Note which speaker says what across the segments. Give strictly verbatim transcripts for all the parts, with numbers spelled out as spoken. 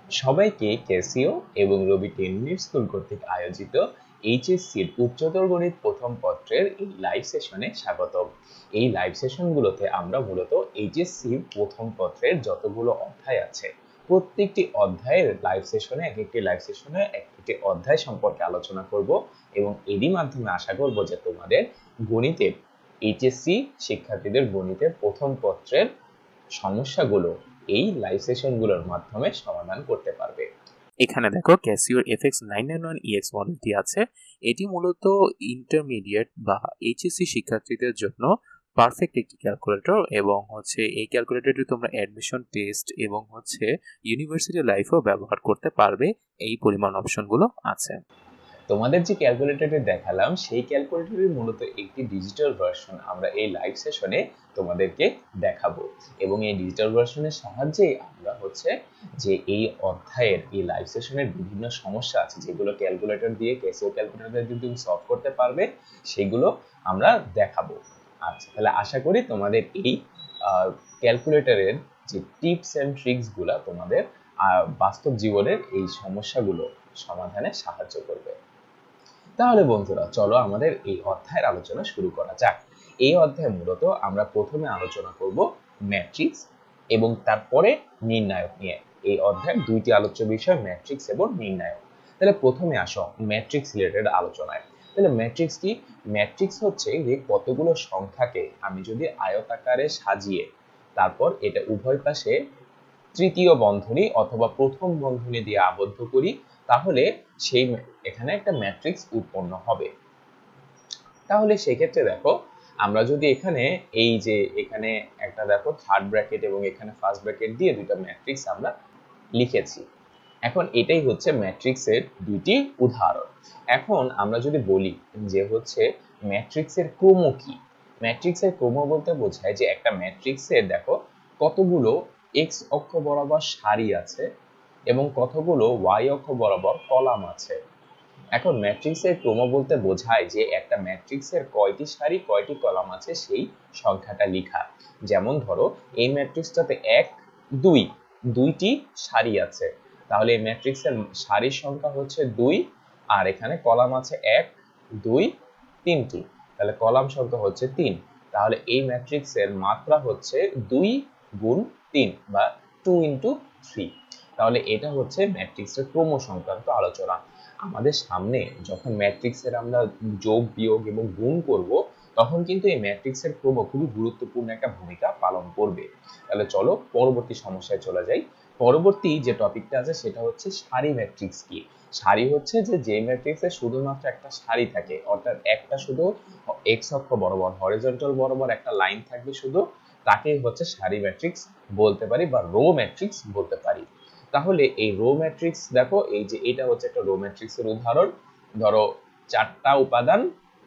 Speaker 1: সবাইকে ক্যাসিও এবং রবি technique school কর্তৃক আয়োজিত এইচএসসির উচ্চতর গণিত প্রথম পত্রের এই লাইভ সেশনে স্বাগতম। এই লাইভ সেশনগুলোতে আমরা মূলত এইচএসসি প্রথম পত্রের যতগুলো অধ্যায় আছে প্রত্যেকটি অধ্যায়ের লাইভ সেশনে এক একটি লাইভ সেশনে এক একটি অধ্যায় সম্পর্কে আলোচনা করব এবং এরই মাধ্যমে আশা করব যে তোমাদের গণিতের এইচএসসি শিক্ষার্থীদের গণিতের প্রথম পত্রের সমস্যাগুলো এই লাইভ সেশনগুলোর মাধ্যমে সমাধান করতে পারবে।
Speaker 2: এখানে দেখো ক্যাসিওর FX nine nine one EX মডেলটি আছে। এটি মূলত ইন্টারমিডিয়েট বা এইচএসসি শিক্ষার্থীদের জন্য পারফেক্ট একটি ক্যালকুলেটর এবং হচ্ছে এই ক্যালকুলেটরটি তোমরা অ্যাডমিশন টেস্ট এবং হচ্ছে ইউনিভার্সিটি লাইফেও ব্যবহার করতে পারবে। এই পরিমাণ অপশনগুলো আছে।
Speaker 1: তোমাদের যে ক্যালকুলেটরটি দেখালাম সেই ক্যালকুলেটরের মূলত একটি ডিজিটাল ভার্সন আমরা এই লাইভ সেশনে তোমাদেরকে দেখাবো এবং এই ডিজিটাল ভার্সনের সাহায্যে আমরা হচ্ছে যে এই অধ্যায়ের এই লাইভ সেশনের বিভিন্ন সমস্যা আছে যেগুলো ক্যালকুলেটর দিয়ে ক্যাসিও ক্যালকুলেটর দিয়ে তুমি সলভ করতে পারবে সেগুলো আমরা দেখাবো। আচ্ছা, তাহলে আশা করি তোমাদের এই ক্যালকুলেটরের যে টিপস এন্ড ট্রিক্সগুলো তোমাদের বাস্তব জীবনের এই সমস্যাগুলো সমাধানে সাহায্য করবে। তাহলে বন্ধুরা চলো আমাদের এই অধ্যায়ের আলোচনা শুরু করা যাক। এই অধ্যায়ে মূলত আমরা প্রথমে আলোচনা করব ম্যাট্রিক্স এবং তারপরে নির্ণায়ক নিয়ে। এই অধ্যায়ের দুইটি আলোচ্য বিষয় ম্যাট্রিক্স এবং নির্ণায়ক। তাহলে প্রথমে আসো ম্যাট্রিক্স রিলেটেড আলোচনায়। তাহলে ম্যাট্রিক্স কি? ম্যাট্রিক্স হচ্ছে যে কতগুলো সংখ্যাকে আমি যদি আয়তাকারে সাজিয়ে তারপর এটা উভয় পাশে তৃতীয় বন্ধনী অথবা প্রথম বন্ধনী দিয়ে আবদ্ধ করি তাহলে সেই এখানে একটা ম্যাট্রিক্স উৎপন্ন হবে। তাহলে সেই ক্ষেত্রে দেখো আমরা যদি এখানে এই যে এখানে একটা দেখো থার্ড ব্র্যাকেট এবং এখানে ফার্স্ট ব্র্যাকেট দিয়ে দুটো ম্যাট্রিক্স আমরা লিখেছি। এখন এটাই হচ্ছে ম্যাট্রিক্সের দুইটি উদাহরণ। এখন আমরা যদি বলি যে হচ্ছে ম্যাট্রিক্সের ক্রম কি? ম্যাট্রিক্সের ক্রম বলতে বোঝায় যে একটা ম্যাট্রিক্সের দেখো কতগুলো এক্স অক্ষ বরাবর সারি আছে এবং কতগুলো ওয়াই অক্ষ বরাবর কলাম আছে। এখন ম্যাট্রিক্সের ক্রম বলতে বোঝায় যে একটা ম্যাট্রিক্সের কয়টি সারি কয়টি কলাম আছে সেই সংখ্যাটা লেখা। যেমন ধরো এই ম্যাট্রিক্সটাতে এক দুই দুইটি সারি আছে, তাহলে এই ম্যাট্রিক্সের সারির সংখ্যা হচ্ছে দুই আর এখানে কলাম আছে এক দুই তিনটি, তাহলে কলাম সংখ্যা হচ্ছে তিন। তাহলে এই ম্যাট্রিক্সের মাত্রা হচ্ছে দুই গুণ তিন বা টু ইন্টু থ্রি। তাহলে এটা হচ্ছে ম্যাট্রিক্সের ক্রম সংক্রান্ত আলোচনা। আমাদের সামনে যখন ম্যাট্রিক্সের আমরা যোগ বিয়োগ এবং গুণ করব তখন কিন্তু এই ম্যাট্রিক্সের ক্রম খুবই গুরুত্বপূর্ণ একটা ভূমিকা পালন করবে। তাহলে চলো পরবর্তী সমস্যায় চলে যাই। পরবর্তী যে টপিকটা আছে সেটা হচ্ছে সারি ম্যাট্রিক্স কি? সারি হচ্ছে যে যে ম্যাট্রিক্সে শুধুমাত্র একটা সারি থাকে, অর্থাৎ একটা শুধু এক্স অক্ষ বরাবর হরিজন্টাল বরাবর একটা লাইন থাকবে শুধু, তাকেই হচ্ছে সারি ম্যাট্রিক্স বলতে পারি বা রো ম্যাট্রিক্স বলতে পারি। তাহলে এই রো ম্যাট্রিক্স দেখো এই যে এটা হচ্ছে একটা রো ম্যাট্রিক্সের উদাহরণ। ধরো চারটা উপাদান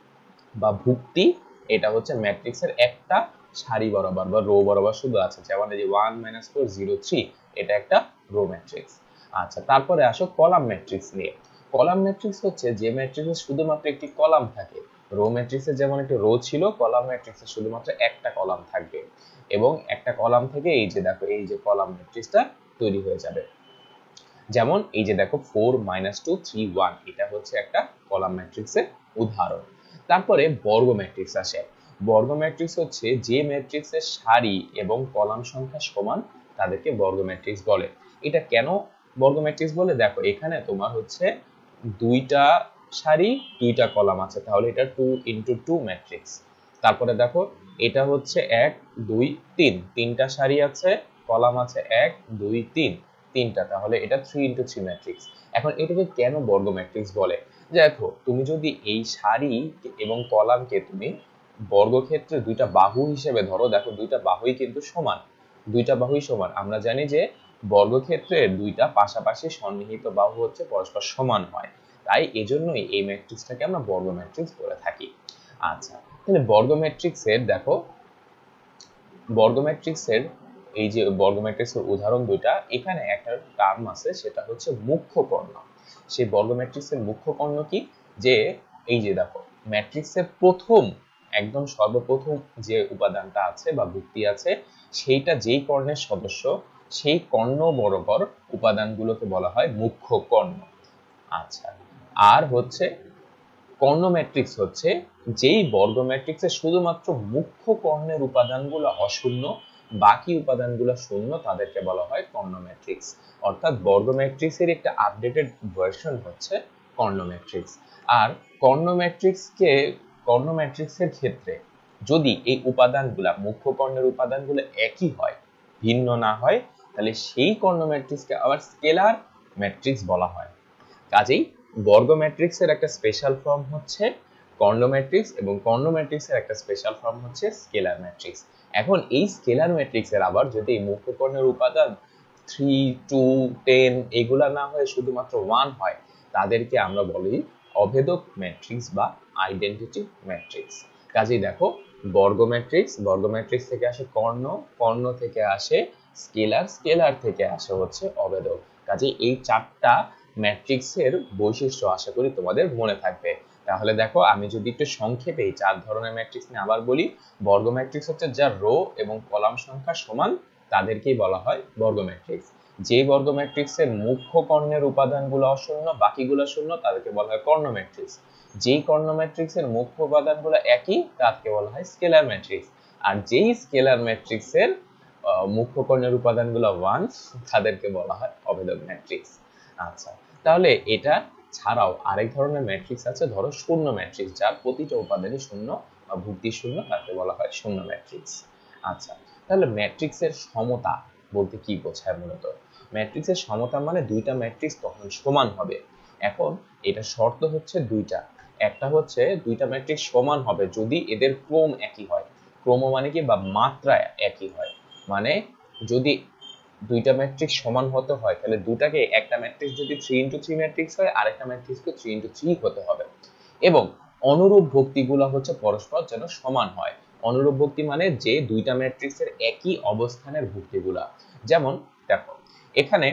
Speaker 1: বা ভুক্তি, এটা হচ্ছে ম্যাট্রিক্সের একটা সারি বরাবর বা রো বরাবর শুধু আছে, যেমন এই যে one minus four zero three, এটা একটা রো ম্যাট্রিক্স। আচ্ছা, তারপরে আসো কলাম ম্যাট্রিক্স নিয়ে। কলাম ম্যাট্রিক্স হচ্ছে যে ম্যাট্রিক্সে শুধুমাত্র একটি কলাম থাকে। রো ম্যাট্রিক্সে যেমন একটা রো ছিল, কলাম ম্যাট্রিক্সে শুধুমাত্র একটা কলাম থাকবে এবং একটা কলাম থেকে এই যে দেখো এই যে কলাম ম্যাট্রিক্সটা তৈরি হয়ে যাবে। যেমন এই যে দেখো four minus two three one, এটা হচ্ছে একটা কলাম ম্যাট্রিক্সের উদাহরণ। তারপরে বর্গ ম্যাট্রিক্স আসে। বর্গ ম্যাট্রিক্স হচ্ছে যে ম্যাট্রিক্সের সারি এবং কলাম সংখ্যা সমান তাদেরকে বর্গ ম্যাট্রিক্স বলে। এটা কেন বর্গ ম্যাট্রিক্স বলে? দেখো এখানে তোমার হচ্ছে দুইটা সারি দুইটা কলাম আছে, তাহলে এটা টু ইন্টু টু ম্যাট্রিক্স। তারপরে দেখো এটা হচ্ছে এক দুই তিন, তিনটা সারি আছে কলাম আছে এক দুই তিন তিনটা, তাহলে এটা থ্রি ইন্টু থ্রি ম্যাট্রিক্স। এখন এটাকে কেন বর্গ ম্যাট্রিক্স বলে? দেখো তুমি যদি এই সারি এবং কলামকে তুমি বর্গক্ষেত্রে দুইটা বাহু হিসেবে ধরো, দেখো দুইটা বাহুই কিন্তু সমান, দুইটা বাহুই সমান। আমরা জানি যে বর্গক্ষেত্রের দুইটা পাশাপাশি সন্নিহিত বাহু হচ্ছে পরস্পর সমান হয়, তাই এজন্যই এই ম্যাট্রিক্সটাকে আমরা বর্গ ম্যাট্রিক্স বলে থাকি। আচ্ছা, তাহলে বর্গ ম্যাট্রিক্সের দেখো বর্গ ম্যাট্রিক্সের এই যে বর্গ ম্যাট্রিক্সের উদাহরণ দুইটা, এখানে একটা টার্ম আছে সেটা হচ্ছে মুখ্য কর্ণ। সেই বর্গ ম্যাট্রিক্সের মুখ্য কর্ণ কি? যে এই যে দেখো ম্যাট্রিক্সের প্রথম একদম সর্বপ্রথম যে উপাদানটা আছে বা ভুক্তি আছে সেইটা যেই কর্ণের সদস্য সেই কর্ণ বরাবর উপাদানগুলোকে বলা হয় মুখ্য কর্ণ। আচ্ছা, আর হচ্ছে কর্ণ ম্যাট্রিক্স হচ্ছে যেই বর্গ ম্যাট্রিক্সে শুধুমাত্র মুখ্য কর্ণের উপাদানগুলো অশূন্য, বাকি উপাদানগুলো শূন্য, তাদেরকে বলা হয় কর্ণ ম্যাট্রিক্স। অর্থাৎ বর্গ ম্যাট্রিক্সের একটা আপডেটেড ভার্সন হচ্ছে কর্ণ ম্যাট্রিক্স। আর কর্ণ ম্যাট্রিক্সকে কর্ণ ম্যাট্রিক্সের ক্ষেত্রে যদি এই উপাদানগুলা মুখ্য কর্ণের উপাদানগুলো একই হয়, ভিন্ন না হয়, তাহলে সেই কর্ণ ম্যাট্রিক্সকে আবার স্কেলার ম্যাট্রিক্স বলা হয়। কাজেই বর্গ ম্যাট্রিক্সের একটা স্পেশাল ফর্ম হচ্ছে কর্ণ ম্যাট্রিক্স এবং কর্ণ ম্যাট্রিক্সের একটা স্পেশাল ফর্ম হচ্ছে স্কেলার ম্যাট্রিক্স। এখন এই স্কেলার ম্যাট্রিক্সের আবার যদি মুখ্য কর্ণের উপাদান থ্রি, টু, টেন এগুলা না হয়ে শুধুমাত্র ওয়ান হয়, তাদেরকে আমরা বলি অভেদক ম্যাট্রিক্স বা আইডেন্টিটি ম্যাট্রিক্স। কাজেই দেখো, বর্গ ম্যাট্রিক্স, বর্গ ম্যাট্রিক্স থেকে আসে কর্ণ, কর্ণ থেকে আসে স্কেলার, স্কেলার থেকে আসে হচ্ছে অভেদক। কাজেই এই চারটা ম্যাট্রিক্সের বৈশিষ্ট্য আশা করি তোমাদের মনে থাকবে। তাহলে দেখো, আমি যদি একটু সংক্ষেপে এই চার ধরনের ম্যাট্রিক্স নিয়ে আবার বলি। বর্গ ম্যাট্রিক্স হচ্ছে যার রো এবং কলাম সংখ্যা সমান, তাদেরকেই বলা হয় বর্গ ম্যাট্রিক্স। যে বর্গ ম্যাট্রিক্সের মুখ্য কর্ণের উপাদানগুলো অশূন্য, বাকিগুলো শূন্য, তাদেরকে বলা হয় কর্ণ ম্যাট্রিক্স। যেই কর্ণ ম্যাট্রিক্সের মুখ্য উপাদানগুলো একই, তাদেরকে বলা হয় স্কেলার ম্যাট্রিক্স। আর যেই স্কেলার ম্যাট্রিক্সের মুখ্য কর্ণের উপাদানগুলো ওয়ান, তাদেরকে বলা হয় অভেদক ম্যাট্রিক্স। আচ্ছা, তাহলে এটা ছাড়াও আরেক ধরনের ম্যাট্রিক্স আছে, ধরো শূন্য ম্যাট্রিক্স, যার প্রতিটা উপাদানই শূন্য বা ভুক্তি শূন্য, তাকে বলা হয় শূন্য ম্যাট্রিক্স। আচ্ছা, তাহলে ম্যাট্রিক্সের সমতা বলতে কি বোঝায় মূলত? ম্যাট্রিক্সের সমতা মানে দুইটা ম্যাট্রিক্স তখন সমান হবে। এখন এটা শর্ত হচ্ছে দুইটা। একটা হচ্ছে দুইটা ম্যাট্রিক্স সমান হবে যদি এদের ক্রম একই হয়। ক্রম মানে কি, বা মাত্রা একই হয়। মানে যদি দুইটা ম্যাট্রিক্স সমান হতে হয়, তাহলে দুটাকে, একটা ম্যাট্রিক্স যদি থ্রি ইন্টু থ্রি ম্যাট্রিক্স হয়, আরেকটা ম্যাট্রিক্সকে থ্রি ইন্টু থ্রি হতে হবে। এবং অনুরূপ ভক্তিগুলো হচ্ছে পরস্পর যেন সমান হয়। অনুরূপ ভক্তি মানে যে দুইটা ম্যাট্রিক্সের একই অবস্থানের ভক্তিগুলা। যেমন দেখো, এখানে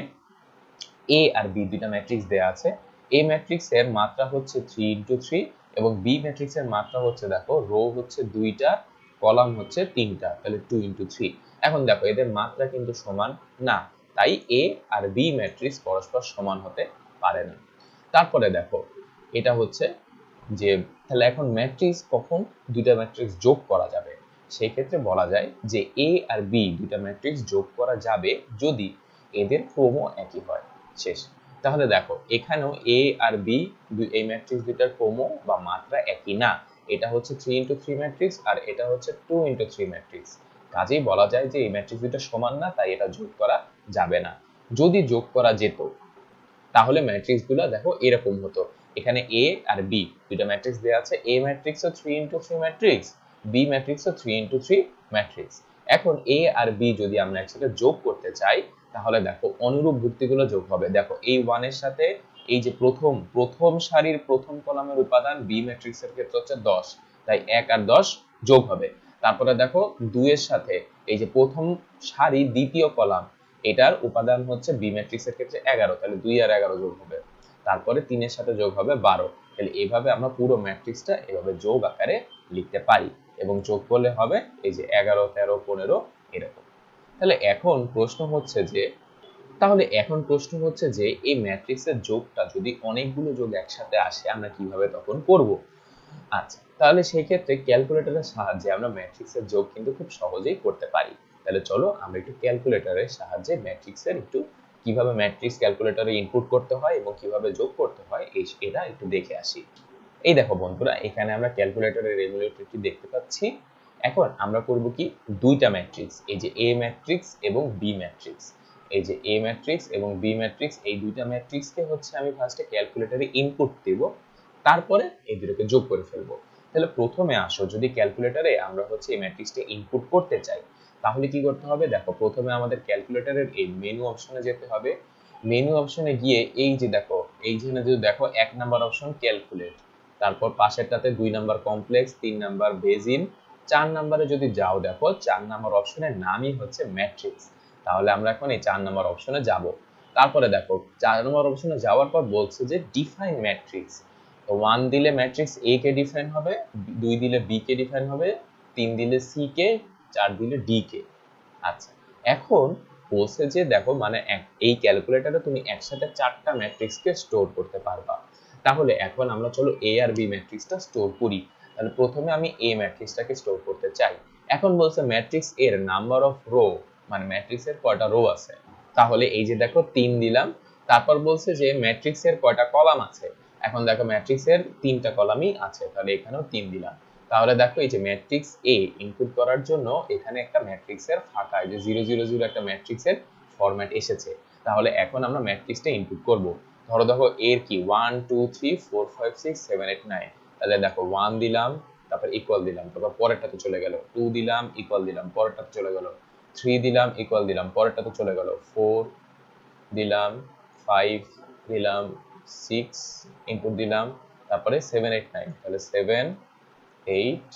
Speaker 1: এ আর বি দুইটা ম্যাট্রিক্স দেয়া আছে। এ ম্যাট্রিক্সের মাত্রা হচ্ছে থ্রি ইন্টু থ্রি এবং বি ম্যাট্রিক্সের মাত্রা হচ্ছে, দেখো, রো হচ্ছে দুইটা, কলাম হচ্ছে তিনটা, তাহলে টু ইন্টু থ্রি। এখন দেখো, এদের মাত্রা কিন্তু সমান না, তাই এ আর বি ম্যাট্রিক্স পরস্পর সমান হতে পারে না। তারপরে দেখো, এটা হচ্ছে যে, তাহলে এখন ম্যাট্রিক্স কখন দুইটা ম্যাট্রিক্স যোগ করা যাবে? সেই ক্ষেত্রে বলা যায় যে এ আর বি দুইটা ম্যাট্রিক্স যোগ করা যাবে যদি এদের ক্রম একই হয়। শেষ। তাহলে দেখো, এখানেও এ আর বি এই ম্যাট্রিক্স দুইটার ক্রম বা মাত্রা একই না। এটা হচ্ছে থ্রি ইন্টু থ্রি ম্যাট্রিক্স আর এটা হচ্ছে টু ইন্টু থ্রি ম্যাট্রিক্স। কাজেই বলা যায় যে এই ম্যাট্রিক্স দুইটা সমান না, তাই এটা যোগ করা যাবে না। যদি যোগ করা যেত, তাহলে ম্যাট্রিক্স গুলো দেখো এরকম হতো। এখানে এ আর বি দুইটা ম্যাট্রিক্স দেওয়া আছে। এ ম্যাট্রিক্স ও three into three matrix, B matrix ও থ্রি ইন্টু থ্রি ম্যাট্রিক্স। এখন এ আর বি যদি আমরা একসাথে যোগ করতে চাই, তাহলে দেখো অনুরূপ ভুক্তিগুলো যোগ হবে। দেখো, এই ওয়ান এর সাথে এই যে প্রথম প্রথম সারির প্রথম কলামের উপাদান বি ম্যাট্রিক্স এর ক্ষেত্রে হচ্ছে দশ, তাই এক আর দশ যোগ হবে। তারপরে দেখো, দুই এর সাথে এই যে প্রথম সারি দ্বিতীয় কলাম, এটার উপাদান হচ্ছে বি ম্যাট্রিক্স এর ক্ষেত্রে এগারো, তাহলে দুই আর এগারো যোগ হবে। তারপরে তিনের সাথে যোগ হবে বারো। তাহলে এইভাবে আমরা পুরো ম্যাট্রিক্সটা এভাবে যোগ আকারে লিখতে পারি এবং যোগ করলে হবে এই যে এগারো, তেরো, পনেরো এরকম। তাহলে এখন প্রশ্ন হচ্ছে যে তাহলে এখন প্রশ্ন হচ্ছে যে এই ম্যাট্রিক্সের যোগটা যদি অনেকগুলো যোগ একসাথে আসে, আমরা কিভাবে তখন করব? আচ্ছা, তাহলে সেই ক্ষেত্রে ক্যালকুলেটরের সাহায্যে আমরা ম্যাট্রিক্সের যোগ কিন্তু খুব সহজেই করতে পারি। তাহলে চলো আমরা একটু ক্যালকুলেটরের সাহায্যে ম্যাট্রিক্সের একটু কিভাবে ম্যাট্রিক্স ক্যালকুলেটরে ইনপুট করতে হয় এবং কিভাবে যোগ করতে হয় এই এটা একটু দেখে আসি। এই দেখো বন্ধুরা, এখানে আমরা ক্যালকুলেটরের রেগুলেটরটি দেখতে পাচ্ছি। এখন আমরা করব কি, দুইটা ম্যাট্রিক্স, এই যে এ ম্যাট্রিক্স এবং বি ম্যাট্রিক্স, এই যে এ ম্যাট্রিক্স এবং বি ম্যাট্রিক্স, এই দুইটা ম্যাট্রিক্সকে হচ্ছে আমি ফার্স্টে ক্যালকুলেটরে ইনপুট দেব, তারপরে এই দুটোকে যোগ করে ফেলবো। তাহলে প্রথমে আসো, যদি ক্যালকুলেটরে আমরা হচ্ছে এই ম্যাট্রিক্সটা ইনপুট করতে চাই, তাহলে কি করতে হবে? দেখো, প্রথমে আমাদের ক্যালকুলেটরের এই মেনু অপশনে যেতে হবে। মেনু অপশনে গিয়ে এই যে দেখো, এইখানে যদি দেখো এক নাম্বার অপশন ক্যালকুলেট, তারপর পাশেরটাতে দুই নাম্বার কমপ্লেক্স, তিন নাম্বার বেজিন, চার নাম্বারে যদি যাও, দেখো চার নাম্বার অপশনের নামই হচ্ছে ম্যাট্রিক্স। তাহলে আমরা এখন এই চার নাম্বার অপশনে যাব। তারপরে দেখো, চার নম্বর অপশনে যাওয়ার পর বলছে যে ডিফাইন ম্যাট্রিক্স। তো ওয়ান দিলে ম্যাট্রিক্স এ কে ডিফাইন হবে, দুই দিলে বি কে ডিফাইন হবে, তিন দিলে সি কে, চার দিলে ডি কে। আচ্ছা, এখন বলছে যে দেখো মানে এই ক্যালকুলেটরে তুমি একসাথে চারটা ম্যাট্রিক্সকে স্টোর করতে পারবা। তাহলে এখন আমরা চলো এ আর বি ম্যাট্রিক্সটা স্টোর করি। তাহলে প্রথমে আমি এ ম্যাট্রিক্সটাকে স্টোর করতে চাই। এখন বলছে ম্যাট্রিক্স এর নাম্বার অফ রো, মানে ম্যাট্রিক্সের কয়টা রো আছে। তাহলে এই যে দেখো তিন দিলাম। তারপর বলছে যে ম্যাট্রিক্সের কয়টা কলাম আছে। এখন দেখো ম্যাট্রিক্সের তিনটা কলামই আছে, তাহলে এখানেও তিন দিলাম। তাহলে দেখো এই যে ম্যাট্রিক্স এ ইনপুট করার জন্য এখানে একটা ম্যাট্রিক্সের ফাঁকা, এই যে জিরো জিরো জিরো একটা ম্যাট্রিক্সের ফরম্যাট এসেছে। তাহলে এখন আমরা ম্যাট্রিক্সটা ইনপুট করব। ধরো দেখো এর কি one two three four five six seven eight nine. তাহলে দেখো ওয়ান দিলাম, তারপর ইকুয়াল দিলাম, তারপর পরেরটাতে চলে গেল। টু দিলাম, ইকুয়াল দিলাম, পরেরটাতে চলে গেল। থ্রি দিলাম, ইকুয়াল দিলাম, পরেরটাতে চলে গেল। ফোর দিলাম, ফাইভ দিলাম, সিক্স ইনপুট দিলাম, তারপরে সেভেন এইট নাইন। তাহলে সেভেন এইট,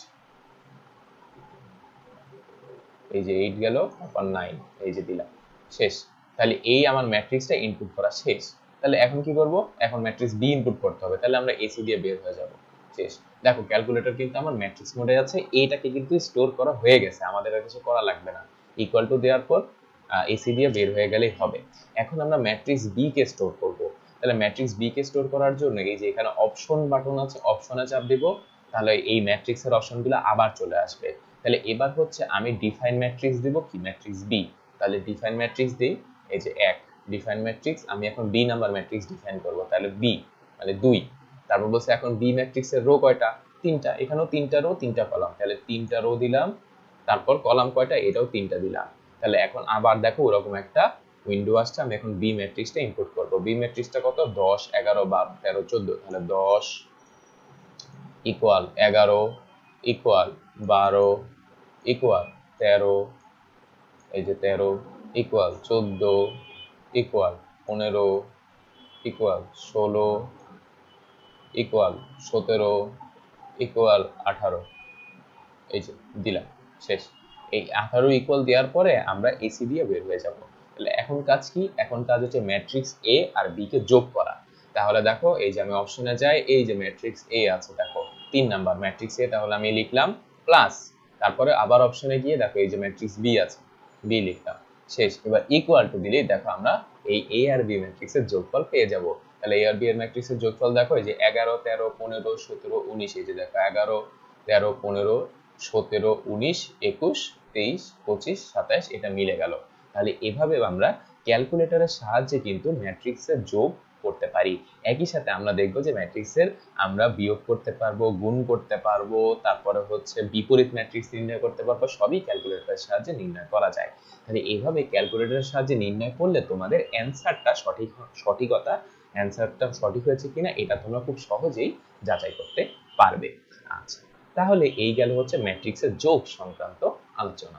Speaker 1: এই যে এইট গেল, তারপর নাইন, এই যে দিলাম, শেষ। তাহলে এই আমার ম্যাট্রিক্সটা ইনপুট করা শেষ। তাহলে এখন কি করব, এখন ম্যাট্রিক্স বি ইনপুট করতে হবে। তাহলে আমরা এসি দিয়ে বের হয়ে যাব, শেষ। দেখো ক্যালকুলেটর কিন্তু আমার ম্যাট্রিক্স মোডে আছে, এইটাকে কিন্তু স্টোর করা হয়ে গেছে, আমাদের আর কিছু করা লাগবে না। ইকুয়াল টু দেওয়ার পর এসি দিয়ে বের হয়ে গেলেই হবে। এখন আমরা ম্যাট্রিক্স বি কে স্টোর করব। তাহলে ম্যাট্রিক্স বি কে স্টোর করার জন্য এই যে এখানে অপশন বাটন আছে, অপশনে চাপ দিব। তাহলে এই ম্যাট্রিক্সের অপশনগুলো আবার চলে আসবে। তাহলে এবার হচ্ছে আমি ডিফাইন ম্যাট্রিক্স দিব কি, ম্যাট্রিক্স বি। তাহলে ডিফাইন ম্যাট্রিক্স দেই, এই যে এক ডিফাইন ম্যাট্রিক্স, আমি এখন বি নাম্বার ম্যাট্রিক্স ডিফাইন করব। তাহলে বি মানে দুই। তারপর বলছে এখন বি ম্যাট্রিক্সের রো কয়টা, তিনটা। এখানেও তিনটা রো তিনটা কলাম, তাহলে তিনটা রো দিলাম। তারপর কলাম কয়টা, এটাও তিনটা দিলাম। তাহলে এখন আবার দেখো ওরকম একটা উইন্ডো আসছে। আমি এখন বি ম্যাট্রিক্সটা ইনপুট করব। বি ম্যাট্রিক্সটা কত, দশ এগারো বারো তেরো চোদ্দ। তাহলে দশ ইকুয়াল এগারো ইকুয়াল বারো ইকুয়াল তেরো, এই যে তেরো ইকুয়াল চোদ্দ ইকুয়াল পনেরো ইকুয়াল ষোলো ইকুয়াল সতেরো ইকুয়াল আঠারো, এই যে দিলাম, শেষ। এই আঠারো ইকুয়াল দেওয়ার পরে আমরা এসি দিয়ে বের হয়ে যাব। তাহলে এখন কাজ কি, এখন কাজ হচ্ছে ম্যাট্রিক্স এ আর বি কে যোগ করা। তাহলে দেখো এই যে আমি অপশনে যাই, এই যে ম্যাট্রিক্স এ আছে দেখো তিন নাম্বার ম্যাট্রিক্স এ, তাহলে আমি লিখলাম প্লাস, তারপরে আবার অপশনে গিয়ে দেখো এই যে ম্যাট্রিক্স বি আছে, বি লিখলাম, শেষ। এবার ইকুয়াল টু দিলেই দেখো আমরা এই এ আর বি ম্যাট্রিক্সের যোগফল পেয়ে যাব। তাহলে এ আর বি এর ম্যাট্রিক্সের যোগফল দেখো এই যে এগারো তেরো পনেরো সতেরো উনিশ, এই যে দেখো এগারো তেরো পনেরো সতেরো উনিশ একুশ তেইশ পঁচিশ সাতাশ, এটা মিলে গেল। তাহলে এভাবে আমরা ক্যালকুলেটরের সাহায্যে কিন্তু ম্যাট্রিক্সের যোগ করতে পারি। একই সাথে আমরা দেখব যে ম্যাট্রিক্সের আমরা বিয়োগ করতে পারবো, গুণ করতে পারবো, তারপরে হচ্ছে বিপরীত ম্যাট্রিক্স নির্ণয় করতে পারবো, সবই ক্যালকুলেটরের সাহায্যে নির্ণয় করা যায়। তাহলে এইভাবে ক্যালকুলেটরের সাহায্যে নির্ণয় করলে তোমাদের অ্যান্সারটা সঠিক সঠিকতা অ্যান্সারটা সঠিক হয়েছে কিনা এটা তোমরা খুব সহজেই যাচাই করতে পারবে। আচ্ছা, তাহলে এই গেল হচ্ছে ম্যাট্রিক্সের যোগ সংক্রান্ত আলোচনা।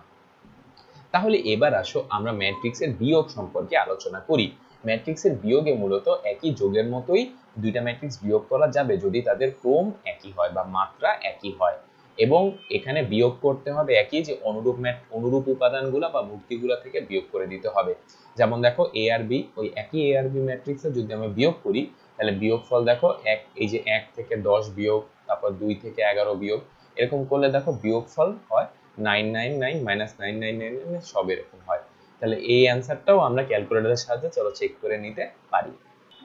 Speaker 1: তাহলে এবার আসো আমরা ম্যাট্রিক্সের বিয়োগ সম্পর্কে আলোচনা করি। ম্যাট্রিক্সের বিয়োগে মূলত একই যোগের মতোই দুইটা ম্যাট্রিক্স বিয়োগ করা যাবে যদি তাদের ক্রম একই হয় বা মাত্রা একই হয়, এবং এখানে বিয়োগ করতে হবে একই যে অনুরূপ অনুরূপ উপাদানগুলো বা ভুক্তিগুলো থেকে বিয়োগ করে দিতে হবে। যেমন দেখো এ আর বি, ওই একই এ আর বি ম্যাট্রিক্সে যদি আমি বিয়োগ করি তাহলে বিয়োগফল দেখো এক, এই যে এক থেকে দশ বিয়োগ, তারপর দুই থেকে এগারো বিয়োগ, এরকম করলে দেখো বিয়োগফল হয় nine nine nine minus nine nine nine, সব এরকম হয়। তাহলে এই অ্যান্সারটাও আমরা ক্যালকুলেটরের সাহায্যে চলো চেক করে নিতে পারি।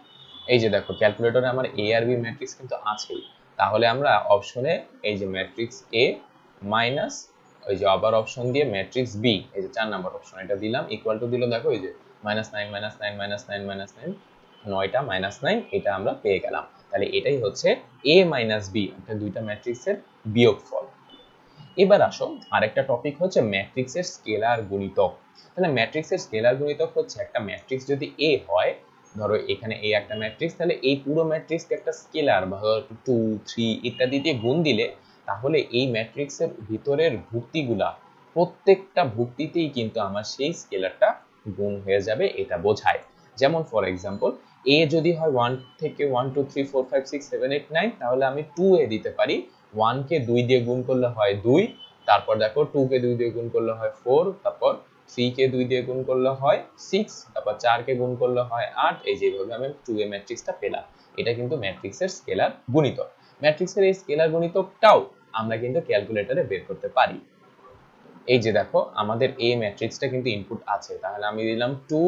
Speaker 1: এই যে দেখো ক্যালকুলেটরে আমার এ আর বি ম্যাট্রিক্স কিন্তু আছেই। তাহলে আমরা অপশনে এই যে ম্যাট্রিক্স এ মাইনাস ওই যে আবার অপশন দিয়ে ম্যাট্রিক্স বি, এই যে চার নাম্বার অপশন, এটা দিলাম। ইকুয়াল টু দিল দেখো এই যে minus nine minus nine minus nine minus nine, নয়টা মাইনাস নাইন, এটা আমরা পেয়ে গেলাম। তাহলে এটাই হচ্ছে এ মাইনাস বি, অর্থাৎ দুইটা ম্যাট্রিক্সের বিয়োগফল। এবার আসো আরেকটা টপিক হচ্ছে ম্যাট্রিক্সের স্কেলার গুণিতক। তাহলে ম্যাট্রিক্সের স্কেলার গুণিতক হচ্ছে একটা ম্যাট্রিক্স যদি এ হয়, ধরো এখানে এ একটা ম্যাট্রিক্স, তাহলে এই পুরো ম্যাট্রিক্সকে একটা স্কেলার বা টু থ্রি ইত্যাদি দিয়ে গুণ দিলে তাহলে এই ম্যাট্রিক্সের ভিতরের ভুক্তিগুলা প্রত্যেকটা ভুক্তিতেই কিন্তু আমার সেই স্কেলারটা গুণ হয়ে যাবে, এটা বোঝায়। যেমন ফর এক্সাম্পল এ যদি হয় ওয়ান থেকে one two three four five six seven eight nine, তাহলে আমি টু এ দিতে পারি ওয়ান কে দুই দিয়ে গুণ করলে হয় দুই, তারপর দেখো টু কে দুই দিয়ে গুণ করলে হয় ফোর, তারপর থ্রি কে দুই দিয়ে গুণ করলে হয় সিক্স, তারপর চার কে গুণ করলে হয় আট। এই যেভাবে আমি টু এ ম্যাট্রিক্সটা পেলাম, এটা কিন্তু ম্যাট্রিক্সের স্কেলার গুণিতক। ম্যাট্রিক্সের এই স্কেলার গুণিতকটাও আমরা কিন্তু ক্যালকুলেটরে বের করতে পারি। এই যে দেখো আমাদের এ ম্যাট্রিক্সটা কিন্তু ইনপুট আছে, তাহলে আমি দিলাম টু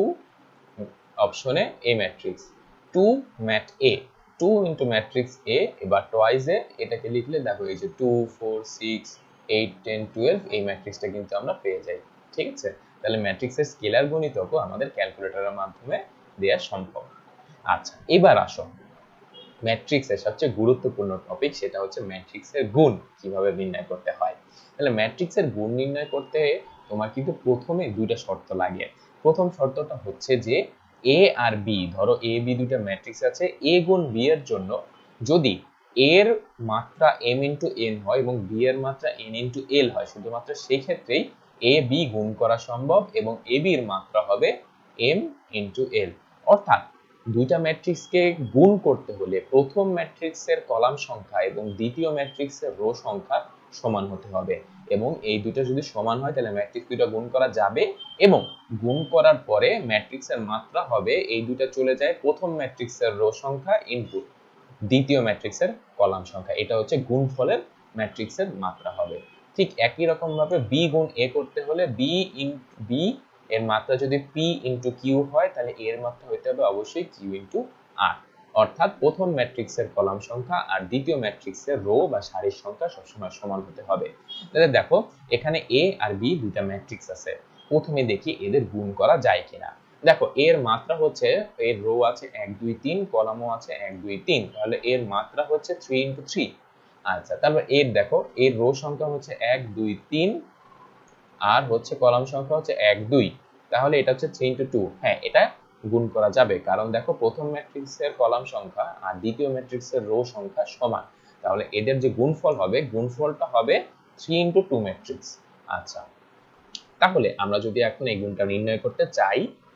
Speaker 1: অপশনে A matrix, two mat A, two into matrix A, এবার টয়েস এ এটাকে লিখলে দেখো এই যে two four six eight ten twelve এই ম্যাট্রিক্সটা কিন্তু আমরা পেয়ে যাই। ঠিক আছে, তাহলে ম্যাট্রিক্সের স্কেলার গুণিতকও আমাদের ক্যালকুলেটরের মাধ্যমে দেওয়া সম্ভব। আচ্ছা এবার আসো ম্যাট্রিক্সের সবচেয়ে গুরুত্বপূর্ণ টপিক, সেটা হচ্ছে ম্যাট্রিক্সের গুণ কিভাবে নির্ণয় করতে হয়। তাহলে ম্যাট্রিক্সের গুণ নির্ণয় করতে তোমার কিন্তু প্রথমে দুইটা শর্ত লাগে। প্রথম শর্তটা হচ্ছে যে এ আর বি, ধরো এ বি দুইটা ম্যাট্রিক্স আছে, এ গুণ বি এর জন্য যদি এর মাত্রা এম ইন্টু এন হয় এবং বি এর মাত্রা এন ইন্টু এল হয়, শুধুমাত্র সেই ক্ষেত্রেই এ বি গুণ করা সম্ভব এবং এ বির মাত্রা হবে এম ইন্টু এল। অর্থাৎ দুইটা ম্যাট্রিক্সকে গুণ করতে হলে প্রথম ম্যাট্রিক্সের কলাম সংখ্যা এবং দ্বিতীয় ম্যাট্রিক্সের রো সংখ্যা সমান হতে হবে, এবং এই দুটো যদি সমান হয় তাহলে ম্যাট্রিক্স দুটো গুণ করা যাবে, এবং গুণ করার পরে ম্যাট্রিক্সের মাত্রা হবে এই দুটো চলে যায় প্রথম ম্যাট্রিক্সের রো সংখ্যা ইনটু দ্বিতীয় ম্যাট্রিক্সের কলাম সংখ্যা, এটা হচ্ছে গুণফলের ম্যাট্রিক্সের মাত্রা হবে। ঠিক একই রকম ভাবে বি গুণ এ করতে হলে বি ইন বি এর মাত্রা যদি পি ইনটু কিউ হয় তাহলে এর মাত্রা হতে হবে অবশ্যই কিউ ইনটু আর, অর্থাৎ প্রথম ম্যাট্রিক্সের কলাম সংখ্যা আর দ্বিতীয় ম্যাট্রিক্সের রো বা সারির সংখ্যা সবসময় সমান হতে হবে। তাহলে দেখো এখানে এ আর বি দুইটা ম্যাট্রিক্স আছে, প্রথমে দেখি এদের গুণ করা যায় কিনা। দেখো এর মাত্রা হচ্ছে, এর রো আছে এক দুই তিন, কলামও আছে এক দুই তিন, তাহলে এর মাত্রা হচ্ছে থ্রি ইনটু থ্রি। আচ্ছা তারপর এর দেখো এর রো সংখ্যা হচ্ছে এক দুই তিন আর হচ্ছে কলাম সংখ্যা হচ্ছে এক দুই, তাহলে এটা হচ্ছে থ্রি ইনটু টু। হ্যাঁ এটা গুণ করা যাবে, কারণ দেখো প্রথম ম্যাট্রিক্সের কলাম সংখ্যা আর দ্বিতীয় ম্যাট্রিক্সের রো সংখ্যা সমান, তাহলে এদের যে গুণফল হবে গুণফলটা হবে থ্রি ইনটু টু ম্যাট্রিক্স। আচ্ছা তাহলে আমরা যদি এখন এই গুণটা নির্ণয় করতে চাই,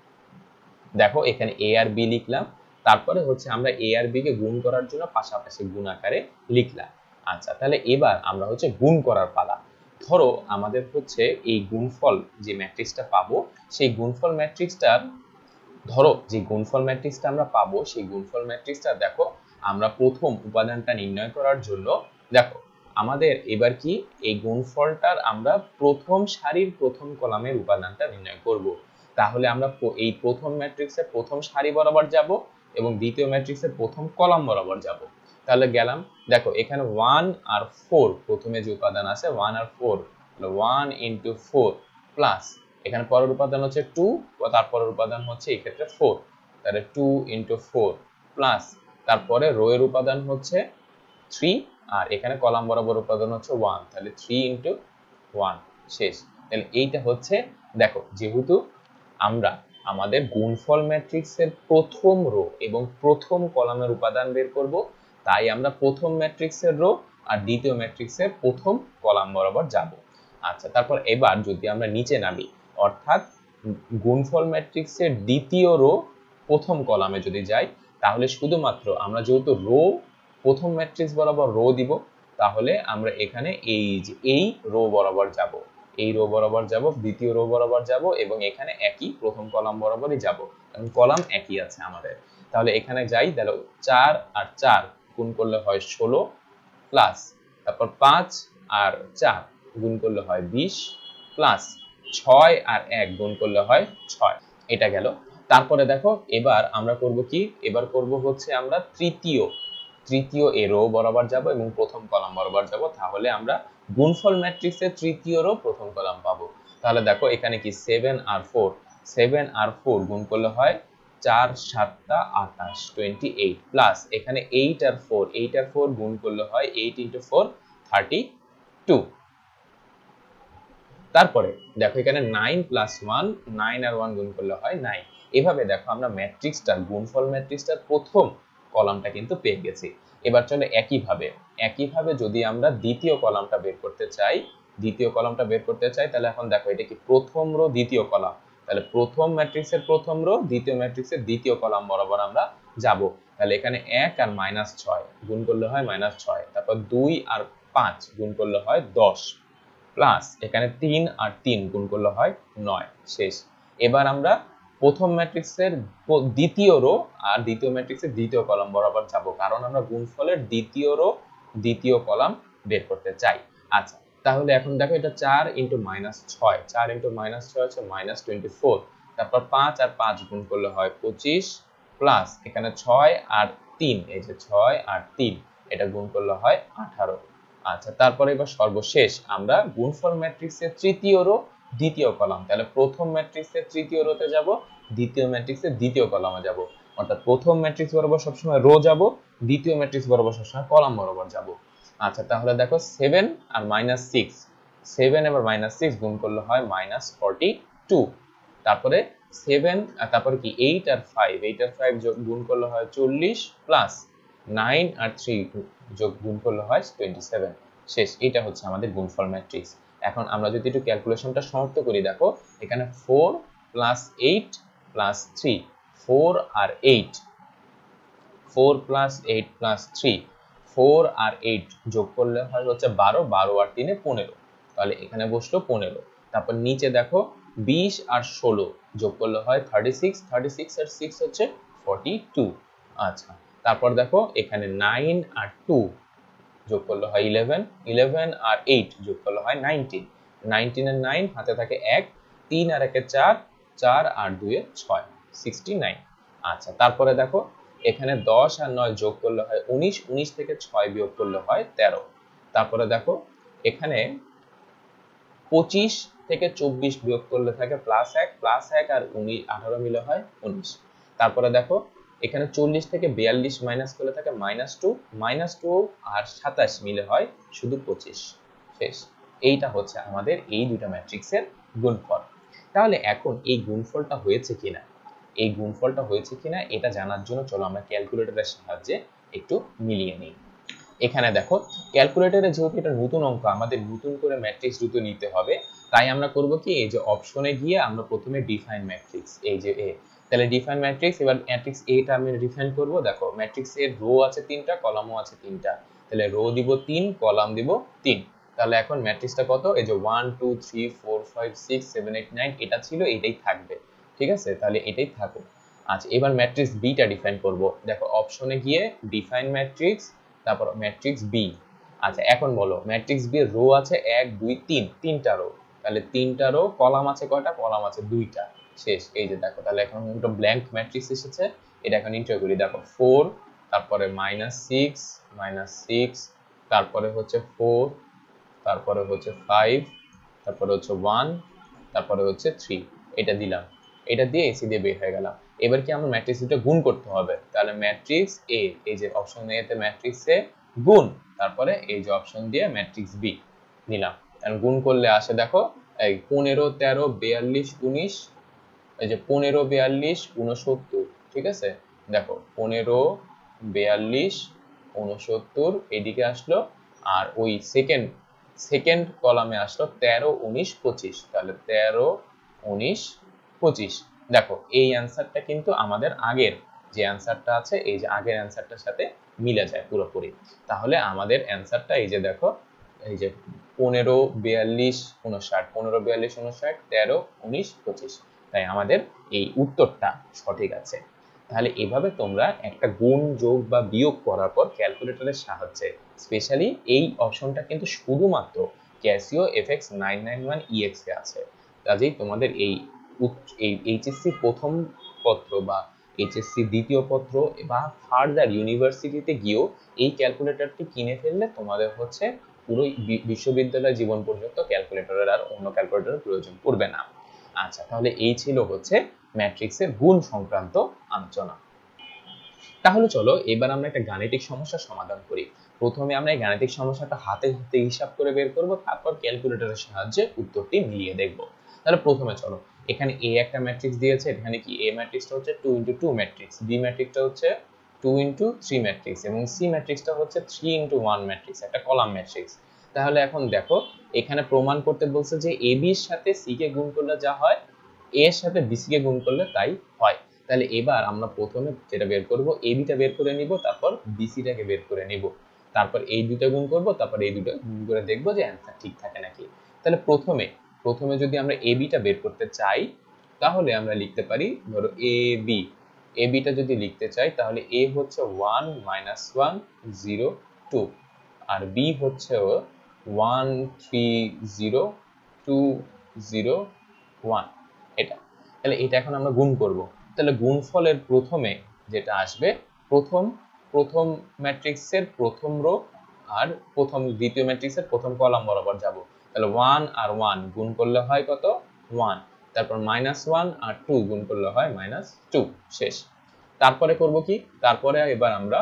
Speaker 1: দেখো এখানে এ আর বি লিখলাম, তারপরে হচ্ছে আমরা এ আর বি কে গুণ করার জন্য পাশাপাশি গুণ আকারে লিখলাম। আচ্ছা তাহলে এবার আমরা হচ্ছে গুণ করার পালা। ধরো আমাদের হচ্ছে এই গুণফল যে ম্যাট্রিক্সটা পাবো, সেই গুণফল ম্যাট্রিক্সটার ধরো যে গুণফল ম্যাট্রিক্সটা আমরা পাবো সেই গুণফল ম্যাট্রিক্সটা দেখো আমরা প্রথম উপাদানটা নির্ণয় করার জন্য দেখো আমাদের এবার কি এই গুণফলটার আমরা প্রথম সারির প্রথম কলামের উপাদানটা নির্ণয় করব। তাহলে আমরা এই প্রথম ম্যাট্রিক্সের প্রথম সারি বরাবর যাব এবং দ্বিতীয় ম্যাট্রিক্সের প্রথম কলাম বরাবর যাব। তাহলে গেলাম, দেখো এখানে ওয়ান আর ফোর প্রথমে যে উপাদান আছে ওয়ান আর four, one into four plus এখানে পরের উপাদান হচ্ছে টু, তারপরের উপাদান হচ্ছে এই ক্ষেত্রে ফোর, তাহলে টু ইন্টু ফোর প্লাস তারপরে রো এর উপাদান হচ্ছে থ্রি আর এখানে কলাম বরাবর উপাদান হচ্ছে ওয়ান, তাহলে থ্রি ইন্টু ওয়ান শেষ। তাহলে এইটা হচ্ছে দেখো যেহেতু আমরা আমাদের গুণফল ম্যাট্রিক্সের প্রথম রো এবং প্রথম কলামের উপাদান বের করব, তাই আমরা প্রথম ম্যাট্রিক্সের রো আর দ্বিতীয় ম্যাট্রিক্সের প্রথম কলাম বরাবর যাব। আচ্ছা তারপর এবার যদি আমরা নিচে নামি, অর্থাৎ গুণফল ম্যাট্রিক্সের দ্বিতীয় রো প্রথম কলামে যদি যাই, তাহলে শুধুমাত্র আমরা যেহেতু রো প্রথম ম্যাট্রিক্স বরাবর রো দিব, তাহলে আমরা এখানে এই যে এই রো বরাবর যাব, এই রো বরাবর যাব, দ্বিতীয় রো বরাবর যাব এবং এখানে একই প্রথম কলাম বরাবরই যাব, কারণ কলাম একই আছে আমাদের। তাহলে এখানে যাই, তাহলে চার আর চার গুণ করলে হয় ষোলো প্লাস তারপর পাঁচ আর চার গুণ করলে হয় বিশ প্লাস ছয় আর এক গুণ করলে হয় ছয়, এটা গেল। তারপরে দেখো এবার আমরা করব কি, এবার করব হচ্ছে আমরা তৃতীয় তৃতীয় এ রো বরাবর যাব এবং প্রথম কলাম বরাবর যাব, তাহলে আমরা গুণফল ম্যাট্রিক্সের তৃতীয় রো প্রথম কলাম পাবো। তাহলে দেখো এখানে কি সেভেন আর ফোর, সেভেন আর ফোর গুণ করলে হয় চার সাতটা আঠাশ টোয়েন্টি এইট প্লাস এখানে এইট আর ফোর, এইট আর ফোর গুণ করলে হয় eight into four thirty two. তারপরে দেখো এখানে নাইন প্লাস ওয়ান, নাইন আর ওয়ান গুণ করলে হয় নাইন। এভাবে দেখো আমরা ম্যাট্রিক্সটার গুণফল ম্যাট্রিক্সটার প্রথম কলামটা কিন্তু পেয়ে গেছি। এবার চলে একইভাবে একইভাবে যদি আমরা দ্বিতীয় কলামটা বের করতে চাই, দ্বিতীয় কলামটা বের করতে চাই তাহলে এখন দেখো এটা কি প্রথম রো দ্বিতীয় কলাম, তাহলে প্রথম ম্যাট্রিক্সের প্রথম রো দ্বিতীয় ম্যাট্রিক্সের দ্বিতীয় কলাম বরাবর আমরা যাব। তাহলে এখানে এক আর মাইনাস ছয় গুণ করলে হয় মাইনাস ছয়, তারপর দুই আর পাঁচ গুণ করলে হয় দশ প্লাস এখানে তিন আর তিন গুণ করলে হয় নয় শেষ। এবার আমরা প্রথম ম্যাট্রিক্সের দ্বিতীয় রো আর দ্বিতীয় ম্যাট্রিক্সের দ্বিতীয় কলাম বরাবর যাব, কারণ আমরা গুণফলের দ্বিতীয় রো দ্বিতীয় কলাম বের করতে চাই। আচ্ছা তাহলে এখন দেখো এটা চার ইন্টু মাইনাস ছয়, চার ইন্টু মাইনাস ছয় হচ্ছে মাইনাস টোয়েন্টি ফোর, তারপর পাঁচ আর পাঁচ গুণ করলে হয় পঁচিশ, প্লাস এখানে ছয় আর তিন, এই যে ছয় আর তিন এটা গুণ করলে হয় আঠারো। আচ্ছা, তারপরে এবার সর্বশেষ আমরা গুণফল ম্যাট্রিক্সের তৃতীয় রো দ্বিতীয় কলাম, তাহলে প্রথম ম্যাট্রিক্সের তৃতীয় রোতে যাব, দ্বিতীয় ম্যাট্রিক্সের দ্বিতীয় কলামে যাব, অর্থাৎ প্রথম ম্যাট্রিক্স বরাবর সবসময় রো যাব, দ্বিতীয় ম্যাট্রিক্স বরাবর সবসময় কলাম বরাবর যাব। আচ্ছা, তাহলে দেখো সেভেন আর মাইনাস সিক্স, সেভেন এবার মাইনাস সিক্স গুণ করলে হয় মাইনাস ফর্টি টু, তারপরে সেভেন তারপরে কি এইট আর ফাইভ, এইট আর ফাইভ যোগ গুণ করলে হয় চল্লিশ, প্লাস নাইন আর থ্রি যোগ গুণ করলে হয় টোয়েন্টি সেভেন। শেষ, এটা হচ্ছে আমাদের গুণফল ম্যাট্রিক্স। এখন আমরা যদি একটু ক্যালকুলেশনটা সমাপ্ত করি, দেখো এখানে four plus eight plus three, four আর eight, four plus eight plus three, four আর এইট যোগ করলে হয় হচ্ছে বারো, বারো আর তিনে পনেরো, তাহলে এখানে বসলো পনেরো। তারপর নিচে দেখো বিশ আর ষোলো যোগ করলে হয় থার্টি সিক্স, থার্টি সিক্স আর সিক্স হচ্ছে ফর্টি টু। আচ্ছা, তারপর দেখো এখানে নাইন আর টু যোগ করলে হয় ইলেভেন, ইলেভেন আর এইট যোগ করলে হয় নাইনটিন, নাইনটিন এর নাইন হাতে থাকে এক, তিন আর একে চার, চার আর দুয়ে ছয়, সিক্সটি নাইন। আচ্ছা, তারপরে দেখো এখানে দশ আর নয় যোগ করলে হয় উনিশ, উনিশ থেকে ছয় বিয়োগ করলে হয় তেরো। তারপরে দেখো এখানে পঁচিশ থেকে চব্বিশ বিয়োগ করলে থাকে প্লাস এক, প্লাস এক আর উনিশ, আঠারো মিলে হয় উনিশ। তারপরে দেখো এখানে চল্লিশ থেকে বিয়াল্লিশ মাইনাস করলে থাকে মাইনাস টু, মাইনাস টু আর সাতাশ মিলে হয় শুধু পঁচিশ। শেষ, এইটা হচ্ছে আমাদের এই দুটো ম্যাট্রিক্সের গুণফল। তাহলে এখন এই গুণফলটা হয়েছে কিনা, এই গুণফলটা হয়েছে কিনা এটা জানার জন্য চলো আমরা ক্যালকুলেটরের সাহায্যে একটু মিলিয়ে নিই। এখানে দেখো ক্যালকুলেটরে যেহেতু এটা নতুন অঙ্ক, আমাদের নতুন করে ম্যাট্রিক্স দুটো নিতে হবে, তাই আমরা করব কি, এই যে অপশনে গিয়ে আমরা প্রথমে ডিফাইন ম্যাট্রিক্স, এই যে এ, তাহলে ডিফাইন ম্যাট্রিক্স, এবার ম্যাট্রিক্স এটা আমি ডিফাইন করব। দেখো ম্যাট্রিক্স এর রো আছে তিনটা, কলামও আছে তিনটা, তাহলে রো দিব তিন, কলাম দিব তিন। তাহলে এখন ম্যাট্রিক্সটা কত, এই যে one two three four five six seven eight nine এটা ছিল, এটাই থাকবে, ঠিক আছে, তাহলে এটাই থাকুক। আচ্ছা, এবার ম্যাট্রিক্স বিটা ডিফাইন করব। দেখো অপশনে গিয়ে ডিফাইন ম্যাট্রিক্স, তারপর ম্যাট্রিক্স বি। আচ্ছা, এখন বলো ম্যাট্রিক্স বি এর রো আছে এক দুই তিন, তিনটা রো, তাহলে তিনটা রো, কলাম আছে কয়টা, কলাম আছে দুইটা। শেষ, এই যে দেখো তাহলে এখন একটা ব্ল্যাঙ্ক ম্যাট্রিক্স এসেছে, এটা এখন এন্টার করি। দেখো ফোর, তারপরে মাইনাস সিক্স, মাইনাস সিক্স, তারপরে হচ্ছে ফোর, তারপরে হচ্ছে ফাইভ, তারপরে হচ্ছে ওয়ান, তারপরে হচ্ছে থ্রি, এটা দিলাম, এটা দিয়ে এসি দিয়ে বের হয়ে গেলাম। এবার কি আমরা ম্যাট্রিক্স দুটো গুণ করতে হবে, তাহলে ম্যাট্রিক্স এ, এই যে অপশন এ তে ম্যাট্রিক্স এ গুণ, তারপরে এই যে অপশন দিয়ে ম্যাট্রিক্স বি নিলাম। কারণ গুণ করলে আসে দেখো এই পনেরো, তেরো, বিয়াল্লিশ, উনিশ, এই যে পনেরো, বিয়াল্লিশ, ঊনসত্তর, ঠিক আছে, দেখো পনেরো, বিয়াল্লিশ, ঊনসত্তর এদিকে আসলো, আর ওই সেকেন্ড সেকেন্ড কলামে আসলো তেরো, উনিশ, পঁচিশ, তাহলে তেরো, উনিশ, পঁচিশ। দেখো এই অ্যান্সারটা কিন্তু আমাদের আগের যে অ্যান্সারটা আছে, এই যে আগের অ্যান্সারটার সাথে মিলে যায় পুরোপুরি। তাহলে আমাদের অ্যান্সারটা এই যে দেখো, এই যে পনেরো, বিয়াল্লিশ, উনষাট, পনেরো, বিয়াল্লিশ, উনষাট, তেরো, উনিশ, পঁচিশ, তাই আমাদের এই উত্তরটা সঠিক আছে। তাহলে এভাবে তোমরা একটা গুণ, যোগ বা বিয়োগ করার পর ক্যালকুলেটরের সাহায্যে, স্পেশালি এই অপশনটা কিন্তু শুধুমাত্র Casio FX nine nine one EX এ আছে, কাজেই তোমাদের এই এই এইচএসসি প্রথম পত্র বা এইচএসসি দ্বিতীয় পত্র বা ফার্দার ইউনিভার্সিটিতে গিয়েও এই ক্যালকুলেটরটি কিনে ফেললে তোমাদের হচ্ছে পুরো বিশ্ববিদ্যালয় জীবন পর্যন্ত ক্যালকুলেটরের আর অন্য ক্যালকুলেটরের প্রয়োজন পড়বে না। আচ্ছা, তাহলে এই ছিল হচ্ছে ম্যাট্রিক্সের গুণ সংক্রান্ত আলোচনা। তাহলে চলো এবার আমরা একটা গাণিতিক সমস্যার সমাধান করি। প্রথমে আমরা এই গাণিতিক সমস্যাটা হাতে হাতে হিসাব করে বের করব, তারপর ক্যালকুলেটরের সাহায্যে উত্তরটি মিলিয়ে দেখব। তাহলে প্রথমে চলো, এখানে এ একটা ম্যাট্রিক্স দিয়েছে, এখানে কি এ ম্যাট্রিক্সটা হচ্ছে two into two matrix, B ম্যাট্রিক্সটা হচ্ছে টু ইনটু থ্রি ম্যাট্রিক্স এবং সি ম্যাট্রিক্সটা হচ্ছে থ্রি ইনটু ওয়ান ম্যাট্রিক্স, একটা কলাম ম্যাট্রিক্স। তাহলে এখন দেখো এখানে প্রমাণ করতে বলছে যে এ বি এর সাথে সি কে গুণ করলে যা হয়, এ এর সাথে বি সি কে গুণ করলে তাই হয়। তাহলে এবার আমরা প্রথমে যেটা বের করব, এ বিটা বের করে নিব, তারপর বিসিটাকে বের করে নিব, তারপর এই দুটো গুণ করব, তারপর এই দুটো গুণ করে দেখব যে অ্যান্সার ঠিক থাকে নাকি। তাহলে প্রথমে প্রথমে যদি আমরা এ বিটা বের করতে চাই, তাহলে আমরা লিখতে পারি, ধরো এ বি, এ বিটা যদি লিখতে চাই তাহলে এ হচ্ছে one minus one zero two, আর বি হচ্ছে one three zero two zero one, এটা। তাহলে এটা এখন আমরা গুণ করব। তাহলে গুণফলের প্রথমে যেটা আসবে, প্রথম প্রথম ম্যাট্রিক্সের প্রথম রো আর প্রথম দ্বিতীয় ম্যাট্রিক্সের প্রথম কলাম বরাবর যাব। তাহলে ওয়ান আর ওয়ান গুণ করলে হয় কত? ওয়ান। তারপর মাইনাস ওয়ান আর টু গুণ করলে হয় মাইনাস টু। শেষ। তারপরে করব কি? তারপরে এবার আমরা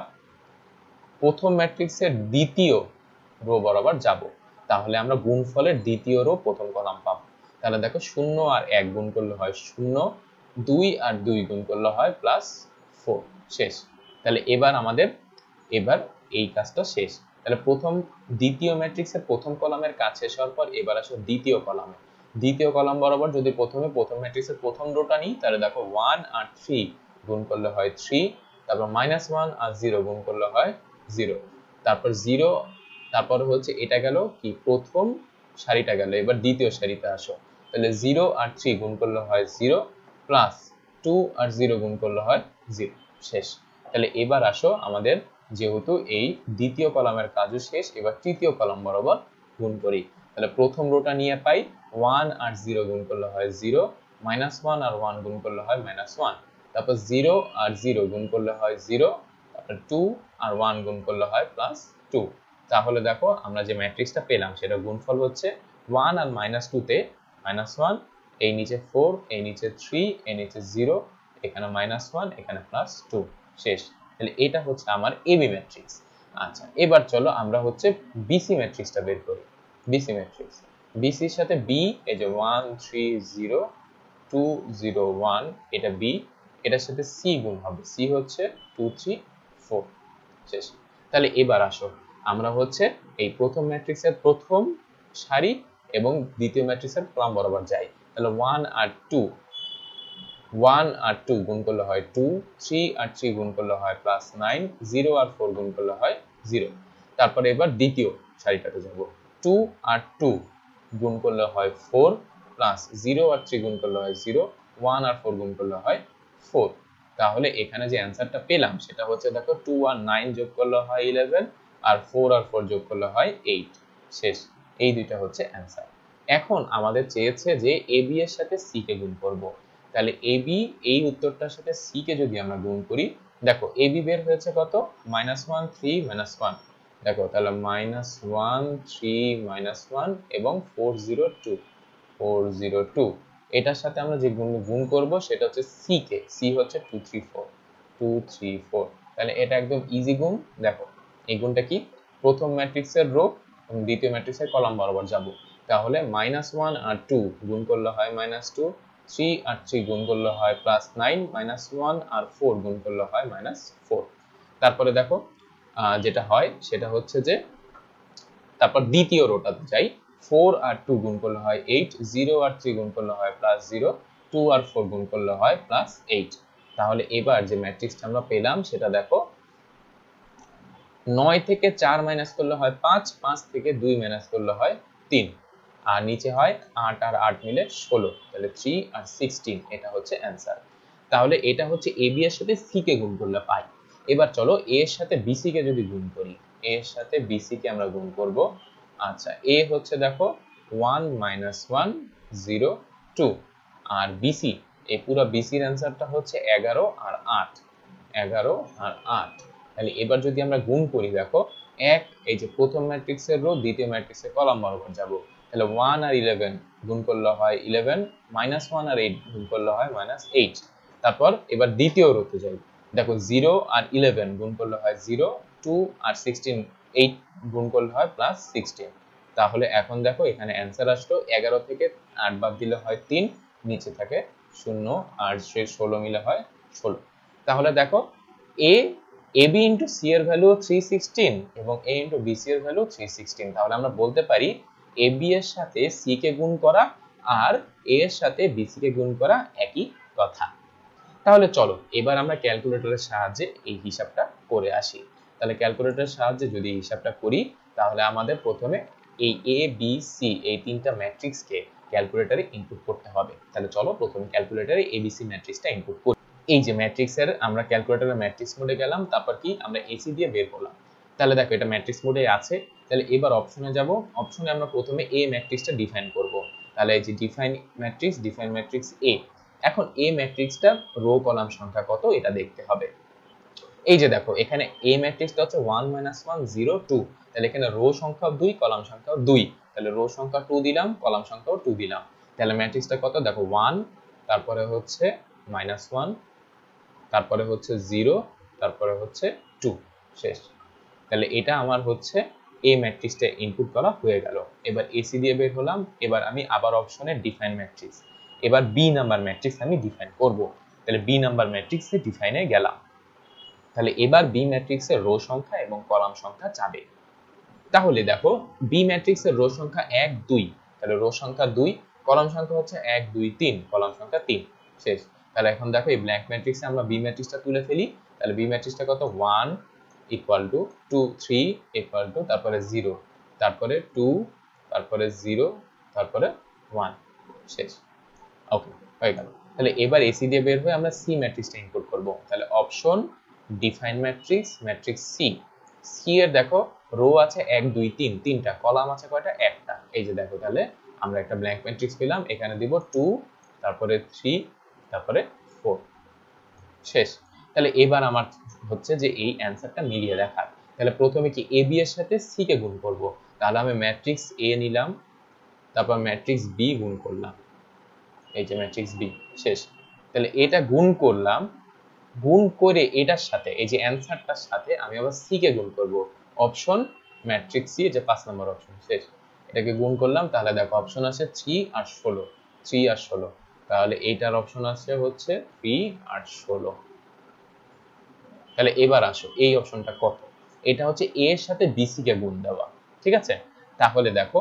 Speaker 1: প্রথম ম্যাট্রিক্সের দ্বিতীয় রো বরাবর যাব। তাহলে আমরা গুণফলের দ্বিতীয় রো প্রথম কলাম পাবো। তাহলে দেখো শূন্য আর এক গুণ করলে হয় শূন্য, দুই আর দুই গুণ করলে হয় প্লাস ফোর। শেষ। তাহলে এবার আমাদের এবার এই কাজটা শেষ। তাহলে প্রথম দ্বিতীয় ম্যাট্রিক্সের প্রথম কলামের কাজ শেষ হওয়ার পর এবার আসো দ্বিতীয় কলামে। দ্বিতীয় কলাম বরাবর যদি প্রথমে প্রথম ম্যাট্রিক্সের প্রথম রোটা নিই, তাহলে দেখো ওয়ান আর থ্রি গুণ করলে হয় থ্রি, তারপর মাইনাস ওয়ান আর জিরো গুণ করলে হয় জিরো, তারপর জিরো, তারপরে হচ্ছে এটা গেল কি প্রথম সারিটা গেল। এবার দ্বিতীয় সারিতে আসো। তাহলে জিরো আর থ্রি গুণ করলে হয় জিরো, প্লাস টু আর জিরো গুণ করলে হয় জিরো। শেষ। তাহলে এবার আসো আমাদের যেহেতু এই দ্বিতীয় কলামের কাজও শেষ, এবার তৃতীয় কলাম বরাবর গুণ করি। তাহলে প্রথম রোটা নিয়ে পাই ওয়ান আর জিরো গুণ করলে হয় জিরো, মাইনাস ওয়ান আর ওয়ান গুণ করলে হয় মাইনাস ওয়ান, তারপর জিরো আর জিরো গুণ করলে হয় জিরো, তারপর টু আর ওয়ান গুণ করলে হয় প্লাস টু। তাহলে দেখো আমরা যে ম্যাট্রিক্সটা পেলাম সেটা গুণফল হচ্ছে ওয়ান আর মাইনাস টু তে মাইনাস ওয়ান, এই নিচে ফোর, এই নিচে থ্রি, এই নিচে জিরো, এখানে মাইনাস ওয়ান, এখানে প্লাস টু। শেষ। তাহলে এটা হচ্ছে আমার এবি ম্যাট্রিক্স। আচ্ছা, এবার চলো আমরা হচ্ছে বিসি ম্যাট্রিক্সটা বের করি। বিসি ম্যাট্রিক্স, বিসির সাথে বি, এই যে one three zero two zero one, এটা বি, এটার সাথে সি গুণ হবে, সি হচ্ছে টু থ্রি ফোর। শেষ। তাহলে এবার আসো আমরা হচ্ছে এই প্রথম ম্যাট্রিক্সের প্রথম সারি এবং দ্বিতীয় ম্যাট্রিক্সের কলাম বরাবর যাই। তাহলে ওয়ান আর টু, ওয়ান আর টু গুণ করলে হয় টু, থ্রি আর থ্রি গুণ করলে হয় প্লাস নাইন, জিরো আর ফোর গুণ করলে হয় জিরো। তারপরে এবার দ্বিতীয় সারিটাতে যাব। টু আর টু গুণ করলে হয় ফোর, প্লাস জিরো আর থ্রি গুণ করলে হয় জিরো, ওয়ান আর ফোর গুণ করলে হয় ফোর। তাহলে এখানে যে অ্যান্সারটা পেলাম সেটা হচ্ছে দেখো টু আর নাইন যোগ করলে হয় ইলেভেন, আর ফোর আর ফোর যোগ করলে হয় এইট। শেষ। এই দুইটা হচ্ছে অ্যান্সার। এখন আমাদের চেয়েছে যে এ বি এর সাথে সি কে গুণ করব। তাহলে এ বি এই উত্তরটার সাথে সি কে যদি আমরা গুণ করি, দেখো এ বি বের হয়েছে কত? Minus one three minus one. দেখো তাহলে minus one three minus one এবং four zero two, four zero two. এটার সাথে আমরা যে গুণ গুণ করবো সেটা হচ্ছে সি কে, সি হচ্ছে two three four, two three four. তাহলে এটা একদম ইজি গুণ। দেখো এই গুণটা কি? প্রথম ম্যাট্রিক্সের রো এবং দ্বিতীয় ম্যাট্রিক্সের কলাম বরাবর যাব। তাহলে মাইনাস ওয়ান আর টু গুণ করলে হয় মাইনাস টু, থ্রি আর থ্রি গুণ করলে হয় প্লাস নাইন, মাইনাস ওয়ান আর ফোর গুণ করলে হয় মাইনাস ফোর। তারপরে দেখো যেটা হয় সেটা হচ্ছে যে তারপর দ্বিতীয় রোটাতে যাই। ফোর আর টু গুণ করলে হয় এইট, জিরো আর থ্রি গুণ করলে হয় প্লাস জিরো, টু আর ফোর গুণ করলে হয় প্লাস এইট। তাহলে এবার যে ম্যাট্রিক্সটা আমরা পেলাম সেটা দেখো নয় থেকে চার মাইনাস করলে হয় পাঁচ, পাঁচ থেকে দুই মাইনাস করলে হয় তিন, আর নিচে হয় আট আর আট মিলে ষোলো। তাহলে থ্রি আর সিক্সটিন, এটা হচ্ছে অ্যান্সার। তাহলে এটা হচ্ছে এ বি এর সাথে সি কে গুণ করলে পাই। এবার চলো এ এর সাথে বিসি কে যদি গুণ করি, এ এর সাথে বিসি কে আমরা গুণ করব। আচ্ছা, এ হচ্ছে দেখো one minus one zero two, আর বিসি এই পুরো বিসির অ্যান্সারটা হচ্ছে এগারো আর আট, এগারো আর আট। তাহলে এবার যদি আমরা গুণ করি, দেখো এক, এই যে প্রথম ম্যাট্রিক্সের রো দ্বিতীয় ম্যাট্রিক্সের কলাম বরাবর যাব। তাহলে ওয়ান আর ইলেভেন গুণ করলে হয় ইলেভেন, মাইনাস ওয়ান আর এইট গুণ করলে হয় মাইনাস এইট। তারপর এবার দ্বিতীয় রোতে যাই। দেখো জিরো আর ইলেভেন গুণ করলে হয় জিরো, টু আর সিক্সটিন, এইট গুণ করলে হয় প্লাস সিক্সটিন। তাহলে এখন দেখো এখানে অ্যান্সার আসলো এগারো থেকে আট বাদ দিলে হয় তিন, নিচে থাকে শূন্য, আর সে ষোলো মিলে হয় ষোলো। তাহলে দেখো এ ab ইন্টু সি এর ভ্যালু থ্রি সিক্সটিন এবং a ইন্টু bc এর ভ্যালু থ্রি সিক্সটিন। তাহলে আমরা বলতে পারি ab এর সাথে c কে গুণ করা আর a এর সাথে bc কে গুণ করা একই কথা। তাহলে চলো এবার আমরা ক্যালকুলেটরের সাহায্যে এই হিসাবটা করে আসি। তাহলে ক্যালকুলেটরের সাহায্যে যদি হিসাবটা করি, তাহলে আমাদের প্রথমে এই a b c এই তিনটা ম্যাট্রিক্সকে ক্যালকুলেটরে ইনপুট করতে হবে। তাহলে চলো প্রথমে ক্যালকুলেটরে a b c ম্যাট্রিক্সটা ইনপুট করি। এই যে ম্যাট্রিক্সের আমরা ক্যালকুলেটরের ম্যাট্রিক্স মোডে গেলাম, তারপর কি আমরা এসি দিয়ে বের করলাম। তাহলে দেখো এটা ম্যাট্রিক্স মোডে আছে। তাহলে এবার অপশনে যাব, অপশনে আমরা প্রথমে এ ম্যাট্রিক্সটা ডিফাইন করব। তাহলে এই যে define matrix, define matrix A. এখন এ ম্যাট্রিক্সটা রো কলাম সংখ্যা কত এটা দেখতে হবে। এই যে দেখো এখানে এ ম্যাট্রিক্সটা হচ্ছে one minus one zero two, তাহলে এখানে রো সংখ্যা দুই, কলাম সংখ্যা দুই, তাহলে রো সংখ্যা টু দিলাম, কলাম সংখ্যাও টু দিলাম। তাহলে ম্যাট্রিক্সটা কত দেখো ওয়ান, তারপরে হচ্ছে মাইনাস ওয়ান, তারপরে হচ্ছে জিরো, তারপরে হচ্ছে টু, শেষ। তাহলে এটা আমার হচ্ছে এ ম্যাট্রিক্সটা ইনপুট করা হয়ে গেল। এবার এসি দিয়ে বের হলাম। এবার আমি আবার অপশনে ডিফাইন ম্যাট্রিক্স, এবার বি নাম্বার ম্যাট্রিক্স আমি ডিফাইন করব। তাহলে বি নাম্বার ম্যাট্রিক্সে ডিফাইনে গেলাম। তাহলে এবার বি ম্যাট্রিক্সের রো সংখ্যা এবং কলাম সংখ্যা চাবে। তাহলে দেখো বি ম্যাট্রিক্সের রো সংখ্যা এক দুই, তাহলে রো সংখ্যা দুই, কলাম সংখ্যা হচ্ছে এক দুই তিন, কলাম সংখ্যা তিন, শেষ। তাহলে এখন দেখো এই ব্ল্যাঙ্ক ম্যাট্রিক্সে আমরা বি ম্যাট্রিক্সটা তুলে ফেলি। তাহলে বি ম্যাট্রিক্সটা কত one equal two two, three equal two, তারপরে জিরো, তারপরে টু, তারপরে জিরো, তারপরে ওয়ান, শেষ। ওকে, হয়ে গেল। তাহলে এবার এসি দিয়ে বের হয়ে আমরা সি ম্যাট্রিক্সটা ইনপুট করব। তাহলে option define matrix, matrix C. C এর দেখো রো আছে এক দুই তিন, তিনটা, কলাম আছে কয়টা একটা। এই যে দেখো তাহলে আমরা একটা ব্ল্যাঙ্ক ম্যাট্রিক্স পেলাম। এখানে দিব টু, তারপরে থ্রি, তারপরে ফোর, শেষ। তাহলে এবার আমার হচ্ছে যে এই অ্যানসারটা মিলিয়ে দেখার। তাহলে প্রথমে কি এ বি এর সাথে সি কে গুণ করব। তাহলে আমি ম্যাট্রিক্স এ নিলাম, তারপর ম্যাট্রিক্স বি গুণ করলাম, এই যে ম্যাট্রিক্স বি, শেষ। তাহলে এটা গুণ করলাম, গুণ করে এটার সাথে এই যে অ্যানসারটার সাথে আমি আবার সি কে গুণ করব। অপশন ম্যাট্রিক্স সি, যে পাঁচ নম্বর অপশন, শেষ। এটাকে গুণ করলাম। তাহলে দেখো অপশন আছে থ্রি আর ষোলো, থ্রি আর ষোলো। তাহলে এইটার অপশন আছে হচ্ছে থ্রি আর ষোলো। তাহলে এবার আসো এই অপশনটা কত। এটা হচ্ছে এ এর সাথে বিসি কে গুণ দেওয়া, ঠিক আছে। তাহলে দেখো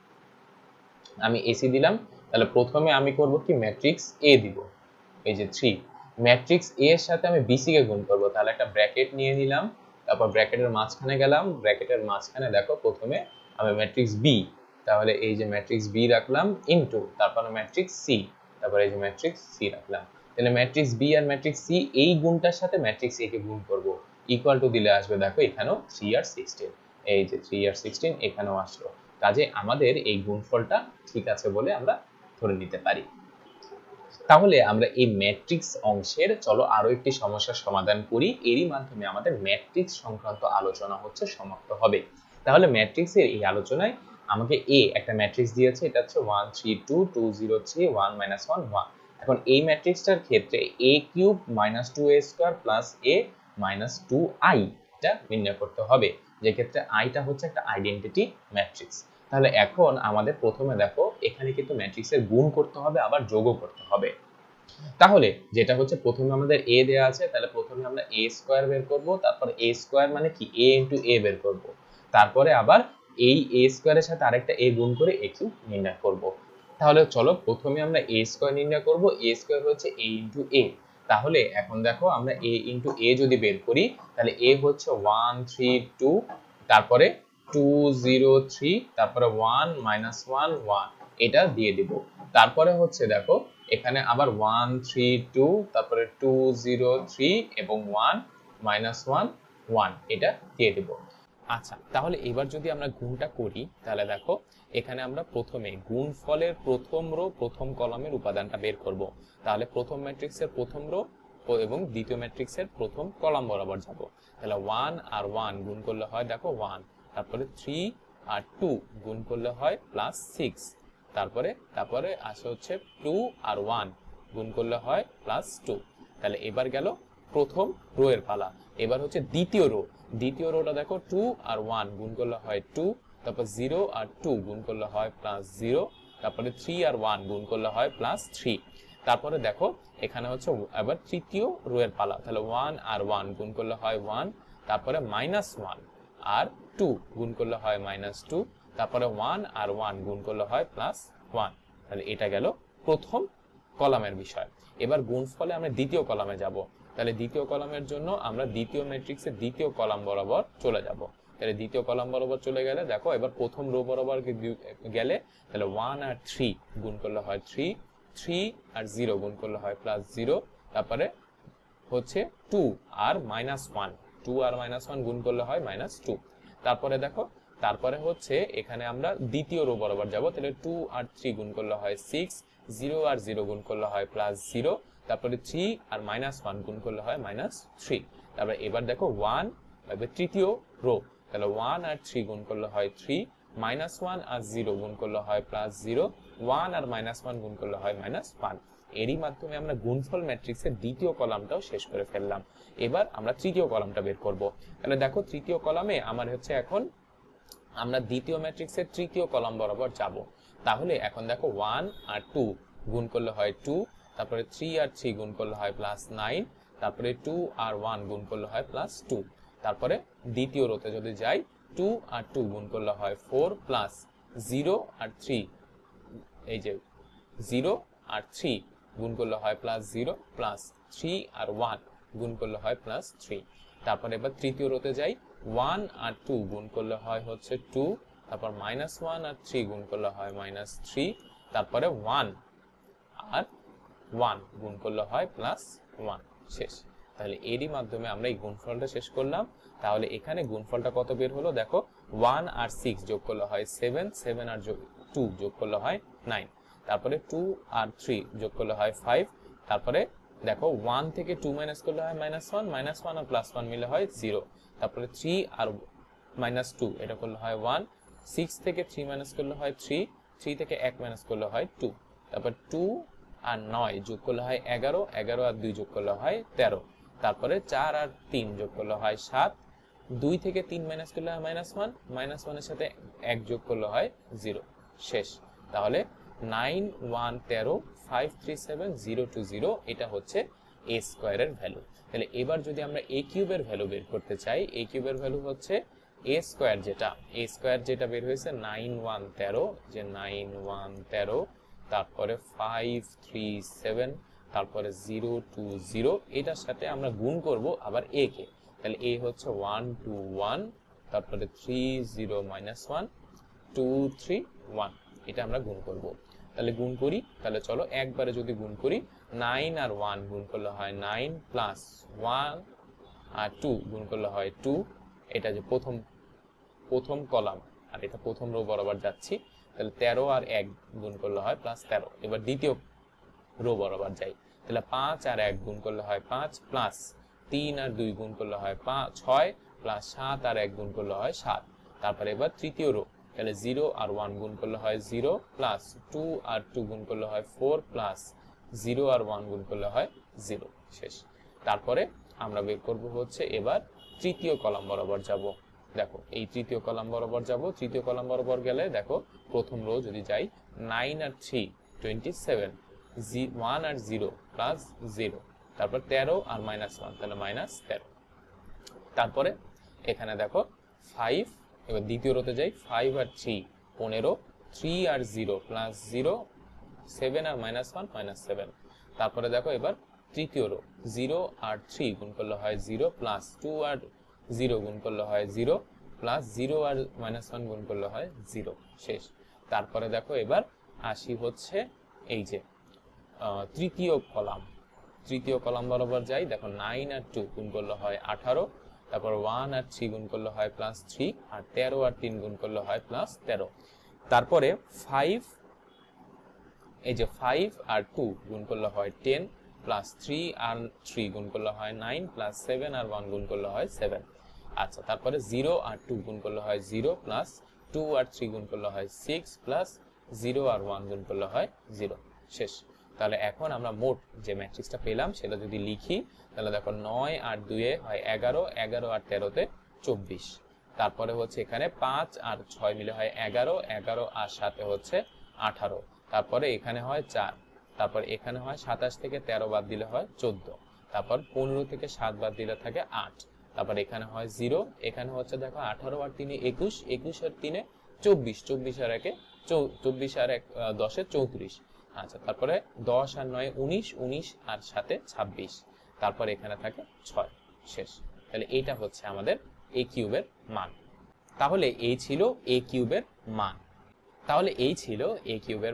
Speaker 1: আমি এসি দিলাম। তাহলে প্রথমে আমি করব কি ম্যাট্রিক্স এ দিব, এই যে থ্রি, ম্যাট্রিক্স এ এর সাথে আমি বিসি কে গুণ করব। তাহলে একটা ব্র্যাকেট নিয়ে নিলাম, তারপর ব্র্যাকেটের মাঝখানে গেলাম, ব্র্যাকেটের মাঝখানে দেখো প্রথমে আমি ম্যাট্রিক্স বি, তাহলে এই যে ম্যাট্রিক্স বি রাখলাম ইনটু, তারপর ম্যাট্রিক্স সি, তারপর এই যে ম্যাট্রিক্স সি রাখলাম। তাহলে ম্যাট্রিক্স বি আর ম্যাট্রিক্স সি এই গুণটার সাথে ম্যাট্রিক্স এ কে গুণ করব। ইকুয়াল টু দিলে আসবে দেখো এখানেও থ্রি আর সিক্সটিন, এই যে থ্রি আর সিক্সটিন এখানেও আসলো। কাজে আমাদের এই গুণফলটা ঠিক আছে বলে আমরা ধরে নিতে পারি। তাহলে আমরা এই ম্যাট্রিক্স অংশের চলো আরো একটি সমস্যার সমাধান করি। এরই মাধ্যমে আমাদের ম্যাট্রিক্স সংক্রান্ত আলোচনা হচ্ছে সমাপ্ত হবে। তাহলে ম্যাট্রিক্সের এই আলোচনায় আমাকে এ একটা ম্যাট্রিক্স দিয়েছে, এটা হচ্ছে one three two, two zero three, one minus one, one. এখন এই ম্যাট্রিক্সটার ক্ষেত্রে A cube minus two A square plus A minus two I এটা নির্ণয় করতে হবে, যে ক্ষেত্রে আইটা হচ্ছে একটা আইডেন্টিটি ম্যাট্রিক্স। তাহলে এখন আমাদের প্রথমে দেখো এখানে কিন্তু ম্যাট্রিক্সের গুণ করতে হবে, আবার যোগও করতে হবে। তাহলে যেটা হচ্ছে প্রথমে আমাদের a দেয়া আছে, তাহলে প্রথমে আমরা a স্কয়ার বের করব, তারপর a স্কয়ার মানে কি a ইনটু a বের করব, তারপরে আবার এই a স্কয়ারের সাথে আরেকটা a গুণ করে a কিউব নির্ণয় করব। তাহলে চলো প্রথমে আমরা a স্কয়ার নির্ণয় করব। a স্কয়ার হচ্ছে a ইনটু a। তাহলে এখন দেখো আমরা a ইনটু a যদি বের করি, তাহলে a হচ্ছে ওয়ান থ্রি টু, তারপরে টু জিরো থ্রি, তারপরে ওয়ান মাইনাস ওয়ান, ওয়ান, এটা দিয়ে দিব। তারপরে হচ্ছে দেখো এখানে আবার ওয়ান থ্রি টু, তারপরে টু জিরো থ্রি এবং ওয়ান মাইনাস ওয়ান, ওয়ান, এটা দিয়ে দেব। আচ্ছা, তাহলে এবার যদি আমরা গুণটা করি, তাহলে দেখো এখানে আমরা প্রথমে গুণফলের প্রথম রো প্রথম কলামের উপাদানটা বের করব। তাহলে প্রথম ম্যাট্রিক্সের প্রথম রো এবং দ্বিতীয় ম্যাট্রিক্সের প্রথম কলাম বরাবর যাব। তাহলে ওয়ান আর ওয়ান গুণ করলে হয় দেখো ওয়ান, তারপরে থ্রি আর টু গুণ করলে হয় প্লাস সিক্স, তারপরে তারপরে আসে হচ্ছে টু আর ওয়ান গুণ করলে হয় প্লাস টু। তাহলে এবার গেল প্রথম রো এর পালা। এবার হচ্ছে দ্বিতীয় রো, দ্বিতীয় রোটা দেখো টু আর ওয়ান গুণ করলে হয় টু, তারপর জিরো আর টু গুণ করলে হয় প্লাস জিরো, তারপরে থ্রি আর ওয়ান গুণ করলে হয় প্লাস থ্রি। তারপরে দেখো এখানে হচ্ছে এবার তৃতীয় রো এর পালা। তাহলে ওয়ান আর ওয়ান গুণ করলে হয় ওয়ান, তারপরে মাইনাস ওয়ান আর টু গুণ করলে হয় মাইনাস টু, তারপরে ওয়ান আর ওয়ান গুণ করলে হয় প্লাস ওয়ান। তাহলে এটা গেল প্রথম কলামের বিষয়। এবার গুণফলে আমরা দ্বিতীয় কলামে যাব। তাহলে দ্বিতীয় কলামের জন্য আমরা দ্বিতীয় ম্যাট্রিক্সের দ্বিতীয় কলাম বরাবর চলে যাব। তাহলে দ্বিতীয় কলাম বরাবর চলে গেলে দেখো এবার প্রথম রো বরাবর গেলে তাহলে ওয়ান আর থ্রি গুণ করলে হয় থ্রি, থ্রি আর জিরো গুণ করলে হয় প্লাস জিরো, তারপরে হচ্ছে টু আর মাইনাস ওয়ান, টু আর মাইনাস ওয়ান গুণ করলে হয় মাইনাস টু। তারপরে দেখো তারপরে হচ্ছে এখানে আমরা দ্বিতীয় রো বরাবর যাব, তাহলে টু আর থ্রি গুণ করলে হয় সিক্স, জিরো আর জিরো গুণ করলে হয় প্লাস জিরো, তারপরে থ্রি আর মাইনাস ওয়ান গুণ করলে হয় মাইনাস থ্রি। তারপরে এবার দেখো ওয়ান, এবার তৃতীয় রো, তাহলে ওয়ান আর থ্রি গুণ করলে হয় থ্রি, মাইনাস ওয়ান আর জিরো গুণ করলে হয় প্লাস জিরো, ওয়ান আর মাইনাস ওয়ান গুণ করলে হয় মাইনাস ওয়ান। এরই মাধ্যমে আমরা গুণফল ম্যাট্রিক্সের দ্বিতীয় কলামটাও শেষ করে ফেললাম। এবার আমরা তৃতীয় কলামটা বের করব। তাহলে দেখো তৃতীয় কলামে আমার হচ্ছে এখন আমরা দ্বিতীয় ম্যাট্রিক্সের তৃতীয় কলাম বরাবর যাব। তাহলে এখন দেখো ওয়ান আর টু গুণ করলে হয় টু, তারপরে থ্রি আর থ্রি গুণ করলে হয় প্লাস নাইন, তারপরে টু আর ওয়ান গুণ করলে হয় প্লাস টু। তারপরে দ্বিতীয় রোতে যদি যাই, টু আর টু গুণ করলে হয় ফোর, প্লাস জিরো আর থ্রি, এই যে জিরো আর থ্রি গুণ করলে হয় প্লাস জিরো, প্লাস থ্রি আর ওয়ান গুণ করলে হয় প্লাস থ্রি। তারপরে এবার তৃতীয় রোতে যাই, ওয়ান আর টু গুণ করলে হয় হচ্ছে টু, তারপর মাইনাস ওয়ান আর থ্রি গুণ করলে হয় মাইনাস থ্রি, তারপরে ওয়ান আর ওয়ান গুণ করলে হয় প্লাস ওয়ান। শেষ। তাহলে এরই মাধ্যমে আমরা এই গুণফলটা শেষ করলাম। তাহলে এখানে গুণফলটা কত বের হলো দেখো, ওয়ান আর সিক্স যোগ করলে হয় সেভেন, সেভেন আর টু যোগ করলে হয় নাইন, তারপরে টু আর থ্রি যোগ করলে হয় ফাইভ, তারপরে দেখো ওয়ান থেকে টু মাইনাস করলে হয় মাইনাস ওয়ান, মাইনাস ওয়ান আর প্লাস ওয়ান মিলে হয় জিরো, তারপরে থ্রি আর মাইনাস টু এটা করলে হয় ওয়ান, সিক্স থেকে থ্রি মাইনাস করলে হয় থ্রি, থ্রি থেকে এক মাইনাস করলে হয় টু, তারপর টু আর নয় যোগ করলে হয় এগারো, এগারো আর দুই যোগ করলে হয় তেরো, তারপরে চার আর তিন যোগ করলে হয় সাত, দুই থেকে তিন মাইনাস করলে হয় মাইনাস ওয়ান, মাইনাস ওয়ানের সাথে এক যোগ করলে হয় জিরো। শেষ। তাহলে নাইন ওয়ান তেরো five three seven zero two zero এটা হচ্ছে এ স্কোয়ারের ভ্যালু। তাহলে এবার যদি আমরা এ কিউবের ভ্যালু বের করতে চাই, এ কিউবের ভ্যালু হচ্ছে এ স্কোয়ার, যেটা এ স্কোয়ার যেটা বের হয়েছে নাইন ওয়ান তেরো, যে নাইন ওয়ান তেরো, তারপরে ফাইভ থ্রি সেভেন, তারপরে জিরো টু জিরো, এটার সাথে আমরা গুণ করব আবার এ কে। তাহলে এ হচ্ছে ওয়ান টু ওয়ান, তারপরে three zero minus one, two three one, এটা আমরা গুণ করব। তাহলে গুণ করি, তাহলে চলো একবারে যদি গুণ করি, নাইন আর ওয়ান গুণ করলে হয় নাইন, প্লাস ওয়ান আর টু গুণ করলে হয় টু, এটা যে প্রথম প্রথম কলাম আর এটা প্রথম রো বরাবর যাচ্ছি, তাহলে তেরো আর এক গুণ করলে হয় প্লাস তেরো। এবার দ্বিতীয় রো বরাবর যাই, তাহলে পাঁচ আর এক গুণ করলে হয় পাঁচ, প্লাস তিন আর দুই গুণ করলে হয় পাঁচ ছয়, প্লাস সাত আর এক গুণ করলে হয় সাত। তারপরে এবার তৃতীয় রো, তাহলে জিরো আর ওয়ান গুণ করলে হয় জিরো, প্লাস টু আর টু গুণ করলে হয় ফোর, প্লাস জিরো আর ওয়ান গুণ করলে হয় জিরো। শেষ। তারপরে আমরা বের করব হচ্ছে এবার তৃতীয় কলাম বরাবর যাব। দেখো এই তৃতীয় কলাম বরাবর যাব, তৃতীয় কলাম বরাবর গেলে দেখো প্রথম রো যদি যাই, নাইন আর থ্রি টোয়েন্টি সেভেন, ওয়ান আর জিরো প্লাস জিরো, তারপর তেরো আর মাইনাস ওয়ান, তাহলে মাইনাস তেরো। তারপরে এখানে দেখো ফাইভ, এবার দ্বিতীয় রোতে যাই, ফাইভ আর থ্রি পনেরো, থ্রি আর জিরো প্লাস জিরো, সেভেন আর মাইনাস ওয়ান মাইনাস সেভেন। তারপরে দেখো এবার তৃতীয় রো, জিরো আর থ্রি গুণ করলে হয় জিরো, প্লাস টু আর জিরো গুণ করলে হয় জিরো, প্লাস জিরো আর মাইনাস ওয়ান গুণ করলে হয় জিরো। শেষ। তারপরে দেখো এবার আসি হচ্ছে এই যে তৃতীয় কলাম, তৃতীয় কলাম বরাবর যাই, দেখো নাইন আর টু গুণ করলে হয় আঠারো, তারপর ওয়ান আর থ্রি গুণ করলে হয় প্লাস থ্রি, আর তেরো আর তিন গুণ করলে হয় প্লাস তেরো। তারপরে ফাইভ, এই যে ফাইভ আর টু গুণ করলে হয় টেন, প্লাস থ্রি আর থ্রি গুণ করলে হয় নাইন, প্লাস সেভেন আর ওয়ান গুণ করলে হয় সেভেন। আচ্ছা, তারপরে জিরো আর টু গুণ করলে হয় জিরো, প্লাস টু আর থ্রি গুণ করলে হয় সিক্স, প্লাস জিরো আর ওয়ান গুণ করলে হয় জিরো। শেষ। তাহলে এখন আমরা মোট যে ম্যাট্রিক্সটা পেলাম সেটা যদি লিখি, তাহলে দেখো নয় আর দুয়ে হয় এগারো, এগারো আর তেরোতে চব্বিশ, তারপরে হচ্ছে এখানে পাঁচ আর ছয় মিলে হয় এগারো, এগারো আর সাথে হচ্ছে আঠারো, তারপরে এখানে হয় চার, তারপর এখানে হয় সাতাশ থেকে তেরো বাদ দিলে হয় চোদ্দ, তারপর পনেরো থেকে সাত বাদ দিলে থাকে আট, তারপর এখানে হয় জিরো, এখানে হচ্ছে দেখো আঠারো আর তিনে একুশ, একুশ আর তিনে চব্বিশ, চব্বিশ আর একে চব্বিশ আর এক দশে চৌত্রিশ। আচ্ছা, তারপরে দশ আর নয় উনিশ, উনিশ আর সাথে ছাব্বিশ, তারপর এখানে থাকে ছয়। শেষ। তাহলে এইটা হচ্ছে আমাদের এ কিউবের মান। তাহলে এই ছিল এ কিউবের মান তাহলে এই ছিল এ কিউবের মান।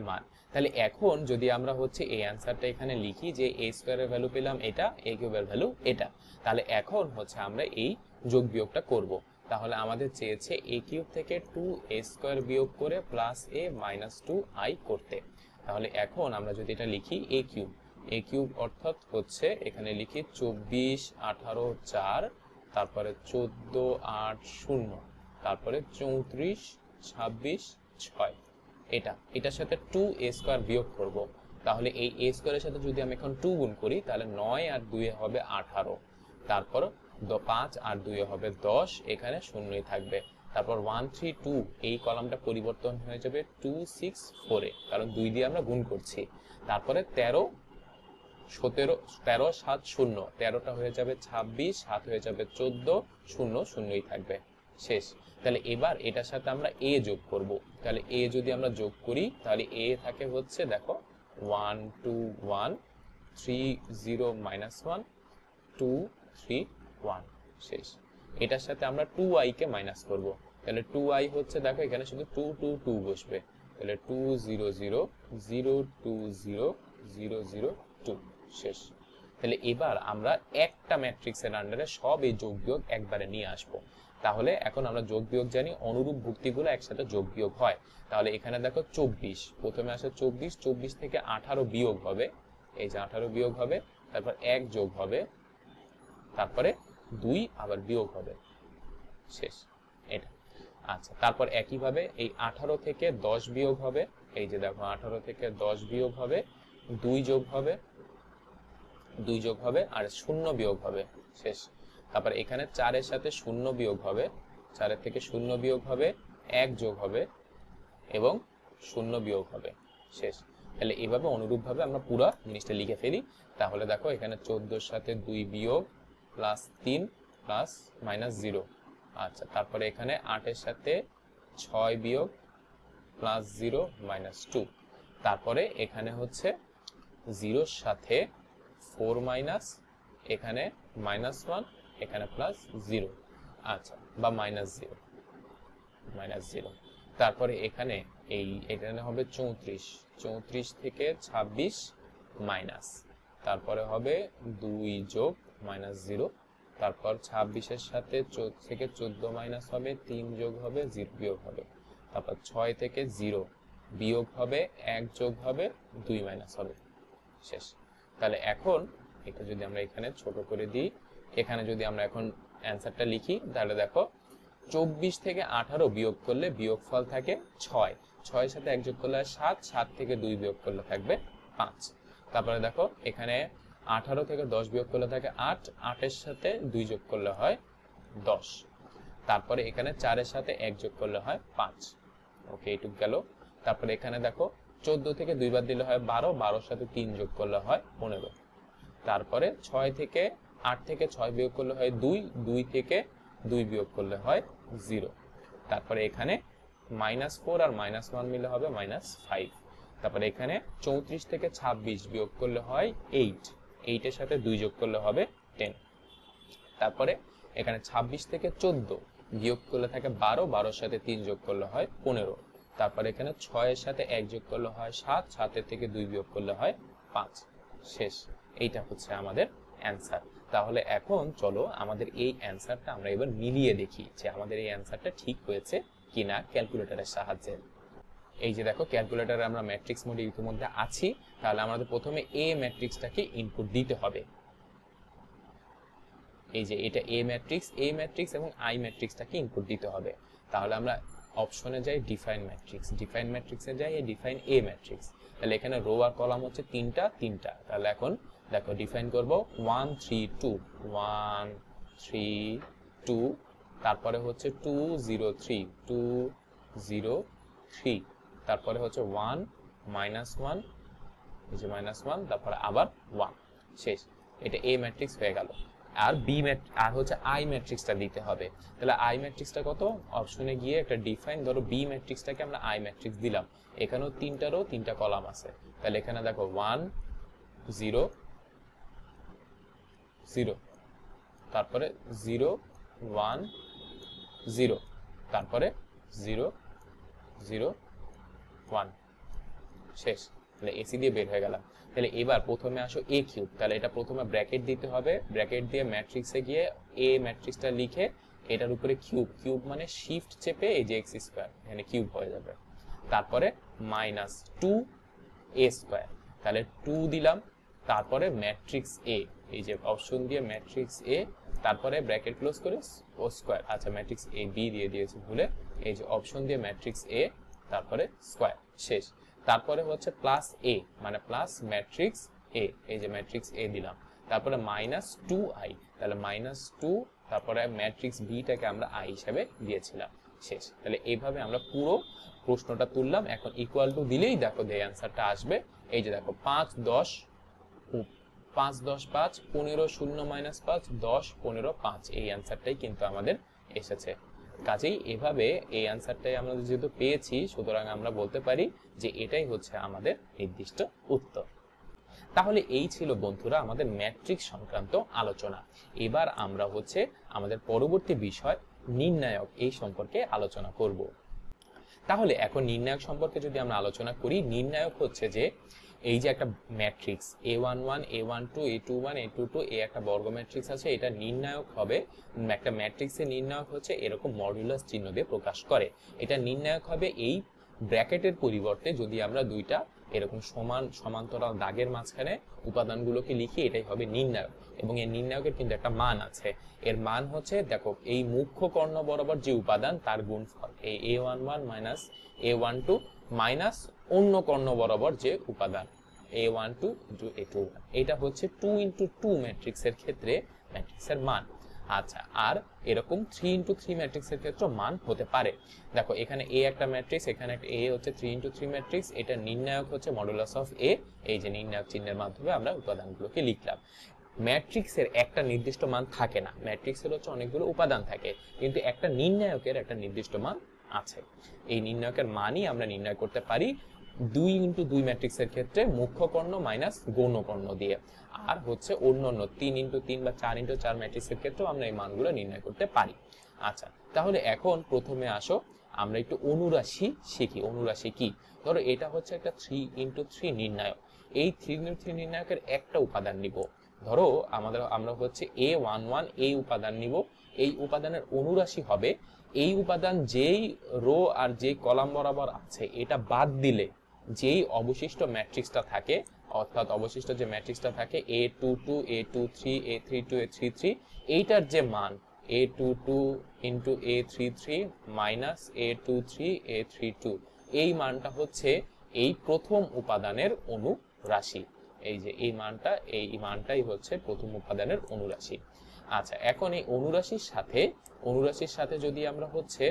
Speaker 1: তাহলে এখন যদি আমরা হচ্ছে এই অ্যান্সারটা এখানে লিখি যে a স্কয়ারের ভ্যালু পেলাম এটা, a কিউবের ভ্যালু এটা, তাহলে এখন হচ্ছে আমরা এই যোগ বিয়োগটা করব। তাহলে আমাদের চেয়েছে a কিউব থেকে টু a স্কয়ার বিয়োগ করে plus a minus two i করতে। তাহলে এখন আমরা যদি এটা লিখি a কিউব, a কিউব অর্থাৎ হচ্ছে এখানে লিখি চব্বিশ আঠারো চার, তারপরে চোদ্দ আট শূন্য, তারপরে চৌত্রিশ ছাব্বিশ ছয়, এটা এটার সাথে টু a স্কয়ার বিয়োগ করব। তাহলে এই a স্কয়ারের সাথে যদি আমি এখন টু গুণ করি তাহলে নয় আর দুই হবে আঠারো, তারপর পাঁচ আর দুই হবে দশ, এখানে শূন্যই থাকবে। তারপর ওয়ান থ্রি টু এই কলামটা পরিবর্তন হয়ে যাবে টু সিক্স ফোরে, কারণ দুই দিয়ে আমরা গুণ করছি। তারপরে তেরো সতেরো তেরো সাত শূন্য, তেরোটা হয়ে যাবে ছাব্বিশ, সাত হয়ে যাবে চোদ্দ, শূন্য শূন্যই থাকবে, শেষ। তাহলে এবার এটার সাথে আমরা a যোগ করব। তাহলে a যদি আমরা যোগ করি তাহলে a থাকে হচ্ছে দেখো one two one, three zero minus one, two three one, শেষ। এটার সাথে আমরা টু আই কে মাইনাস করব। তাহলে টু আই হচ্ছে দেখো এখানে শুধু টু টু টু বসবে, তাহলে two zero zero zero two zero zero zero two, শেষ। তাহলে এবার আমরা একটা ম্যাট্রিক্সের আন্ডারে সব এই যোগ বিয়োগ একবারে নিয়ে আসব। তাহলে এখন আমরা যোগ বিয়োগ জানি অনুরূপ ভুক্তিগুলো একসাথে যোগ বিয়োগ হয়। তাহলে এখানে দেখো চব্বিশ, প্রথমে আসে চব্বিশ, চব্বিশ থেকে আঠারো বিয়োগ হবে, এই যে আঠারো বিয়োগ হবে, তারপর এক যোগ হবে, তারপরে দুই আবার বিয়োগ হবে, শেষ এটা। আচ্ছা, তারপর একইভাবে এই আঠারো থেকে দশ বিয়োগ হবে, এই যে দেখো আঠারো থেকে দশ বিয়োগ হবে, দুই যোগ হবে, দুই যোগ হবে আর শূন্য বিয়োগ হবে, শেষ। তারপর এখানে চারের সাথে শূন্য বিয়োগ হবে, চারের থেকে শূন্য বিয়োগ হবে, এক যোগ হবে এবং শূন্য বিয়োগ হবে, শেষ। তাহলে এইভাবে অনুরূপভাবে আমরা পুরো জিনিসটা লিখে ফেলি। তাহলে দেখো এখানে চোদ্দোর সাথে দুই বিয়োগ প্লাস তিন প্লাস মাইনাস জিরো, আচ্ছা। তারপরে এখানে আটের সাথে ছয় বিয়োগ প্লাস জিরো মাইনাস টু, তারপরে এখানে হচ্ছে জিরোর সাথে ফোর মাইনাস, এখানে মাইনাস ওয়ান, এখানে প্লাস জিরো, আচ্ছা, বা মাইনাস জিরো, মাইনাস জিরো। তারপরে এখানে এই এখানে হবে চৌত্রিশ, চৌত্রিশ থেকে ছাব্বিশ মাইনাস, তারপরে হবে দুই যোগ মাইনাস জিরো, তারপর ছাব্বিশের সাথে থেকে চোদ্দ মাইনাস হবে, তিন যোগ হবে, জিরো বিয়োগ হবে, তারপর ছয় থেকে জিরো বিয়োগ হবে, এক যোগ হবে, দুই মাইনাস হবে, শেষ। তাহলে এখন এটা যদি আমরা এখানে ছোট করে দিই, এখানে যদি আমরা এখন অ্যান্সারটা লিখি তাহলে দেখো চব্বিশ থেকে আঠারো বিয়োগ করলে বিয়োগফল থাকে ছয়, ছয়ের সাথে এক যোগ করলে সাত, সাত থেকে দুই বিয়োগ করলে থাকবে পাঁচ। তারপরে দেখো এখানে আঠারো থেকে দশ বিয়োগ করলে থাকে আট, আটের সাথে দুই যোগ করলে হয় দশ, তারপরে এখানে চারের সাথে এক যোগ করলে হয় পাঁচ, ওকে, এইটুক গেল। তারপরে এখানে দেখো চোদ্দ থেকে দুইবার দিলে হয় বারো, বারোর সাথে তিন যোগ করলে হয় পনেরো, তারপরে ছয় থেকে আট থেকে ছয় বিয়োগ করলে হয় দুই, দুই থেকে দুই বিয়োগ করলে হয় জিরো, তারপরে এখানে মাইনাস ফোর আর মাইনাস ওয়ান মিলে হবে মাইনাস ফাইভ, তারপরে এখানে চৌত্রিশ থেকে ছাব্বিশ বিয়োগ করলে হয় এইট, এইটের সাথে দুই যোগ করলে হবে টেন, তারপরে এখানে ছাব্বিশ থেকে চোদ্দ বিয়োগ করলে থাকে বারো, বারোর সাথে তিন যোগ করলে হয় পনেরো, তারপরে এখানে ছয়ের সাথে এক যোগ করলে হয় সাত, সাতের থেকে দুই বিয়োগ করলে হয় পাঁচ, শেষ। এইটা হচ্ছে আমাদের অ্যান্সার। তাহলে এখন চলো আমাদের এই অ্যান্সারটা আমরা এবার মিলিয়ে দেখি যে আমাদের এই অ্যান্সারটা ঠিক হয়েছে কিনা ক্যালকুলেটরের সাহায্যে। এই যে দেখো ক্যালকুলেটরে আমরা ম্যাট্রিক্স মোডে ইতিমধ্যে আছি, তাহলে আমাদের প্রথমে এ ম্যাট্রিক্সটাকে ইনপুট দিতে হবে। এই যে এটা এ ম্যাট্রিক্স, এ ম্যাট্রিক্স এবং আই ম্যাট্রিক্সটাকে ইনপুট দিতে হবে। তাহলে আমরা অপশনে যাই ডিফাইন ম্যাট্রিক্স, ডিফাইন ম্যাট্রিক্সে যাই এই ডিফাইন এ ম্যাট্রিক্স। তাহলে এখানে রো আর কলাম হচ্ছে তিনটা তিনটা। তাহলে এখন দেখো ডিফাইন করব one three two, one three two, তারপরে হচ্ছে two zero three, two zero three, তারপরে হচ্ছে ওয়ান মাইনাস ওয়ান, এই যে মাইনাস ওয়ান, তারপরে আবার ওয়ান, শেষ। এটা এ ম্যাট্রিক্স হয়ে গেল। আর বি আর হচ্ছে আই ম্যাট্রিক্সটা দিতে হবে। তাহলে আই ম্যাট্রিক্সটা কত, অপশনে গিয়ে একটা ডিফাইন, ধরো বি ম্যাট্রিক্সটাকে আমরা আই ম্যাট্রিক্স দিলাম, এখানেও তিনটা রো তিনটা কলাম আছে। তাহলে এখানে দেখো ওয়ান জিরো জিরো, তারপরে জিরো ওয়ান জিরো, তারপরে জিরো জিরো ওয়ান, শেষ। তাহলে এসি দিয়ে বের হয়ে গেলাম। তাহলে এবার প্রথমে আসো এ কিউব, তাহলে এটা প্রথমে ব্র্যাকেট দিতে হবে, ব্র্যাকেট দিয়ে ম্যাট্রিক্সে গিয়ে এ ম্যাট্রিক্সটা লিখে এটার উপরে কিউব, কিউব মানে শিফট চেপে এই যে এক্স স্কোয়ার এখানে কিউব হয়ে যাবে, তারপরে মাইনাস টু এ স্কোয়ার, তাহলে টু দিলাম, তারপরে ম্যাট্রিক্স এ, এই যে অপশন দিয়ে ম্যাট্রিক্স এ, তারপরে ব্র্যাকেট ক্লোজ করে ও স্কোয়ার, আচ্ছা ম্যাট্রিক্স এ বি দিয়ে দিয়েছি ভুলে, এই যে অপশন দিয়ে ম্যাট্রিক্স এ তারপরে স্কোয়ার, শেষ। তারপরে হচ্ছে প্লাস এ মানে প্লাস ম্যাট্রিক্স এ, এই যে ম্যাট্রিক্স এ দিলাম, তারপরে মাইনাস টু আই, তাহলে মাইনাস টু, তারপরে ম্যাট্রিক্স বিটাকে আমরা আই হিসেবে দিয়েছিলাম, শেষ। তাহলে এইভাবে আমরা পুরো প্রশ্নটা তুললাম। এখন ইকুয়াল টু দিলেই দেখো যে অ্যান্সারটা আসবে, এই যে দেখো পাঁচ দশ পাঁচ দশ পাঁচ, পনেরো শূন্য মাইনাস পাঁচ, দশ পনেরো পাঁচ, এই অ্যান্সারটাই কিন্তু আমাদের এসেছে। কাজেই এভাবে এই অ্যান্সারটাই আমরা যেহেতু পেয়েছি, সুতরাং আমরা বলতে পারি যে এটাই হচ্ছে আমাদের নির্দিষ্ট উত্তর। তাহলে এই ছিল বন্ধুরা আমাদের ম্যাট্রিক্স সংক্রান্ত আলোচনা। এবার আমরা হচ্ছে আমাদের পরবর্তী বিষয় নির্ণায়ক, এই সম্পর্কে আলোচনা করব। তাহলে এখন নির্ণায়ক সম্পর্কে যদি আমরা আলোচনা করি, নির্ণায়ক হচ্ছে যে এই যে একটা matrix A one one, A one two, A two one, A two two, A একটা বর্গ ম্যাট্রিক্স আছে, এটা নির্ণায়ক হবে, একটা ম্যাট্রিক্সের নির্ণায়ক হচ্ছে এরকম মডুলাস চিহ্ন দিয়ে প্রকাশ করে। এটা নির্ণায়ক হবে এই ব্র্যাকেটের পরিবর্তে যদি আমরা দুইটা এরকম সমান সমান্তরাল দাগের মাঝখানে উপাদানগুলোকে লিখি, এটাই হবে নির্ণায়ক। এবং এই নির্ণায়কের কিন্তু একটা মান আছে, এর মান হচ্ছে দেখো এই মুখ্য কর্ণ বরাবর যে উপাদান তার গুণফল, এই A one one minus A one two minus অন্য কর্ণ বরাবর যে উপাদান A one two into A two one, এটা হচ্ছে টু ইন্টু টু ম্যাট্রিক্সের ক্ষেত্রে ম্যাট্রিক্সের মান। আচ্ছা, আর এরকম থ্রি ইন্টু থ্রি ম্যাট্রিক্সের ক্ষেত্রে মান হতে পারে। দেখো এখানে এ একটা ম্যাট্রিক্স, এখানে একটা এ হচ্ছে থ্রি ইন্টু থ্রি ম্যাট্রিক্স, এটা নির্ণায়ক হচ্ছে মডুলাস অফ এ, এই যে নির্ণায়ক চিহ্নের মাধ্যমে আমরা উপাদানগুলোকে লিখলাম। ম্যাট্রিক্সের একটা নির্দিষ্ট মান থাকে না, ম্যাট্রিক্সের হচ্ছে অনেকগুলো উপাদান থাকে, কিন্তু একটা নির্ণায়কের একটা নির্দিষ্ট মান আছে। এই নির্ণায়কের মানই আমরা নির্ণয় করতে পারি দুই ইন্টু দুই ম্যাট্রিক্সের ক্ষেত্রে মুখ্য কর্ণ মাইনাস গৌণ কর্ণ দিয়ে, আর হচ্ছে অন্য অন্য তিন ইন্টু তিন বা চার ইন্টু চার ম্যাট্রিক্সের ক্ষেত্রেও আমরা এই মানগুলো নির্ণয় করতে পারি। আচ্ছা, তাহলে এখন প্রথমে আসো আমরা একটু অনুরাশি শিখি। অনুরাশি কি? ধরো এটা হচ্ছে একটা থ্রি ইন্টু থ্রি নির্ণায়ক, এই থ্রি ইন্টু থ্রি নির্ণায়কের একটা উপাদান নিব, ধরো আমাদের আমরা হচ্ছে এ ওয়ান ওয়ান এই উপাদান নিব, এই উপাদানের অনুরাশি হবে এই উপাদান যেই রো আর যেই কলাম বরাবর আছে এটা বাদ দিলে যেই অবশিষ্ট ম্যাট্রিক্সটা থাকে, অর্থাৎ অবশিষ্ট যে ম্যাট্রিক্সটা থাকে A two two, A two three, A three two, A three three, এইটার যে মান A two two into A three three minus A two three, A three two, এই মানটা হচ্ছে এই প্রথম উপাদানের অনুরাশি। এই যে এই মানটা, এই মানটাই হচ্ছে প্রথম উপাদানের অনুরাশি। আচ্ছা, এখন এই অনুরাশির সাথে অনুরাশির সাথে যদি আমরা হচ্ছে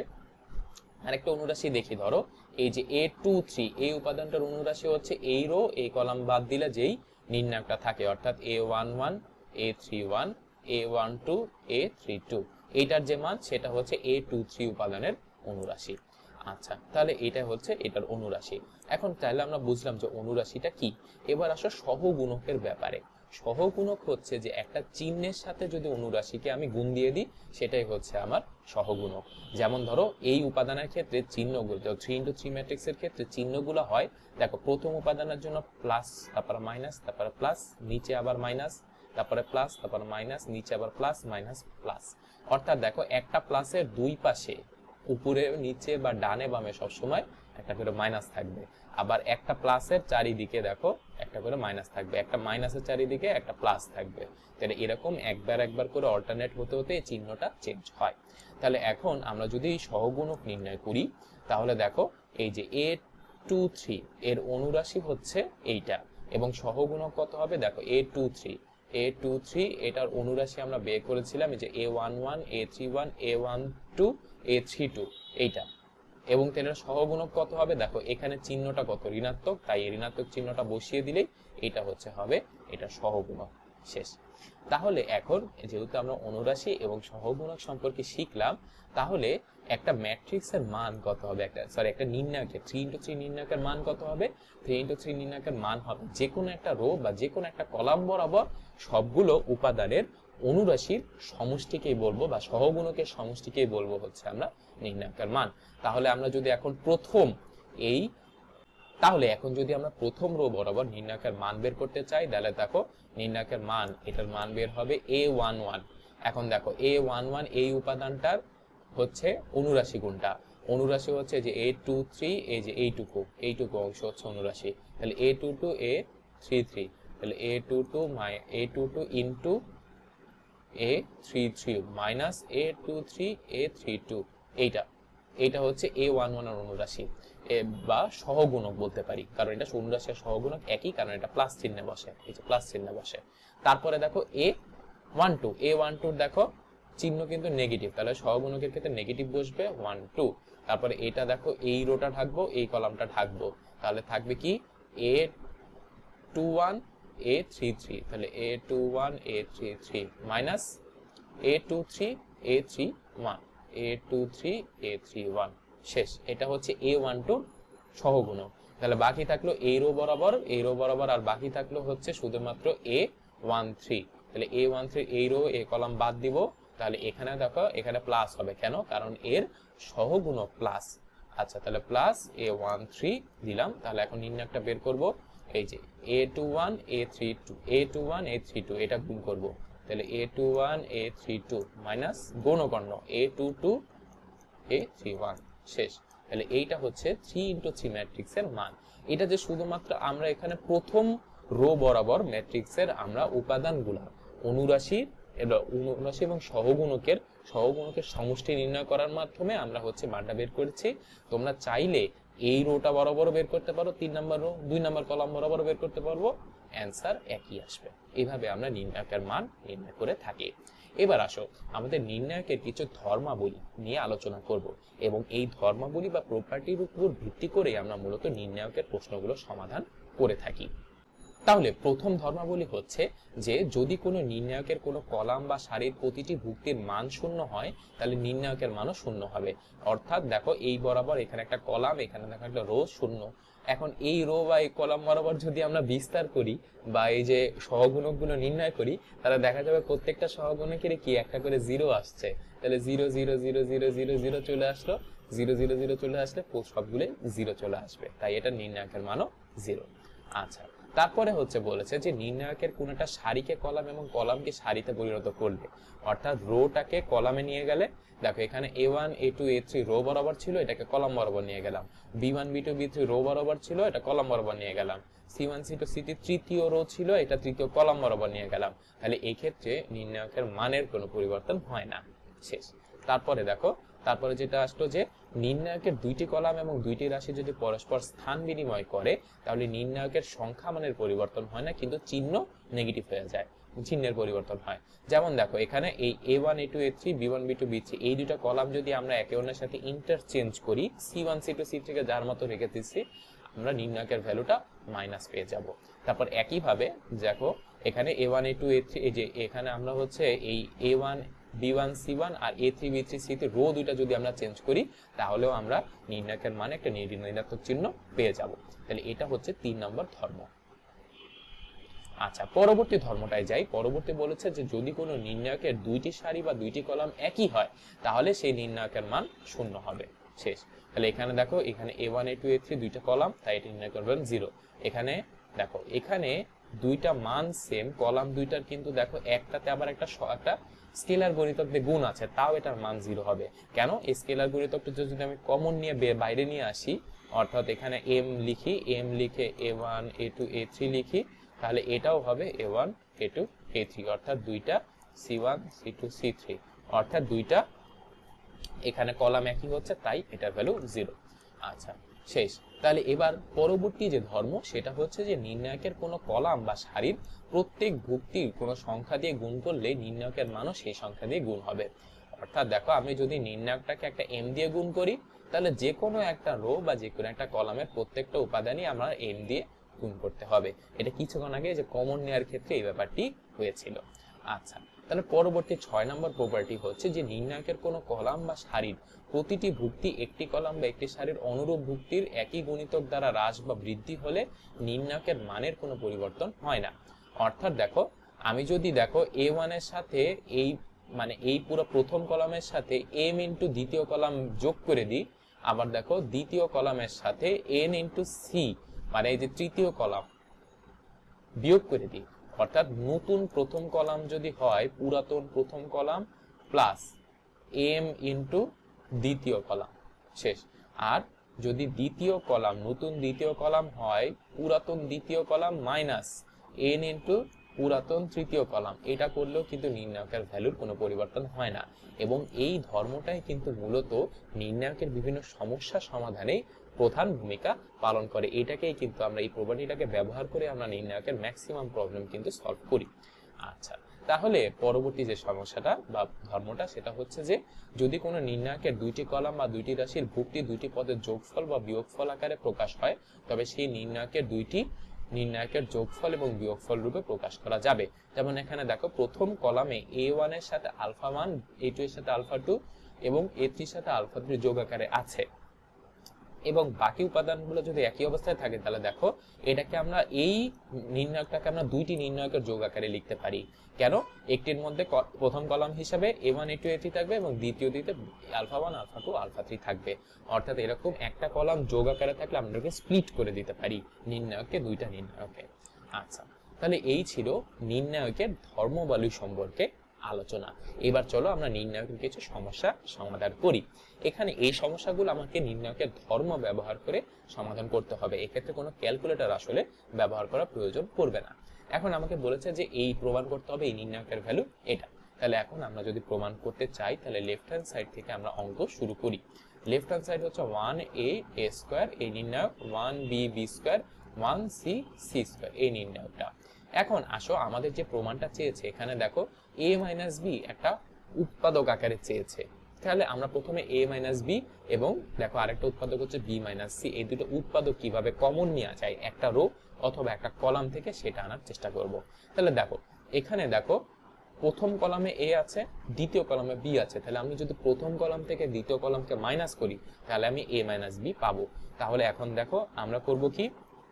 Speaker 1: আরেকটা অনুরাশি দেখি, ধরো এই যে এ টু থ্রি এই উপাদানটার অনুরাশি হচ্ছে এই রো এই কলাম বাদ দিলে যেই নির্ণায়কটা থাকে, অর্থাৎ A one one, A three one, A one two, A three two, এইটার যে মান সেটা হচ্ছে এ টু থ্রি উপাদানের অনুরাশি। আচ্ছা, তাহলে এটা হচ্ছে এটার অনুরাশি। এখন তাহলে আমরা বুঝলাম যে অনুরাশিটা কি। এবার আসো সহগুণকের ব্যাপারে। সহগুণক হচ্ছে যে একটা চিহ্নের সাথে যদি অনুরাশিকে আমি গুণ দিয়ে দিই সেটাই হচ্ছে আমার সহগুণক। যেমন ধরো এই উপাদানের ক্ষেত্রে চিহ্নগুলো, থ্রি ইন্টু থ্রি ম্যাট্রিক্সের ক্ষেত্রে চিহ্নগুলো হয়, দেখো প্রথম উপাদানের জন্য প্লাস, তারপরে মাইনাস, তারপরে প্লাস, নিচে আবার মাইনাস, তারপরে প্লাস, তারপর মাইনাস, নিচে আবার প্লাস, মাইনাস, প্লাস। অর্থাৎ দেখো একটা প্লাসের দুই পাশে উপরে নিচে বা ডানে বামে সবসময় একটা করে মাইনাস থাকবে, আবার একটা প্লাসের চারিদিকে দেখো একটা করে মাইনাস থাকবে, একটা মাইনাসের চারিদিকে একটা প্লাস থাকবে। তাহলে এরকম একবার একবার করে অল্টারনেট হতে হতে এই চিহ্নটা চেঞ্জ হয়। তাহলে এখন আমরা যদি এই সহগুণক নির্ণয় করি তাহলে দেখো এই যে এ টু থ্রি এর অনুরাশি হচ্ছে এইটা, এবং সহগুণক কত হবে দেখো A two three, A two three এটার অনুরাশি আমরা বের করেছিলাম এই যে A one one, A three one, A one two, A three two, এইটা, এবং এটার সহগুণক কত হবে দেখো এখানে চিহ্নটা কত ঋণাত্মক, তাই ঋণাত্মক চিহ্নটা বসিয়ে দিলেই এটা হচ্ছে হবে এটা সহগুণক। শেষ। তাহলে এখন যেহেতু আমরা অনুরাশি এবং সহগুণক সম্পর্কে শিখলাম, তাহলে একটা ম্যাট্রিক্সের মান কত হবে, একটা সরি একটা নির্ণায়কের থ্রি ইন্টু থ্রি নির্ণায়কের মান কত হবে, থ্রি ইন্টু থ্রি নির্ণায়কের মান হবে যে কোনো একটা রো বা যে কোনো একটা কলাম বরাবর সবগুলো উপাদানের অনুরাশির সমষ্টিকেই বলবো বা সহগুণকের সমষ্টিকেই বলবো হচ্ছে আমরা নির্ণায়কের মান। তাহলে আমরা যদি এখন প্রথম এই তাহলে এখন যদি আমরা প্রথম রো বরাবর নির্ণায়কের মান বের করতে চাই, তাহলে দেখো নির্ণায়কের মান, এটার মান বের হবে এ ওয়ান ওয়ান। এখন দেখো এ ওয়ান ওয়ান এই উপাদানটার হচ্ছে অনুরাশি গুণটা, অনুরাশি হচ্ছে যে এ টু থ্রি, এই যে এইটুকু এইটুকু অংশ হচ্ছে অনুরাশি, তাহলে এ টু টু এ থ্রি থ্রি, তাহলে এ টু টু মাই A two two into A three three minus A two three A three two, এইটা এইটা হচ্ছে এ ওয়ান ওয়ান এর অনুরাশি বা সহগুণক বলতে পারি, কারণ এটা অনুরাশি আর সহগুণক একই, কারণ এটা প্লাস চিহ্নে বসে, এই যে প্লাস চিহ্নে বসে। তারপরে দেখো এ ওয়ান টু, এ ওয়ান টু দেখো চিহ্ন কিন্তু নেগেটিভ, তাহলে সহগুণকের ক্ষেত্রে নেগেটিভ বসবে ওয়ান টু। তারপরে এটা দেখো এই রোটা ঢাকবো, এই কলামটা ঢাকবো, তাহলে থাকবে কি A two one A three three, তাহলে এ two one A three three minus A two three A three one, A two three A three one, শেষ। এটা হচ্ছে এ ওয়ান টুর সহগুণক। তাহলে বাকি থাকলো এই রো বরাবর, এই রো বরাবর, আর বাকি থাকলো হচ্ছে শুধুমাত্র এ ওয়ান থ্রি। তাহলে এ ওয়ান থ্রি এই রো এই কলাম বাদ দিব, তাহলে এখানে দেখো এখানে প্লাস হবে, কেন? কারণ এর সহগুণক প্লাস। আচ্ছা, তাহলে প্লাস এ ওয়ান থ্রি দিলাম। তাহলে এখন নির্ণায়কটা বের করব, এই যে A two one A three two, A two one A three two, এটা গুণ করব, তাহলে এ টু ওয়ান এ থ্রি টু মাইনাস গুণকর্ণ A two two A three one, শেষ। তাহলে এইটা হচ্ছে থ্রি ইন্টু থ্রি ম্যাট্রিক্সের মান। এটা যে শুধুমাত্র আমরা এখানে প্রথম রো বরাবর ম্যাট্রিক্সের আমরা উপাদানগুলা অনুরাশি এবং অনুরাশি এবং সহগুণকের সহগুণকের সমষ্টি নির্ণয় করার মাধ্যমে আমরা হচ্ছে মানটা বের করেছি। তোমরা চাইলে এই রোটা বরাবর বের করতে পারো, তিন নম্বর রো, দুই নম্বর কলাম বরাবর বের করতে পারবো, অ্যান্সার একই আসবে। এইভাবে আমরা নির্ণায়কের মান নির্ণয় করে থাকি। এবার আসো আমাদের নির্ণায়কের কিছু ধর্মাবলী নিয়ে আলোচনা করব, এবং এই ধর্মাবলী বা প্রপার্টির উপর ভিত্তি করে আমরা মূলত নির্ণায়কের প্রশ্নগুলো সমাধান করে থাকি। তাহলে প্রথম ধর্মাবলী হচ্ছে যে যদি কোনো নির্ণায়কের কোনো কলাম বা সারির প্রতিটি ভুক্তির মান শূন্য হয়, তাহলে নির্ণায়কের মানও শূন্য হবে। অর্থাৎ দেখো এই বরাবর এখানে একটা কলাম, এখানে দেখো একটা রো শূন্য। এখন এই রো বা এই কলাম বরাবর যদি আমরা বিস্তার করি বা এই যে সহগুণকগুলো নির্ণয় করি, তাহলে দেখা যাবে প্রত্যেকটা সহগুণকের কি একটা করে জিরো আসছে। তাহলে zero zero zero zero zero zero চলে আসলো, জিরো জিরো জিরো চলে আসলে সবগুলো জিরো চলে আসবে, তাই এটা নির্ণায়কের মানও জিরো। আচ্ছা, তারপরে হচ্ছে বলেছে যে নির্ণায়কের কোন একটা সারিকে কলাম এবং কলামকে সারিতে পরিণত করলে, অর্থাৎ রোটাকে কলামে নিয়ে গেলে, দেখো এখানে A one A two A three row বরাবর ছিল, এটাকে কলাম বরাবর নিয়ে গেলাম, B one B two B three row বরাবর ছিল, এটা কলাম বরাবর নিয়ে গেলাম, C one C two C three তৃতীয় রো ছিল, এটা তৃতীয় কলাম বরাবর নিয়ে গেলাম, তাহলে এই ক্ষেত্রে নির্ণায়কের মানের কোনো পরিবর্তন হয় না, শেষ। তারপরে দেখো তারপরে যেটা আসলো যে নির্ণায়কের দুইটি কলাম এবং দুইটি রাশি যদি পরস্পর স্থান বিনিময় করে, তাহলে নির্ণায়কের সংখ্যা মানের পরিবর্তন হয় না, কিন্তু চিহ্ন নেগেটিভ হয়ে যায়, চিহ্নের পরিবর্তন হয়। যেমন দেখো এখানে এই A one A two A three B one B two B three এই দুটো কলাম যদি আমরা একে অন্যের সাথে ইন্টারচেঞ্জ করি, C one C two C three কে যার মতো রেখে দিচ্ছি, আমরা নির্ণায়কের ভ্যালুটা মাইনাস পেয়ে যাব। তারপর একইভাবে দেখো এখানে A one A two A three, এই যে এখানে আমরা হচ্ছে এই A one B one C one আর A three B three C three row দুইটা যদি আমরা চেঞ্জ করি, তাহলেও আমরা নির্ণায়কের মানে একটা ঋণাত্মক চিহ্ন পেয়ে যাব। তাহলে এটা হচ্ছে তিন নম্বর ধর্ম। আচ্ছা, পরবর্তী ধর্মটায় যাই। পরবর্তী বলেছে যে যদি কোনো নির্ণায়কের দুইটি সারি বা দুইটি কলাম একই হয়, তাহলে সেই নির্ণায়কের মান শূন্য হবে, শেষ। তাহলে এখানে দেখো এখানে A one A two A three দুইটা কলাম, তাই এটা নির্ণয় করবেন জিরো। এখানে দেখো এখানে দুইটা মান সেম, কলাম দুইটার কিন্তু দেখো একটাতে আবার একটা একটা স্কেলার গুণিতক দিয়ে গুণ আছে, তাও এটার মান জিরো হবে। কেন? এই স্কেলার গুণিতকটা যদি আমি কমন নিয়ে বাইরে নিয়ে আসি, অর্থাৎ এখানে এম লিখি, এম লিখে A one A two A three লিখি, তাহলে এটাও হবে A one A two A three, অর্থাৎ দুইটা C one C two C three, অর্থাৎ দুইটা এখানে কলাম একই হচ্ছে, তাই এটার ভ্যালু জিরো। আচ্ছা, শেষ। তাহলে এবার পরবর্তী যে ধর্ম সেটা হচ্ছে যে নির্ণায়কের কোনো কলাম বা সারির প্রত্যেক ভুক্তির কোনো সংখ্যা দিয়ে গুণ করলে নির্ণায়কের মানও সেই সংখ্যা দিয়ে গুণ হবে। অর্থাৎ দেখো আমি যদি নির্ণায়কটাকে একটা এম দিয়ে গুণ করি, তাহলে যে কোনো একটা রো বা যে কোনো একটা কলামের প্রত্যেকটা উপাদানই আমার এম দিয়ে গুণ করতে হবে। এটা কিছুক্ষণ আগে যে কমন নেওয়ার ক্ষেত্রে এই ব্যাপারটি হয়েছিল। আচ্ছা, তাহলে পরবর্তী ছয় নম্বর প্রপার্টি হচ্ছে যে নির্ণায়কের কোনো কলাম বা সারির প্রতিটি ভুক্তি একটি কলাম বা একটি সারির অনুরূপ ভুক্তির একই গুণিতক দ্বারা হ্রাস বা বৃদ্ধি হলে নির্ণায়কের মানের কোনো পরিবর্তন হয় না। অর্থাৎ দেখো আমি যদি দেখো এ ওয়ান এর সাথে এই মানে এই পুরো প্রথম কলামের সাথে এম ইন্টু দ্বিতীয় কলাম যোগ করে দিই, আবার দেখো দ্বিতীয় কলামের সাথে এন ইন্টু সি মানে এই যে তৃতীয় কলাম বিয়োগ করে দিই, অর্থাৎ নতুন প্রথম কলাম যদি হয় পুরাতন প্রথম কলাম প্লাস এম ইন্টু দ্বিতীয় কলাম, শেষ। আর যদি দ্বিতীয় কলাম নতুন দ্বিতীয় কলাম হয় পুরাতন দ্বিতীয় কলাম মাইনাস এন ইন্টু পুরাতন তৃতীয় কলাম, এটা করলেও কিন্তু নির্ণায়কের ভ্যালুর কোনো পরিবর্তন হয় না। এবং এই ধর্মটাই কিন্তু মূলত নির্ণায়কের বিভিন্ন সমস্যা সমাধানে প্রধান ভূমিকা পালন করে। এটাকেই কিন্তু আমরা এই প্রপার্টিটাকে ব্যবহার করে আমরা নির্ণায়কের ম্যাক্সিমাম প্রবলেম কিন্তু সলভ করি। আচ্ছা, তাহলে পরবর্তী যে সমস্যাটা বা ধর্মটা সেটা হচ্ছে যে যদি কোনো নির্ণায়কের দুইটি কলাম বা দুইটি রাশির ভুক্তি দুইটি পদের যোগফল বা বিয়োগফল আকারে প্রকাশ হয়, তবে সেই নির্ণায়কের দুইটি নির্ণায়কের যোগফল এবং বিয়োগফল রূপে প্রকাশ করা যাবে। যেমন এখানে দেখো প্রথম কলামে এ ওয়ান এর সাথে আলফা ওয়ান, এ টু এর সাথে আলফা টু এবং এ থ্রি এর সাথে আলফা থ্রি যোগ আকারে আছে, এবং বাকি উপাদানগুলো যদি একই অবস্থায় থাকে তাহলে দেখো এটাকে আমরা এই নির্ণায়কটাকে আমরা দুইটি নির্ণায়কের যোগ আকারে লিখতে পারি। কেন? একটির মধ্যে প্রথম কলাম হিসাবে A one A two A three থাকবে এবং দ্বিতীয়টিতে alpha one alpha two alpha three থাকবে। অর্থাৎ এরকম একটা কলাম যোগ আকারে থাকলে আমরা এটাকে স্প্লিট করে দিতে পারি নির্ণায়ককে দুইটা নির্ণায়কে। আচ্ছা, তাহলে এই ছিল নির্ণায়কের ধর্মবালী সম্পর্কে আলোচনা। এবার চলো আমরা নির্ণায়কের কিছু সমস্যা সমাধান করি। এখানে এই সমস্যাগুলো আমাকে নির্ণায়কের ধর্ম ব্যবহার করে সমাধান করতে হবে, এক্ষেত্রে কোনো ক্যালকুলেটর আসলে ব্যবহার করার প্রয়োজন পড়বে না। এখন আমাকে বলেছে যে এই প্রমাণ করতে হবে এই নির্ণায়কের ভ্যালু এটা। তাহলে এখন আমরা যদি প্রমাণ করতে চাই তাহলে লেফট হ্যান্ড সাইড থেকে আমরা অঙ্ক শুরু করি। লেফট হ্যান্ড সাইড হচ্ছে ওয়ান এ এ স্কোয়ার এই নির্ণায়ক, one B B square, one C C square এই নির্ণায়কটা। এখন আসো আমাদের যে প্রমাণটা চেয়েছে এখানে দেখো a মাইনাস বি একটা উৎপাদক আকারে চেয়েছে, তাহলে আমরা প্রথমে a মাইনাস বি এবং দেখো আরেকটা উৎপাদক হচ্ছে b মাইনাস সি, এই দুটো উৎপাদক কিভাবে কমন নেওয়া যায় একটা রো অথবা একটা কলাম থেকে সেটা আনার চেষ্টা করব। তাহলে দেখো এখানে দেখো প্রথম কলামে a আছে, দ্বিতীয় কলামে b আছে, তাহলে আমি যদি প্রথম কলাম থেকে দ্বিতীয় কলামকে মাইনাস করি তাহলে আমি a মাইনাস বি পাবো। তাহলে এখন দেখো আমরা করব কি,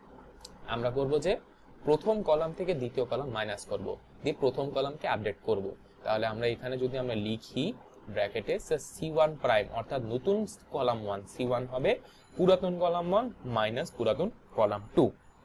Speaker 1: আমরা করব যে প্রথম কলাম থেকে দ্বিতীয় কলাম মাইনাস করব, দিয়ে প্রথম কলামকে আপডেট করব। তাহলে আমরা এখানে যদি আমরা লিখি ব্র্যাকেটে সি ওয়ান প্রাইম অর্থাৎ নতুন কলাম ওয়ান সি ওয়ান হবে পুরাতন কলাম ওয়ান মাইনাস পুরাতন কলাম টু।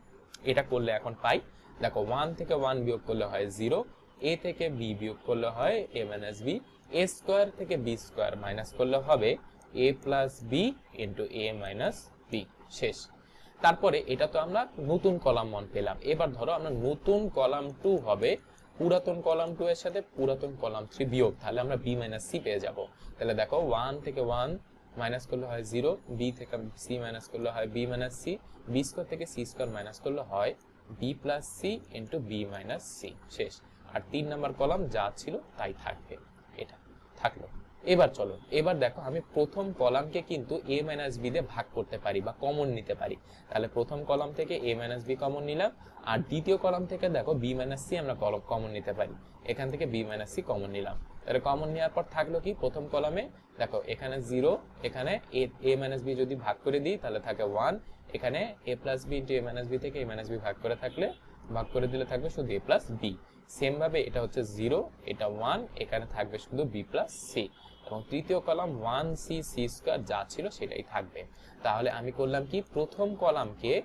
Speaker 1: এটা করলে এখন পাই দেখো ওয়ান থেকে ওয়ান বিয়োগ করলে হয় জিরো, এ থেকে বি বিয়োগ করলে হয় এ মাইনাস বি, এ স্কোয়ার থেকে বি স্কোয়ার মাইনাস করলে হবে A plus B into A minus B, শেষ। তারপরে এটা তো আমরা নতুন কলাম ওয়ান পেলাম, এবার ধরো আমরা নতুন কলাম টু হবে পুরাতন কলাম টু এর সাথে পুরাতন কলাম থ্রি বিয়োগ, তাহলে আমরা বি মাইনাস সি পেয়ে যাব। তাহলে দেখো ওয়ান থেকে ওয়ান মাইনাস করলে হয় জিরো, বি থেকে সি মাইনাস করলে হয় B minus C, B square থেকে সি স্কোয়ার মাইনাস করলে হয় B plus C into B minus C, শেষ। আর তিন নাম্বার কলাম যা ছিল তাই থাকবে, এটা থাকলো। এবার চলো এবার দেখো আমি প্রথম কলামকে কিন্তু a মাইনাস বি দিয়ে ভাগ করতে পারি বা কমন নিতে পারি। তাহলে প্রথম কলাম থেকে a মাইনাস বি কমন নিলাম, আর দ্বিতীয় কলাম থেকে দেখো b মাইনাস সি আমরা কমন নিতে পারি, এখান থেকে b মাইনাস সি কমন নিলাম। তাহলে কমন নেওয়ার পর থাকলো কি প্রথম কলামে দেখো এখানে জিরো, এখানে a মাইনাস বি যদি ভাগ করে দিই তাহলে থাকে ওয়ান, এখানে a plus B into a minus b থেকে a মাইনাস বি ভাগ করে থাকলে ভাগ করে দিলে থাকবে শুধু a প্লাস বি। সেম ভাবে এটা হচ্ছে জিরো, এটা ওয়ান, এখানে থাকবে শুধু b প্লাস সি, এবং তৃতীয় column one C C square যা ছিল সেটাই থাকবে। তাহলে আমি করলাম কি প্রথম কলামকে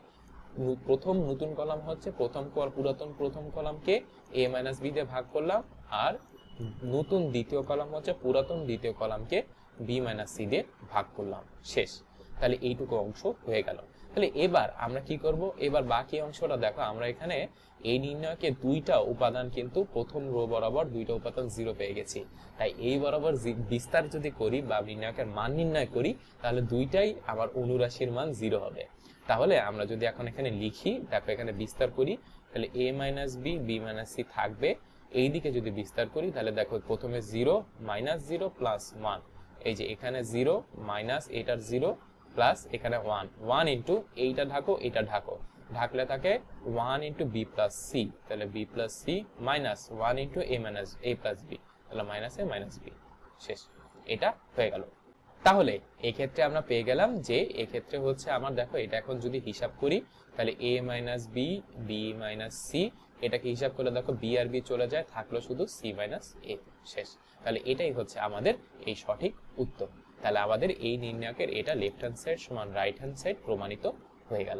Speaker 1: প্রথম নতুন কলাম হচ্ছে প্রথম পুরাতন প্রথম কলামকে a মাইনাস বি দিয়ে ভাগ করলাম, আর নতুন দ্বিতীয় কলাম হচ্ছে পুরাতন দ্বিতীয় কলামকে b মাইনাস সি দিয়ে ভাগ করলাম, শেষ। তাহলে এইটুকু অংশ হয়ে গেল। তাহলে এবার আমরা কি করব, এবার বাকি অংশটা দেখো আমরা এখানে এই নির্ণয়কে দুইটা উপাদান কিন্তু প্রথম রো বরাবর দুইটা উপাদান জিরো পেয়ে গেছি, তাই এই বরাবর বিস্তার যদি করি বা নির্ণয়কের মান নির্ণয় করি তাহলে দুইটাই আমার অনুরাশির মান জিরো হবে। তাহলে আমরা যদি এখন এখানে লিখি দেখো এখানে বিস্তার করি তাহলে a minus b b minus c থাকবে, এইদিকে যদি বিস্তার করি তাহলে দেখো প্রথমে zero minus zero plus one, এই যে এখানে জিরো মাইনাস এটার জিরো প্লাস এখানে ওয়ান, ওয়ান ইন্টু এইটা ঢাকো এটা ঢাকো, ঢাকলে থাকে one into b plus c, তাহলে b plus c minus one into A minus a plus b, তাহলে মাইনাস এ মাইনাস বি, শেষ। এটা হয়ে গেল। তাহলে এক্ষেত্রে আমরা পেয়ে গেলাম যে এক্ষেত্রে হচ্ছে আমার দেখো এটা এখন যদি হিসাব করি তাহলে a minus b b minus c, এটাকে হিসাব করলে দেখো বি আর বি চলে যায়, থাকলো শুধু সি মাইনাস এ, শেষ। তাহলে এটাই হচ্ছে আমাদের এই সঠিক উত্তর। তাহলে আমাদের এই নির্ণায়কের এটা লেফট হ্যান্ড সাইড সমান রাইট হ্যান্ড সাইড প্রমাণিত হয়ে গেল।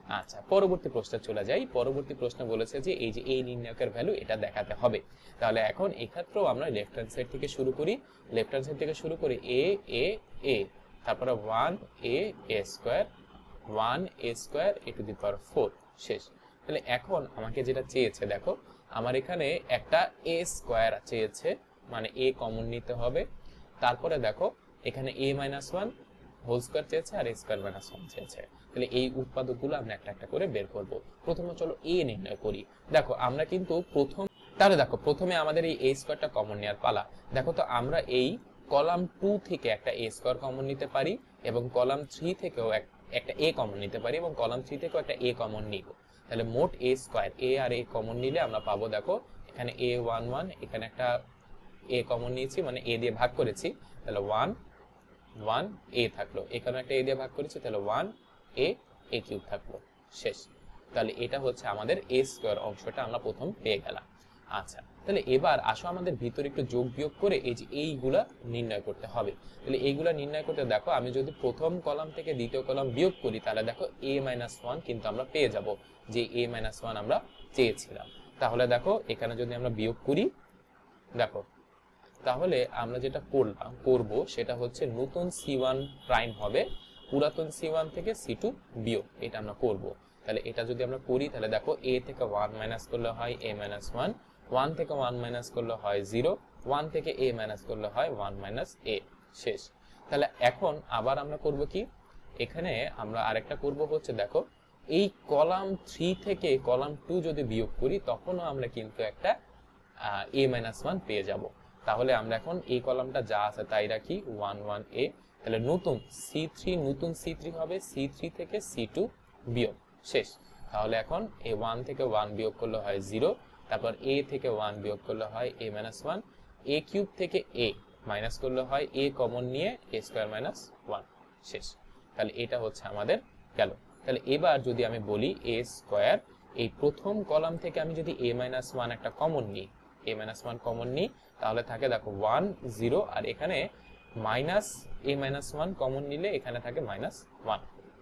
Speaker 1: আচ্ছা, পরবর্তী প্রশ্নে চলে যাই। পরবর্তী প্রশ্নে বলেছে যে এই যে এই নির্ণায়কের ভ্যালু এটা দেখাতে হবে। তাহলে এখন এক্ষেত্রেও আমরা লেফট হ্যান্ড সাইড থেকে শুরু করি। লেফট হ্যান্ড সাইড থেকে শুরু করি এ এ এ, তারপরে one A A square, one a square a to the power four, শেষ। তাহলে এখন আমাকে যেটা চেয়েছে দেখো, আমার এখানে একটা এ স্কোয়ার চেয়েছে, মানে এ কমন নিতে হবে। তারপরে দেখো এখানে a minus one whole square চেয়েছে আর এ স্কোয়ার মাইনাস ওয়ান চেয়েছে। তাহলে এই উৎপাদকগুলো আমরা একটা একটা করে বের করব। প্রথমে চলো এ নির্ণয় করি। দেখো আমরা কিন্তু প্রথম তাহলে দেখো প্রথমে আমাদের এই এ স্কোয়ারটা কমন নেওয়ার পালা। দেখো তো আমরা এই কলাম টু থেকে একটা এ স্কোয়ার কমন নিতে পারি এবং কলাম থ্রি থেকেও একটা এ কমন নিতে পারি এবং কলাম থ্রি থেকেও একটা এ কমন নিব। তাহলে মোট এ square, A R a common নিলে আমরা পাবো, দেখো এখানে এ ওয়ান ওয়ান, এখানে একটা এ কমন নিয়েছি মানে এ দিয়ে ভাগ করেছি, তাহলে ওয়ান ওয়ান এ থাকলো, এখানে একটা এ দিয়ে ভাগ করেছি, তাহলে ওয়ান এ এ কিউব থাকলো, শেষ। তাহলে এটা হচ্ছে আমাদের এ স্কোয়ার অংশটা আমরা প্রথম পেয়ে গেলাম। আচ্ছা, তাহলে এবার আসো আমাদের ভিতরে একটু যোগ বিয়োগ করে এই যে এইগুলা নির্ণয় করতে হবে। তাহলে এইগুলা নির্ণয় করতে দেখো আমি যদি প্রথম কলাম থেকে দ্বিতীয় কলাম বিয়োগ করি, তাহলে দেখো এ মাইনাস ওয়ান কিন্তু আমরা পেয়ে যাব, যে এ মাইনাস ওয়ান আমরা চেয়েছিলাম। তাহলে দেখো এখানে যদি আমরা বিয়োগ করি, দেখো তাহলে আমরা যেটা করলাম করব সেটা হচ্ছে নতুন সি ওয়ান প্রাইম হবে পুরাতন সি ওয়ান থেকে সি টু বিয়োগ, এটা আমরা করব। তাহলে এটা যদি আমরা করি তাহলে দেখো এ থেকে ওয়ান মাইনাস করলে হয় এ মাইনাস ওয়ান, ওয়ান থেকে ওয়ান মাইনাস করলে হয় জিরো, ওয়ান থেকে এ মাইনাস করলে হয় ওয়ান মাইনাস এ, শেষ। তাহলে এখন আবার আমরা করব কি, এখানে আমরা আরেকটা করব হচ্ছে দেখো এই কলাম থ্রি থেকে কলাম টু যদি বিয়োগ করি তখনও আমরা কিন্তু একটা এ মাইনাস ওয়ান পেয়ে যাব। তাহলে আমরা এখন এই কলামটা যা আছে তাই রাখি, ওয়ান ওয়ান এ। তাহলে নতুন সি থ্রি, নতুন সি থ্রি হবে সি থ্রি থেকে সি টু বিয়োগ, শেষ। তাহলে এখন এ ওয়ান থেকে ওয়ান বিয়োগ করলে হয় জিরো, তারপর এ থেকে ওয়ান বিয়োগ করলে হয় এ মাইনাস ওয়ান, এ কিউব থেকে এ মাইনাস করলে হয় এ কমন নিয়ে এ স্কোয়ার মাইনাস ওয়ান, শেষ। তাহলে এটা হচ্ছে আমাদের গেল। তাহলে এবার যদি আমি বলি এ স্কোয়ার, এই প্রথম কলাম থেকে আমি যদি এ মাইনাস ওয়ান একটা কমন নিই, এ মাইনাস ওয়ান কমন নিই, তাহলে থাকে দেখো ওয়ান জিরো, আর এখানে minus a minus one common নিলে এখানে থাকে মাইনাস ওয়ান,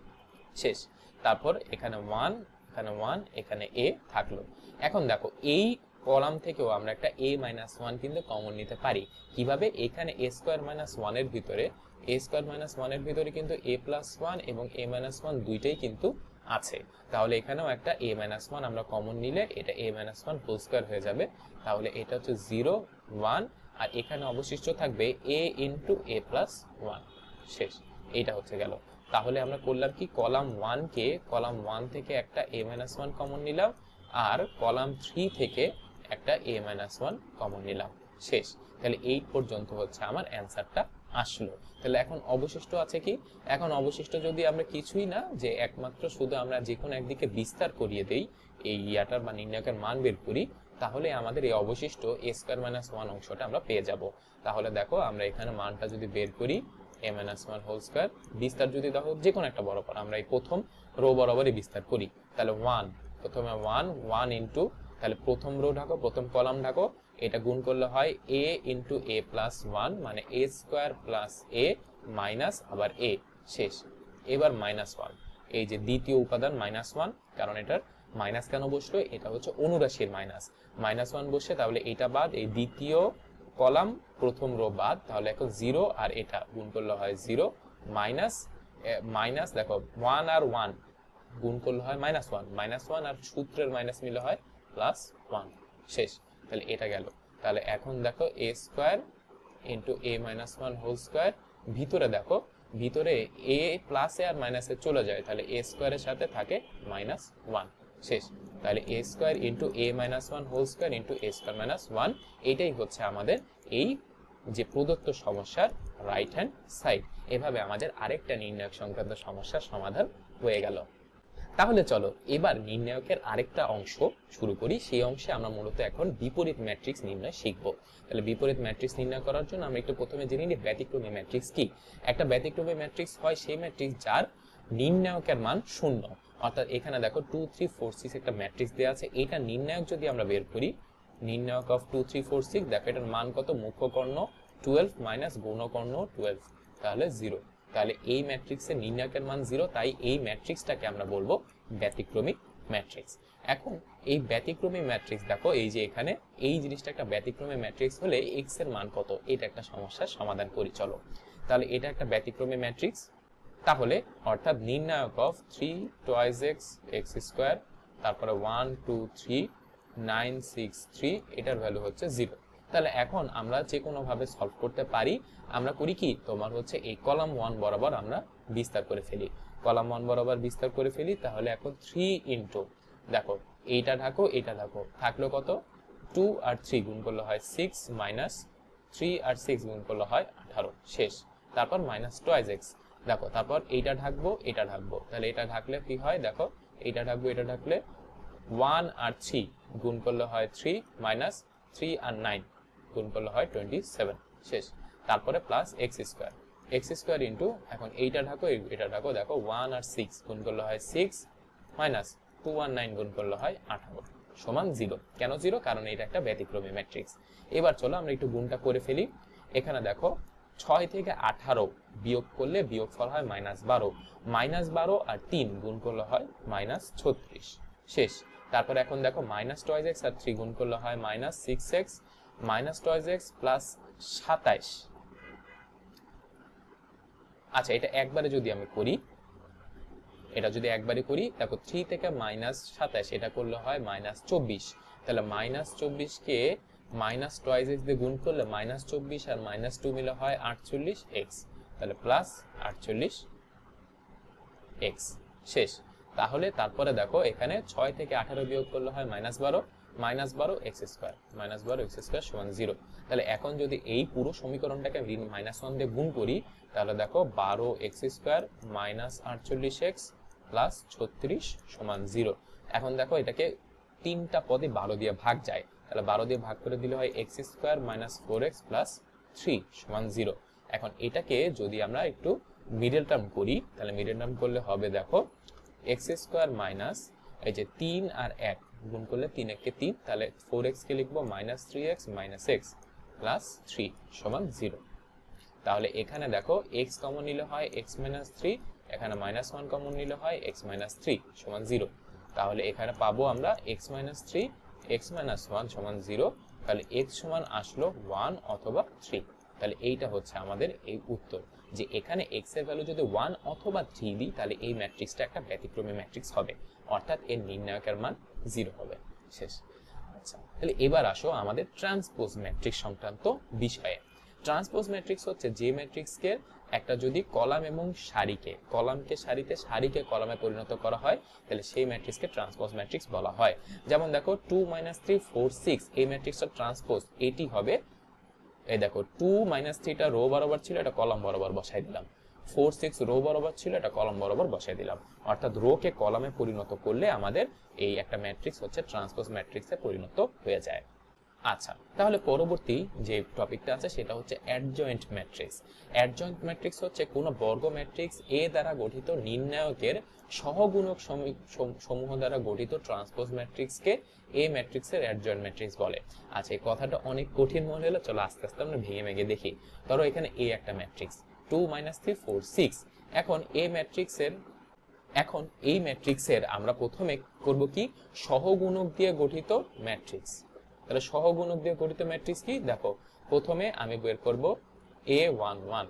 Speaker 1: শেষ। তারপর এখানে ওয়ান, এখানে ওয়ান, এখানে এ থাকলো। এখন দেখো এই কলাম থেকেও আমরা একটা এ মাইনাস ওয়ান কিন্তু কমন নিতে পারি। কিভাবে? এখানে এ স্কোয়ার মাইনাস ওয়ান এর ভিতরে এ স্কোয়ার মাইনাস ওয়ান এর ভিতরে কিন্তু এ প্লাস ওয়ান এবং এ মাইনাস ওয়ান দুইটাই কিন্তু আছে। তাহলে এখানেও একটা এ মাইনাস ওয়ান আমরা কমন নিলে এটা a minus one whole square হয়ে যাবে। তাহলে এটা হচ্ছে জিরো ওয়ান, আর এখানে অবশিষ্ট থাকবে a into a plus one, শেষ। এইটা হচ্ছে গেল। তাহলে আমরা করলাম কি, কলাম ওয়ান কে কলাম ওয়ান থেকে একটা এ মাইনাস ওয়ান কমন নিলাম, আর কলাম থ্রি থেকে একটা এ মাইনাস ওয়ান কমন নিলাম, শেষ। তাহলে এই পর্যন্ত হচ্ছে আমার অ্যান্সারটা আসলো। তাহলে এখন অবশিষ্ট আছে কি, এখন অবশিষ্ট যদি আমরা কিছুই না, যে একমাত্র শুধু আমরা যে কোনো একদিকে বিস্তার করিয়ে দেই এই ইয়াটার বা নির্ণায়কের মান বের করি, তাহলে আমাদের এই অবশিষ্ট এ স্কোয়ার মাইনাস ওয়ান অংশটা আমরা পেয়ে যাব। তাহলে দেখো আমরা এখানে মানটা যদি বের করি a minus one whole square, বিস্তার যদি দেখো যে কোনো একটা বরাবর, আমরা এই প্রথম রো বরাবরই বিস্তার করি, তাহলে ওয়ান, প্রথমে ওয়ান ওয়ান ইন্টু, তাহলে প্রথম রো ঢাকো, প্রথম কলাম ঢাকো, এটা গুণ করলে হয় a into a plus one, মানে a square plus A minus আবার এ, শেষ। এবার মাইনাস ওয়ান, এই যে দ্বিতীয় উপাদান মাইনাস ওয়ান, কারণ এটার মাইনাস কেন বসলো, এটা হচ্ছে অনুরাশির মাইনাস, মাইনাস ওয়ান বসে, তাহলে এটা বাদ, এই দ্বিতীয় কলাম প্রথম রো বাদ, তাহলে এখন জিরো আর এটা গুণ করলে হয় জিরো, মাইনাস মাইনাস দেখো ওয়ান আর ওয়ান গুণ করলে হয় মাইনাস ওয়ান, মাইনাস ওয়ান আর সূত্রের মাইনাস মিলে হয় প্লাস ওয়ান, শেষ। তাহলে এটা গেল। তাহলে এখন দেখো a square into A minus one whole square, ভিতরে দেখো ভিতরে এ প্লাসে আর মাইনাসে চলে যায়, তাহলে এ স্কোয়ারের সাথে থাকে মাইনাস ওয়ান, শেষ। তাহলে a square into A minus one whole square into a square minus one, এইটাই হচ্ছে আমাদের এই যে প্রদত্ত সমস্যার রাইট হ্যান্ড সাইড। এভাবে আমাদের আরেকটা নির্ণায়ক সংক্রান্ত সমস্যার সমাধান হয়ে গেল। তাহলে চলো এবার নির্ণায়কের আরেকটা অংশ শুরু করি। সেই অংশে আমরা মূলত এখন বিপরীত ম্যাট্রিক্স নির্ণয় শিখব। তাহলে বিপরীত ম্যাট্রিক্স নির্ণয় করার জন্য আমরা একটু প্রথমে জেনে নিই ব্যতিক্রমী ম্যাট্রিক্স কি। একটা ব্যতিক্রমী ম্যাট্রিক্স হয় সেই ম্যাট্রিক্স যার নির্ণায়কের মান শূন্য, অর্থাৎ এখানে দেখো টু থ্রি ফোর সিক্স একটা ম্যাট্রিক্স দেওয়া আছে, এটা নির্ণায়ক যদি আমরা বের করি, নির্ণায়ক of two three four six, দেখো এটার মান কত, মুখ্য কর্ণ টুয়েলভ মাইনাস গৌণ কর্ণ টুয়েলভ, তাহলে জিরো। তাহলে এই ম্যাট্রিক্সের নির্ণায়কের মান জিরো, তাই এই ম্যাট্রিক্সটাকে আমরা বলবো ব্যতিক্রমী ম্যাট্রিক্স। এখন এই ব্যতিক্রমী ম্যাট্রিক্স দেখো, এই যে এখানে এই জিনিসটা একটা ব্যতিক্রমী ম্যাট্রিক্স হলে এক্স এর মান কত, এটা একটা সমস্যার সমাধান করি চলো। তাহলে এটা একটা ব্যতিক্রমী ম্যাট্রিক্স, তাহলে অর্থাৎ নির্ণায়ক of three twice x x square, তারপরে one two three nine six three, এটার ভ্যালু হচ্ছে জিরো। তাহলে এখন আমরা যে কোনো ভাবে সলভ করতে পারি। আমরা করি কি, তোমার হচ্ছে এই কলাম ওয়ান বরাবর আমরা বিস্তার করে ফেলি, কলাম ওয়ান বরাবর বিস্তার করে ফেলি। তাহলে এখন থ্রি ইন্টু, দেখো এইটা ঢাকো এইটা ঢাকো, থাকলো কত, টু আর থ্রি গুণ করলে হয় সিক্স, মাইনাস থ্রি আর সিক্স গুণ করলে হয় আঠারো, শেষ। তারপর মাইনাস টয়েস এক্স, দেখো তারপর এইটা ঢাকবো এটা ঢাকবো, তাহলে এটা ঢাকলে কি হয়, দেখো এইটা ঢাকবো এটা ঢাকলে ওয়ান আর থ্রি গুণ করলে হয় থ্রি, মাইনাস থ্রি আর নাইন গুণ করলে হয় টোয়েন্টি সেভেন, শেষ। তারপরে plus x square, x square into, এখন এইটা ঢাকো এটা ঢাকো, দেখো ওয়ান আর সিক্স গুণ করলে হয় সিক্স, মাইনাস টু আর নাইন গুণ করলে হয় আঠারো, সমান জিরো। কেন জিরো, কারণ এটা একটা ব্যতিক্রমী ম্যাট্রিক্স। এবার চলো আমরা একটু গুণটা করে ফেলি। এখানে দেখো ছয় থেকে আঠারো বিয়োগ করলে বিয়োগফল হয় মাইনাস বারো, মাইনাস বারো আর তিন গুণ করলে হয় মাইনাস ছত্রিশ, শেষ। তারপর এখন দেখো মাইনাস টয়েস এক্স আর থ্রি গুণ করলে হয় minus six x, minus twice x plus সাতাইশ। আচ্ছা এটা একবারে যদি আমি করি, এটা যদি একবারে করি, দেখো থ্রি থেকে মাইনাস সাতাইশ এটা করলে হয় মাইনাস চব্বিশ, তাহলে মাইনাস চব্বিশ কে মাইনাস টয়েস এক্স দিয়ে গুণ করলে মাইনাস চব্বিশ আর মাইনাস টু মিলে হয় আটচল্লিশ এক্স, তাহলে প্লাস আটচল্লিশ এক্স, শেষ। তাহলে তারপরে দেখো এখানে ছয় থেকে আঠারো বিয়োগ করলে হয় মাইনাস বারো, মাইনাস বারো এক্স স্কোয়ার, মাইনাস বারো এক্স স্কোয়ার সমান জিরো। তাহলে এখন যদি এই পুরো সমীকরণটাকে মাইনাস ওয়ান দিয়ে গুণ করি, তাহলে দেখো বারো এক্স স্কোয়ার মাইনাস আটচল্লিশ এক্স প্লাস ছত্রিশ সমান জিরো। এখন দেখো এটাকে তিনটা পদে বারো দিয়ে ভাগ যায়, তাহলে বারো দিয়ে ভাগ করে দিলে হয় x square minus four x plus three সমান জিরো। এখন এটাকে যদি আমরা একটু মিডল টার্ম করি, তাহলে মিডল টার্ম করলে হবে দেখো এক্স স্কোয়ার মাইনাস এই যে তিন আর এক গুণ করলে তিন একে তিন, তাহলে ফোর এক্স কে লিখবো minus three x minus x plus three সমান জিরো। তাহলে এখানে দেখো এক্স কমন নিলে হয় এক্স মাইনাস থ্রি, এখানে মাইনাস ওয়ান কমন নিলে হয় এক্স মাইনাস থ্রি সমান জিরো। তাহলে এখানে পাবো আমরা x minus three x minus one সমান জিরো, তাহলে এক্স সমান আসলো ওয়ান অথবা থ্রি। তাহলে এইটা হচ্ছে আমাদের এই উত্তর, যে এখানে এক্স এর ভ্যালু যদি ওয়ান অথবা থ্রি দিই তাহলে এই ম্যাট্রিক্সটা একটা ব্যতিক্রমী ম্যাট্রিক্স হবে, অর্থাৎ এর নির্ণায়কের মান জিরো হবে, শেষ। আচ্ছা তাহলে এবার আসো আমাদের ট্রান্সপোজ ম্যাট্রিক্স সংক্রান্ত বিষয়ে। ট্রান্সপোজ ম্যাট্রিক্স হচ্ছে যে ম্যাট্রিক্সকে একটা যদি কলাম এবং সারিকে, কলামকে সারিতে সারিকে কলামে পরিণত করা হয় তাহলে সেই ম্যাট্রিক্সকে ট্রান্সপোজ ম্যাট্রিক্স বলা হয়। যেমন দেখো two minus three four six, এই ম্যাট্রিক্সটার ট্রান্সপোজ এটি হবে, এই দেখো টু মাইনাস থ্রিটা রো বরাবর ছিল, এটা কলাম বরাবর বসাই দিলাম, ফোর সিক্স রো বরাবর ছিল, এটা কলাম বরাবর বসাই দিলাম, অর্থাৎ রো কে কলামে পরিণত করলে আমাদের এই একটা ম্যাট্রিক্স হচ্ছে ট্রান্সপোজ ম্যাট্রিক্সে পরিণত হয়ে যায়। আচ্ছা তাহলে পরবর্তী যে টপিকটা আছে সেটা হচ্ছে অ্যাডজয়েন্ট ম্যাট্রিক্স। অ্যাডজয়েন্ট ম্যাট্রিক্স হচ্ছে কোন বর্গ ম্যাট্রিক্স এ দ্বারা গঠিত নির্ণায়কের সহগুণক সমূহ দ্বারা গঠিত ট্রান্সপোজ ম্যাট্রিক্সকে এ ম্যাট্রিক্সের অ্যাডজয়েন্ট ম্যাট্রিক্স বলে। আচ্ছা এই কথাটা অনেক কঠিন মনে হলো, চলো আস্তে আস্তে আমরা ভেঙে ভেঙে দেখি। ধরো এখানে এ একটা matrix, two minus three four six, এখন এ ম্যাট্রিক্সের এখন এই ম্যাট্রিক্সের আমরা প্রথমে করব কি, সহগুণক দিয়ে গঠিত ম্যাট্রিক্স। তাহলে সহগুণক দিয়ে গঠিত ম্যাট্রিক্স কি, দেখো প্রথমে আমি বের করব a one one,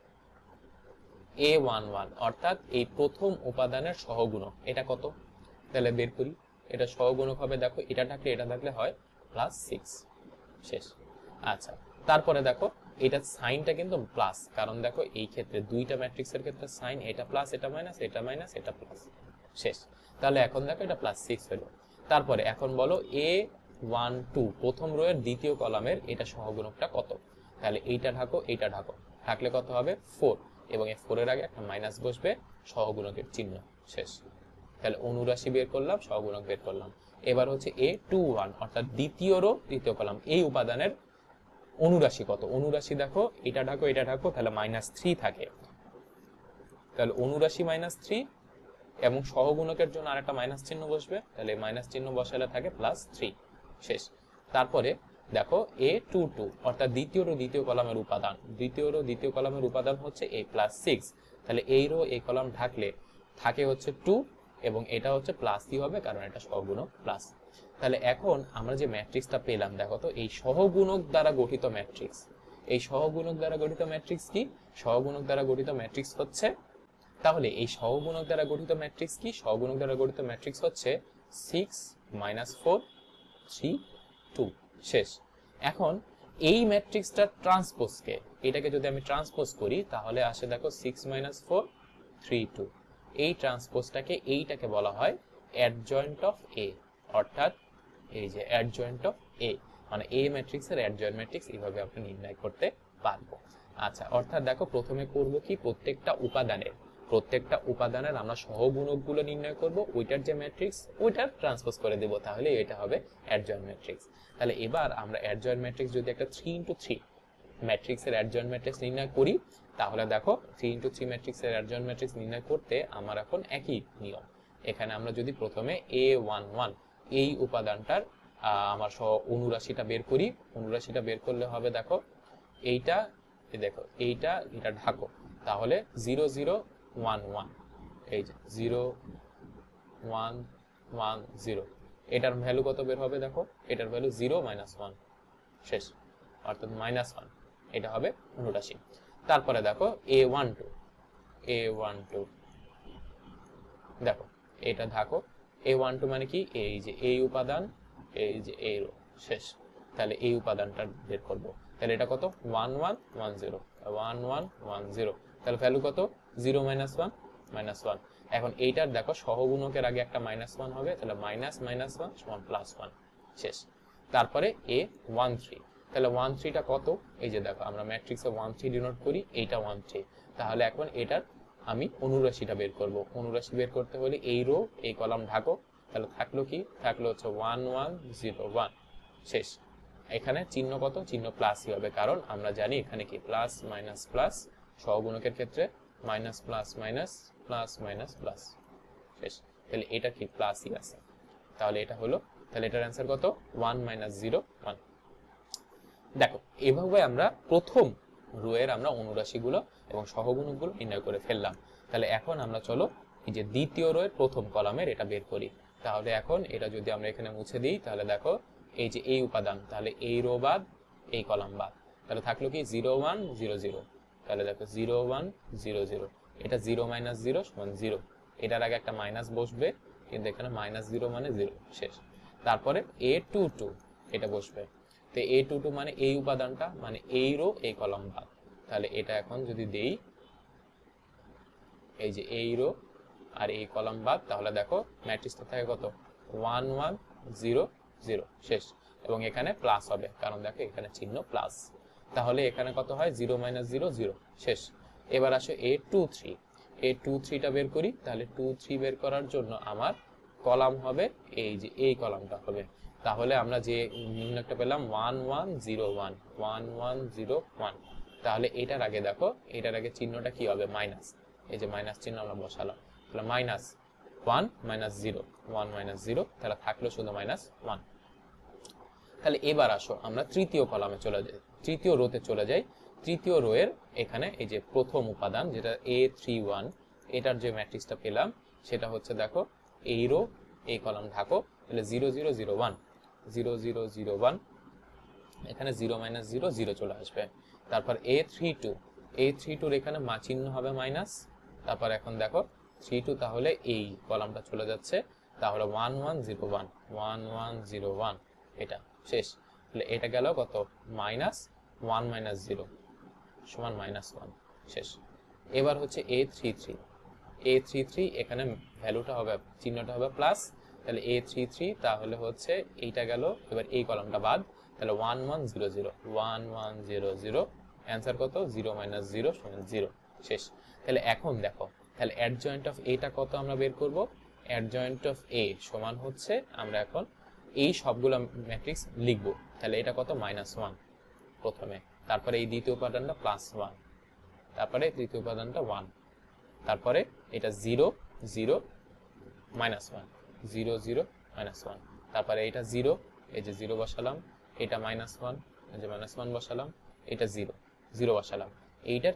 Speaker 1: A one one অর্থাৎ এই প্রথম উপাদানের সহগুণক, এটা কত, তাহলে বের করি। এটা সহগুণক হবে, দেখো এটা থাকলে এটা থাকলে হয় প্লাস সিক্স, শেষ। আচ্ছা তারপরে দেখো এটা সাইনটা কিন্তু প্লাস, কারণ দেখো এই ক্ষেত্রে দুইটা ম্যাট্রিক্সের ক্ষেত্রে সাইন এটা প্লাস এটা মাইনাস, এটা মাইনাস এটা প্লাস, শেষ। তাহলে এখন দেখো এটা প্লাস সিক্স হলো। তারপরে এখন বলো এ ওয়ান টু প্রথম রো এর দ্বিতীয় কলামের এটা সহগুণকটা কত, তাহলে এইটা ঢাকো এইটা ঢাকো, থাকলে কত হবে ফোর, এবং এই ফোর এর আগে একটা মাইনাস বসবে, সহগুণকের চিহ্ন, শেষ। তাহলে অনুরাশি বের করলাম, সহগুণক বের করলাম। এবার হচ্ছে এ টু ওয়ান অর্থাৎ দ্বিতীয় রো দ্বিতীয় কলাম, এই উপাদানের অনুরাশি কত, অনুরাশি দেখো এটা ঢাকো এটা ঢাকো, তাহলে মাইনাস থ্রি থাকে, তাহলে অনুরাশি মাইনাস থ্রি এবং সহগুণকের জন্য আরেকটা মাইনাস চিহ্ন বসবে, তাহলে মাইনাস চিহ্ন বসালে থাকে প্লাস থ্রি, শেষ। তারপরে দেখো এ টু টু অর্থাৎ দ্বিতীয় রো দ্বিতীয় কলামের উপাদান, দ্বিতীয় রো দ্বিতীয় কলামের উপাদান হচ্ছে এ প্লাস সিক্স, তাহলে এই রো এই কলাম ঢাকলে থাকে হচ্ছে টু এবং এটা হচ্ছে প্লাসই হবে কারণ এটা সহগুণক প্লাস। তাহলে এখন আমরা যে ম্যাট্রিক্সটা পেলাম দেখো তো, এই সহগুণক দ্বারা গঠিত ম্যাট্রিক্স, এই সহগুণক দ্বারা গঠিত ম্যাট্রিক্স কি? সহগুণক দ্বারা গঠিত ম্যাট্রিক্স হচ্ছে, তাহলে এই সহগুণক দ্বারা গঠিত ম্যাট্রিক্স কি? সহগুণক দ্বারা গঠিত ম্যাট্রিক্স হচ্ছে six minus four three two. শেষ। এখন এই ম্যাট্রিক্সটার ট্রান্সপোজকে, এটাকে যদি আমি ট্রান্সপোজ করি তাহলে আসে দেখো six minus four three two. এই ট্রান্সপোজটাকে এইটাকে বলা হয় অ্যাডজয়েন্ট অফ এ, অর্থাৎ এই যে অ্যাডজয়েন্ট অফ এ মানে এ ম্যাট্রিক্সের অ্যাডজয়েন্ট ম্যাট্রিক্স এইভাবে আপনি নির্ণয় করতে পারবো। আচ্ছা, অর্থাৎ দেখো প্রথমে করব কি, প্রত্যেকটা উপাদানের প্রত্যেকটা উপাদানের আমরা সহগুণকগুলো নির্ণয় করব, ওইটার যে ম্যাট্রিক্স ওইটার ট্রান্সপোজ করে দেব, তাহলে এটা হবে অ্যাডজয়েন্ট ম্যাট্রিক্স। তাহলে এবার আমরা অ্যাডজয়েন্ট ম্যাট্রিক্স যদি একটা থ্রি ইন্টু থ্রি ম্যাট্রিক্সের অ্যাডজয়েন্ট ম্যাট্রিক্স নির্ণয় করি, তাহলে দেখো থ্রি ইন্টু থ্রি ম্যাট্রিক্সের অ্যাডজয়েন্ট ম্যাট্রিক্স নির্ণয় করতে আমার এখন একই নিয়ম। এখানে আমরা যদি প্রথমে এ ওয়ান ওয়ান এই উপাদানটার আমার সহ অনুরাশিটা বের করি, অনুরাশিটা বের করলে হবে দেখো এইটা, দেখো এইটা এটা ঢাকো, তাহলে জিরো জিরো ওয়ান ওয়ান, এই যে জিরো ওয়ান ওয়ান জিরো, এটার ভ্যালু কত বের হবে দেখো, এটার ভ্যালু জিরো মাইনাস ওয়ান। শেষ, অর্থাৎ মাইনাস ওয়ান, এটা হবে অনুরাশি। তারপরে দেখো এ ওয়ান টু, এ ওয়ান টু দেখো এটা ঢাকো, এ ওয়ান টু মানে কি, এই যে এই উপাদান, এই যে এই রো। শেষ। তাহলে এই উপাদানটা বের করব, তাহলে এটা কত one one one zero, one one one zero, তাহলে ভ্যালু কত zero minus one minus one. এখন এইটার দেখো সহগুণকের আগে একটা মাইনাস ওয়ান হবে, তাহলে মাইনাস মাইনাস ওয়ান সমান প্লাস ওয়ান। শেষ। তারপরে এ ওয়ান থ্রি, তাহলে ওয়ান থ্রিটা কত, এই যে দেখো আমরা ম্যাট্রিক্সে ওয়ান থ্রি ডিনোট করি, এইটা ওয়ান থ্রি, তাহলে এখন এটার আমি অনুরাশিটা বের করব। অনুরাশি বের করতে হলে এই রো এই কলাম ঢাকো, তাহলে থাকলো কি, থাকলো হচ্ছে ওয়ান ওয়ান জিরো ওয়ান। শেষ। এখানে চিহ্ন কত, চিহ্ন প্লাসই হবে, কারণ আমরা জানি এখানে কি প্লাস মাইনাস প্লাস, সহগুণকের ক্ষেত্রে minus plus minus plus minus plus. শেষ। তাহলে এটা কি প্লাসই আছে, তাহলে এটা হলো, তাহলে এটার অ্যান্সার কত ওয়ান মাইনাস জিরো ওয়ান। দেখো এভাবে আমরা প্রথম রোয়ের আমরা অনুরাশিগুলো এবং সহগুণকগুলো নির্ণয় করে ফেললাম। তাহলে এখন আমরা চলো এই যে দ্বিতীয় রোয়ের প্রথম কলামের এটা বের করি। তাহলে এখন এটা যদি আমরা এখানে মুছে দিই, তাহলে দেখো এই যে এই উপাদান, তাহলে এই রো বাদ এই কলাম বাদ, তাহলে থাকলো কি জিরো ওয়ান জিরো জিরো, তাহলে দেখো জিরো ওয়ান জিরো জিরো, এটা জিরো মাইনাস জিরো সমান জিরো, এটার আগে একটা মাইনাস বসবে, কিন্তু এখানে মাইনাস জিরো মানে জিরো। শেষ। তারপরে এ টু টু এটা বসবে, তো এ টু টু মানে এই উপাদানটা, মানে এই রো এই কলাম বাদ, তাহলে এটা এখন যদি দেই এই যে এই রো আর এই কলাম বাদ, তাহলে দেখো ম্যাট্রিক্সটা থাকে কত ওয়ান ওয়ান জিরো জিরো। শেষ। এবং এখানে প্লাস হবে, কারণ দেখো এখানে চিহ্ন প্লাস, তাহলে এখানে কত হয় জিরো মাইনাস জিরো জিরো। শেষ। এবার আসো a two three, A two থ্রিটা বের করি, তাহলে টু থ্রি বের করার জন্য আমার কলাম হবে এই যে এই কলামটা হবে, তাহলে আমরা যে নির্ণয়টা পেলাম one one zero one, one one zero one, তাহলে এটার আগে দেখো এটার আগে চিহ্নটা কি হবে মাইনাস, এই যে মাইনাস চিহ্ন আমরা বসালাম, তাহলে minus one minus zero, one minus zero, তাহলে থাকলো শুধু মাইনাস ওয়ান। তাহলে এবার আসো আমরা তৃতীয় কলামে চলে যাই, তৃতীয় রোতে চলে যাই। তৃতীয় রোয়ের এখানে এই যে প্রথম উপাদান যেটা এ থ্রি ওয়ান, এটার যে ম্যাট্রিক্সটা পেলাম সেটা হচ্ছে দেখো এই রো এই কলাম ঢাকো, তাহলে zero zero zero one, zero zero zero one, এখানে জিরো মাইনাস জিরো জিরো চলে আসবে। তারপর a three two, A three টুর এখানে মা চিহ্ন হবে মাইনাস, তারপর এখন দেখো থ্রি টু, তাহলে এই কলামটা চলে যাচ্ছে, তাহলে one one zero one, one one zero one, এটা শেষ। তাহলে এটা গেল কত মাইনাস ওয়ান মাইনাস জিরো সমান মাইনাস ওয়ান। শেষ। এবার হচ্ছে a three three, A three three এখানে ভ্যালুটা হবে চিহ্নটা হবে প্লাস, তাহলে এ থ্রি থ্রি তাহলে হচ্ছে এইটা গেল, এবার এই কলামটা বাদ, তাহলে one one zero zero, one one zero zero, answer কত জিরো মাইনাস জিরো সমান জিরো। শেষ। তাহলে এখন দেখো তাহলে অ্যাডজয়েন্ট অফ এটা কত আমরা বের করব, অ্যাডজয়েন্ট অফ এ সমান হচ্ছে আমরা এখন এই সবগুলো ম্যাট্রিক্স লিখবো, তাহলে এটা কত মাইনাস ওয়ান প্রথমে, তারপরে এই দ্বিতীয় উপাদানটা প্লাস ওয়ান, তারপরে তৃতীয় উপাদানটা ওয়ান, তারপরে এটা zero zero minus one, zero zero minus one, তারপরে এটা জিরো, এই যে জিরো বসালাম, এটা মাইনাস ওয়ান, এই যে মাইনাস ওয়ান বসালাম, এটা জিরো জিরো বসালাম, এইটার কি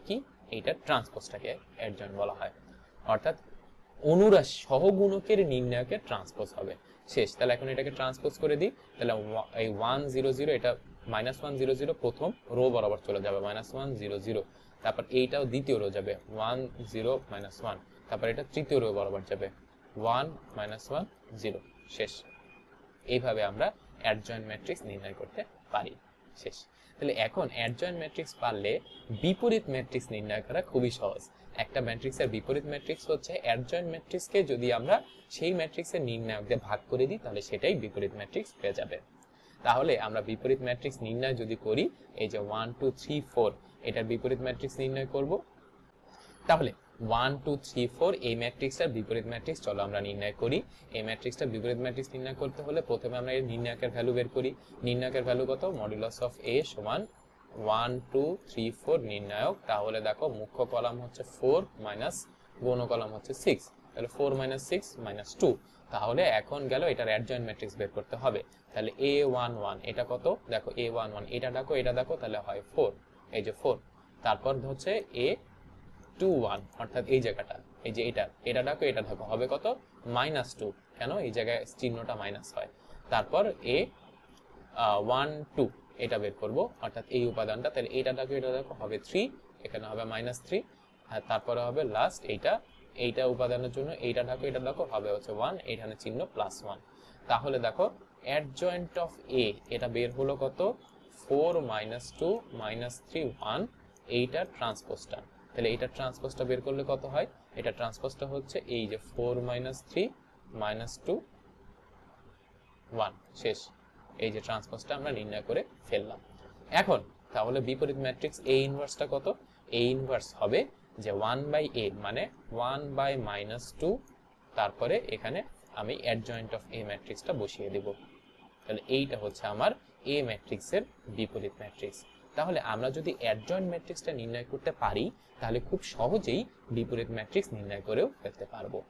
Speaker 1: এইটা ট্রান্সপোজটাকে অ্যাডজয়েন্ট বলা হয়, অর্থাৎ অনুরাশি সহগুণকের নির্ণায়কের ট্রান্সপোজ হবে। শেষ। তাহলে এখন এটাকে ট্রান্সপোজ করে দিই, তাহলে এই ওয়ান জিরো জিরো এটা মাইনাস ওয়ান জিরো জিরো প্রথম রো বরাবর চলে যাবে মাইনাস ওয়ান জিরো জিরো, তারপর এইটাও দ্বিতীয় রো যাবে ওয়ান জিরো মাইনাস ওয়ান, তারপর এটা তৃতীয় রো বরাবর যাবে ওয়ান মাইনাস ওয়ান জিরো। শেষ। এইভাবে আমরা অ্যাডজয়েন্ট ম্যাট্রিক্স নির্ণয় করতে পারি। শেষ। তাহলে এখন অ্যাডজয়েন্ট ম্যাট্রিক্স পারলে বিপরীত ম্যাট্রিক্স নির্ণয় করা খুবই সহজ। একটা ম্যাট্রিক্সের বিপরীত ম্যাট্রিক্স হচ্ছে অ্যাডজয়েন্ট ম্যাট্রিক্সকে যদি আমরা সেই ম্যাট্রিক্সের নির্ণায়ক দিয়ে ভাগ করে দিই তাহলে সেটাই বিপরীত ম্যাট্রিক্স হয়ে যাবে। তাহলে আমরা বিপরীত ম্যাট্রিক্স নির্ণয় যদি করি, এই যে ওয়ান টু থ্রি ফোর এটার বিপরীত ম্যাট্রিক্স নির্ণয় করব। তাহলে ওয়ান টু থ্রি ফোর এই ম্যাট্রিক্সটার বিপরীত ম্যাট্রিক্স চলো আমরা নির্ণয় করি। এই ম্যাট্রিক্সটার বিপরীত ম্যাট্রিক্স নির্ণয় করতে হলে প্রথমে আমরা এর নির্ণায়কের ভ্যালু বের করি। নির্ণায়কের ভ্যালু কত? মডুলাস অফ এ সমান ওয়ান টু থ্রি ফোর নির্ণায়ক। তাহলে দেখো মুখ্য কলাম হচ্ছে ফোর মাইনাস গৌণ কলাম হচ্ছে সিক্স, তাহলে four minus six minus two. তাহলে এখন গেল এটার অ্যাডজয়েন্ট ম্যাট্রিক্স বের করতে হবে। তাহলে এ ওয়ান ওয়ান এটা কত? দেখো এ ওয়ান ওয়ান এটা দেখো এটা দেখো তাহলে হয় ফোর, এই যে ফোর। তারপর হচ্ছে এ টু ওয়ান অর্থাৎ এই জায়গাটা, এই যে এটা এটা দেখো এটা দেখো হবে কত? Minus two. কেন? এই জায়গায় চিহ্নটা মাইনাস হয়। তারপর এ ওয়ান টু এটা বের করবো, অর্থাৎ এই উপাদানটা। তাহলে এটা দেখো এটা দেখো হবে থ্রি, এখানে হবে মাইনাস থ্রি। আর তারপরে হবে লাস্ট এইটা, এইটা উপাদানের জন্য এইটা দেখো এটা দেখো হবে হচ্ছে ওয়ান, এখানে চিহ্ন প্লাস ওয়ান। তাহলে দেখো অ্যাডজয়েন্ট অফ এ এটা বের হলো কত? Four minus two minus three one, এইটা ট্রান্সপোজটা। তাহলে এইটা ট্রান্সপোজটা বের করলে কত হয়? এটা ট্রান্সপোজটা হচ্ছে এই যে four minus three minus two one. শেষ। এই যে ট্রান্সপোজটা আমরা নির্ণয় করে ফেললাম। এখন তাহলে বিপরীত ম্যাট্রিক্স এ ইনভার্সটা কত? এ ইনভার্স হবে যে ওয়ান বাই এ মানে ওয়ান বাই মাইনাস টু, তারপরে এখানে আমি অ্যাডজয়েন্ট অফ এ ম্যাট্রিক্সটা বসিয়ে দেব। তাহলে এইটা হচ্ছে আমার এ ম্যাট্রিক্সের বিপরীত ম্যাট্রিক্স। তাহলে আমরা যদি অ্যাডজয়েন্ট ম্যাট্রিক্সটা নির্ণয় করতে পারি তাহলে খুব সহজেই বিপরীত ম্যাট্রিক্স নির্ণয় করেও ফেলতে পারবো।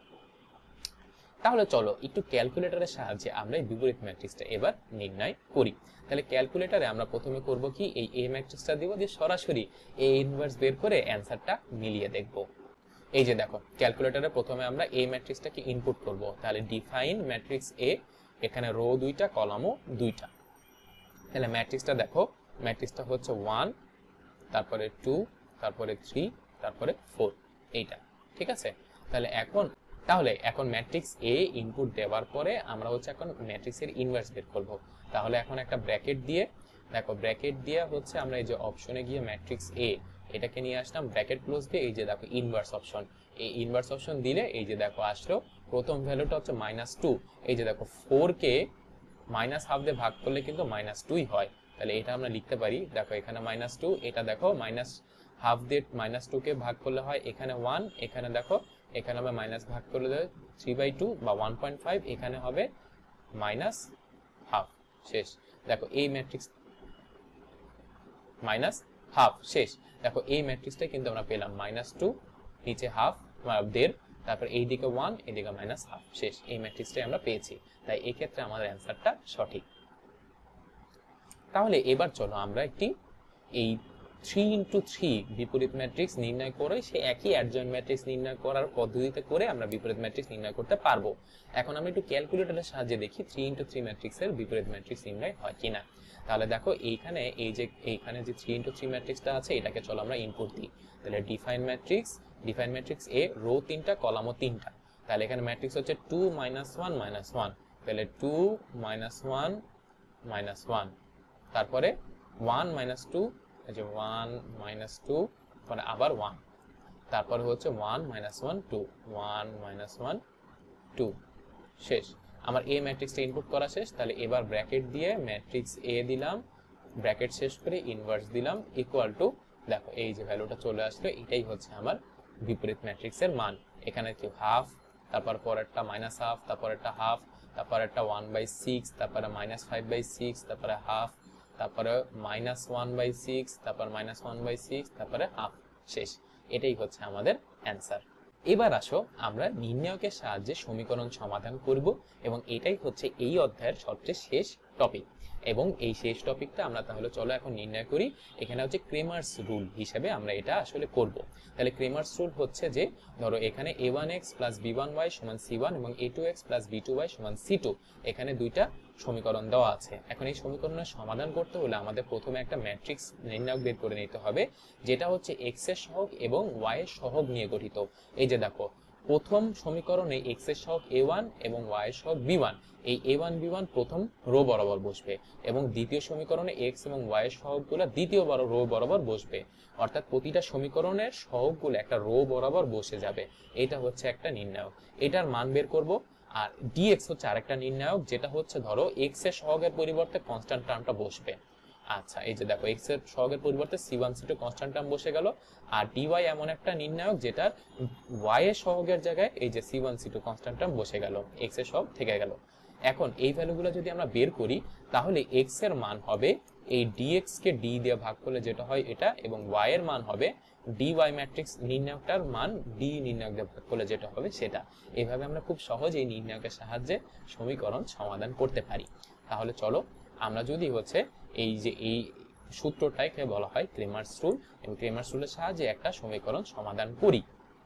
Speaker 1: তাহলে চলো একটু ক্যালকুলেটরের সাহায্যে আমরা এই বিপরীত ম্যাট্রিক্সটা এবার নির্ণয় করি। তাহলে ক্যালকুলেটরে আমরা প্রথমে করব কি, এই এ ম্যাট্রিক্সটা দিব, দিয়ে সরাসরি এ ইনভার্স বের করে অ্যানসারটা মিলিয়ে দেখব। এই যে দেখো ক্যালকুলেটরে প্রথমে আমরা এ ম্যাট্রিক্সটাকে ইনপুট করব। তাহলে ডিফাইন ম্যাট্রিক্স এ, এখানে রো দুইটা কলামও দুইটা। তাহলে ম্যাট্রিক্সটা দেখো, ম্যাট্রিক্সটা হচ্ছে ওয়ান, তারপরে টু, তারপরে থ্রি, তারপরে ফোর, এইটা। ঠিক আছে। তাহলে এখন তাহলে এখন ম্যাট্রিক্স এ ইনপুট দেওয়ার পরে আমরা হচ্ছে এখন ম্যাট্রিক্সের ইনভার্স বের করব। তাহলে এখন একটা ব্র্যাকেট দিয়ে দেখো, ব্র্যাকেট দিয়ে হচ্ছে আমরা এই যে অপশনে গিয়ে ম্যাট্রিক্স এ এটাকে নিয়ে আসলাম, ব্র্যাকেট ক্লোজ দিয়ে এই যে দেখো ইনভার্স অপশন, এই ইনভার্স অপশন দিলে এই যে দেখো আসলো প্রথম ভ্যালুটা হচ্ছে মাইনাস টু। এই যে দেখো ফোর কে মাইনাস হাফ দিয়ে ভাগ করলে কিন্তু মাইনাস টুই হয়। তাহলে এটা আমরা লিখতে পারি, দেখো এখানে মাইনাস টু, এটা দেখো মাইনাস হাফ দিয়ে মাইনাস টু কে ভাগ করলে হয় এখানে ওয়ান, এখানে দেখো এখানে হবে মাইনাস ভাগ করলে থ্রি বাই টু বা ওয়ান পয়েন্ট ফাইভ, এখানে হবে মাইনাস হাফ। শেষ। দেখো এই ম্যাট্রিক্স মাইনাস হাফ। শেষ। দেখো এই ম্যাট্রিক্সটাই কিন্তু আমরা পেলাম মাইনাস টু, নিচে হাফ দেড়, তারপর এইদিকে ওয়ান, এইদিকে মাইনাস হাফ। শেষ। এই ম্যাট্রিক্সটাই আমরা পেয়েছি, তাই এই ক্ষেত্রে আমাদের অ্যান্সারটা সঠিক। তাহলে এবার চলো আমরা একটি এই থ্রি ইন্টু থ্রি বিপরীত ম্যাট্রিক্স নির্ণয় করে সে একই অ্যাডজয়েন্ট ম্যাট্রিক্স নির্ণয় করার পদ্ধতিতে করে আমরা বিপরীত ম্যাট্রিক্স নির্ণয় করতে পারবো। এখন আমরা একটু ক্যালকুলেটরের সাহায্যে দেখি থ্রি ইন্টু থ্রি ম্যাট্রিক্সের বিপরীত ম্যাট্রিক্স নির্ণয় হয় কিনা। তাহলে দেখো এইখানে এই যে এইখানে যে থ্রি ইন্টু থ্রি ম্যাট্রিক্সটা আছে এটাকে চলো আমরা ইনপুট দিই। তাহলে define matrix, define matrix A, row তিনটা কলামও তিনটা। তাহলে এখানে ম্যাট্রিক্স হচ্ছে two minus one minus one, তাহলে two minus one minus one, তারপরে ওয়ান মাইনাস টু, এই যে ওয়ান মাইনাস টু, পরে আবার ওয়ান, তারপরে হচ্ছে one minus one two, one minus one two. শেষ। আমার এ ম্যাট্রিক্সটা ইনপুট করা শেষ। তাহলে এবার ব্র্যাকেট দিয়ে ম্যাট্রিক্স এ দিলাম, ব্র্যাকেট শেষ করে ইনভার্স দিলাম, ইকুয়াল টু দেখো এই যে ভ্যালুটা চলে আসলো, এটাই হচ্ছে আমার বিপরীত ম্যাট্রিক্সের মান। এখানে কি হাফ, তারপর পরেরটা মাইনাস হাফ, তারপর একটা হাফ, তারপর একটা ওয়ান বাই সিক্স, তারপরে মাইনাস ফাইভ বাই সিক্স, তারপরে হাফ, তারপরে মাইনাস ওয়ান বাই সিক্স, তারপর মাইনাস ওয়ান বাই সিক্স, তারপরে হাফ। শেষ। এটাই হচ্ছে আমাদের অ্যান্সার। এবার আসো আমরা নির্ণায়কের সাহায্যে সমীকরণ সমাধান করব এবং এটাই হচ্ছে এই অধ্যায়ের সবচেয়ে শেষ টপিক, এবং এই শেষ টপিকটা আমরা তাহলে চলো এখন নির্ণয় করি। এখানে হচ্ছে ক্রেমার্স রুল হিসেবে আমরা এটা আসলে করব। তাহলে ক্রেমার্স রুল হচ্ছে যে ধরো এখানে A one X plus B one Y সমান সি ওয়ান এবং A two X plus B two Y সমান সি টু, এখানে দুইটা সমীকরণ দেওয়া আছে। এখন এই সমীকরণের সমাধান করতে হলে আমাদের প্রথমে একটা ম্যাট্রিক্স নির্ণয় বের করে নিতে হবে, যেটা হচ্ছে এক্স এর সহগ এবং ওয়াই এর সহগ নিয়ে গঠিত। এই যে দেখো, প্রথম সমীকরণে এক্স এর সহগ এ ওয়ান এবং ওয়াই এর সহগ বি ওয়ান, এই এ ওয়ান বি ওয়ান প্রথম রো বরাবর বসবে, এবং দ্বিতীয় সমীকরণে এক্স এবং ওয়াই এর সহগগুলো দ্বিতীয় রো বরাবর বসবে। অর্থাৎ প্রতিটা সমীকরণের সহগগুলো একটা রো বরাবর বসে যাবে। এটা হচ্ছে একটা নির্ণায়ক, এটার মান বের করব। আর ডিএক্স হচ্ছে আরেকটা নির্ণায়ক, যেটা হচ্ছে ধরো এক্স এর সহগের পরিবর্তে কনস্ট্যান্ট টার্মটা বসবে। আচ্ছা, এই যে দেখো এক্স এর সহগের পরিবর্তে C one C two constant term বসে গেল। আর ডিওয়াই এমন একটা নির্ণায়ক যেটার ওয়াই এর সহগের জায়গায় এই যে C one C two constant term বসে গেল, এক্স এর সহগ থেকে গেল। এখন এই ভ্যালুগুলো যদি আমরা বের করি, তাহলে এক্স এর মান হবে এই ডিএক্স কে ডি দিয়ে ভাগ করলে যেটা হয় এটা, এবং ওয়াই এর মান হবে ডিওয়াই ম্যাট্রিক্স নির্ণায়কটার মান ডি নির্ণায়ক দিয়ে ভাগ করলে যেটা হবে সেটা। এইভাবে আমরা খুব সহজ এই নির্ণায়কের সাহায্যে সমীকরণ সমাধান করতে পারি। তাহলে চলো আমরা যদি হচ্ছে এই যে এই সূত্রটাকে বলা হয় ক্রেমার্স রুল, এবং ক্রেমার্স রুলের সাহায্যে একটা সমীকরণ সমাধান করি।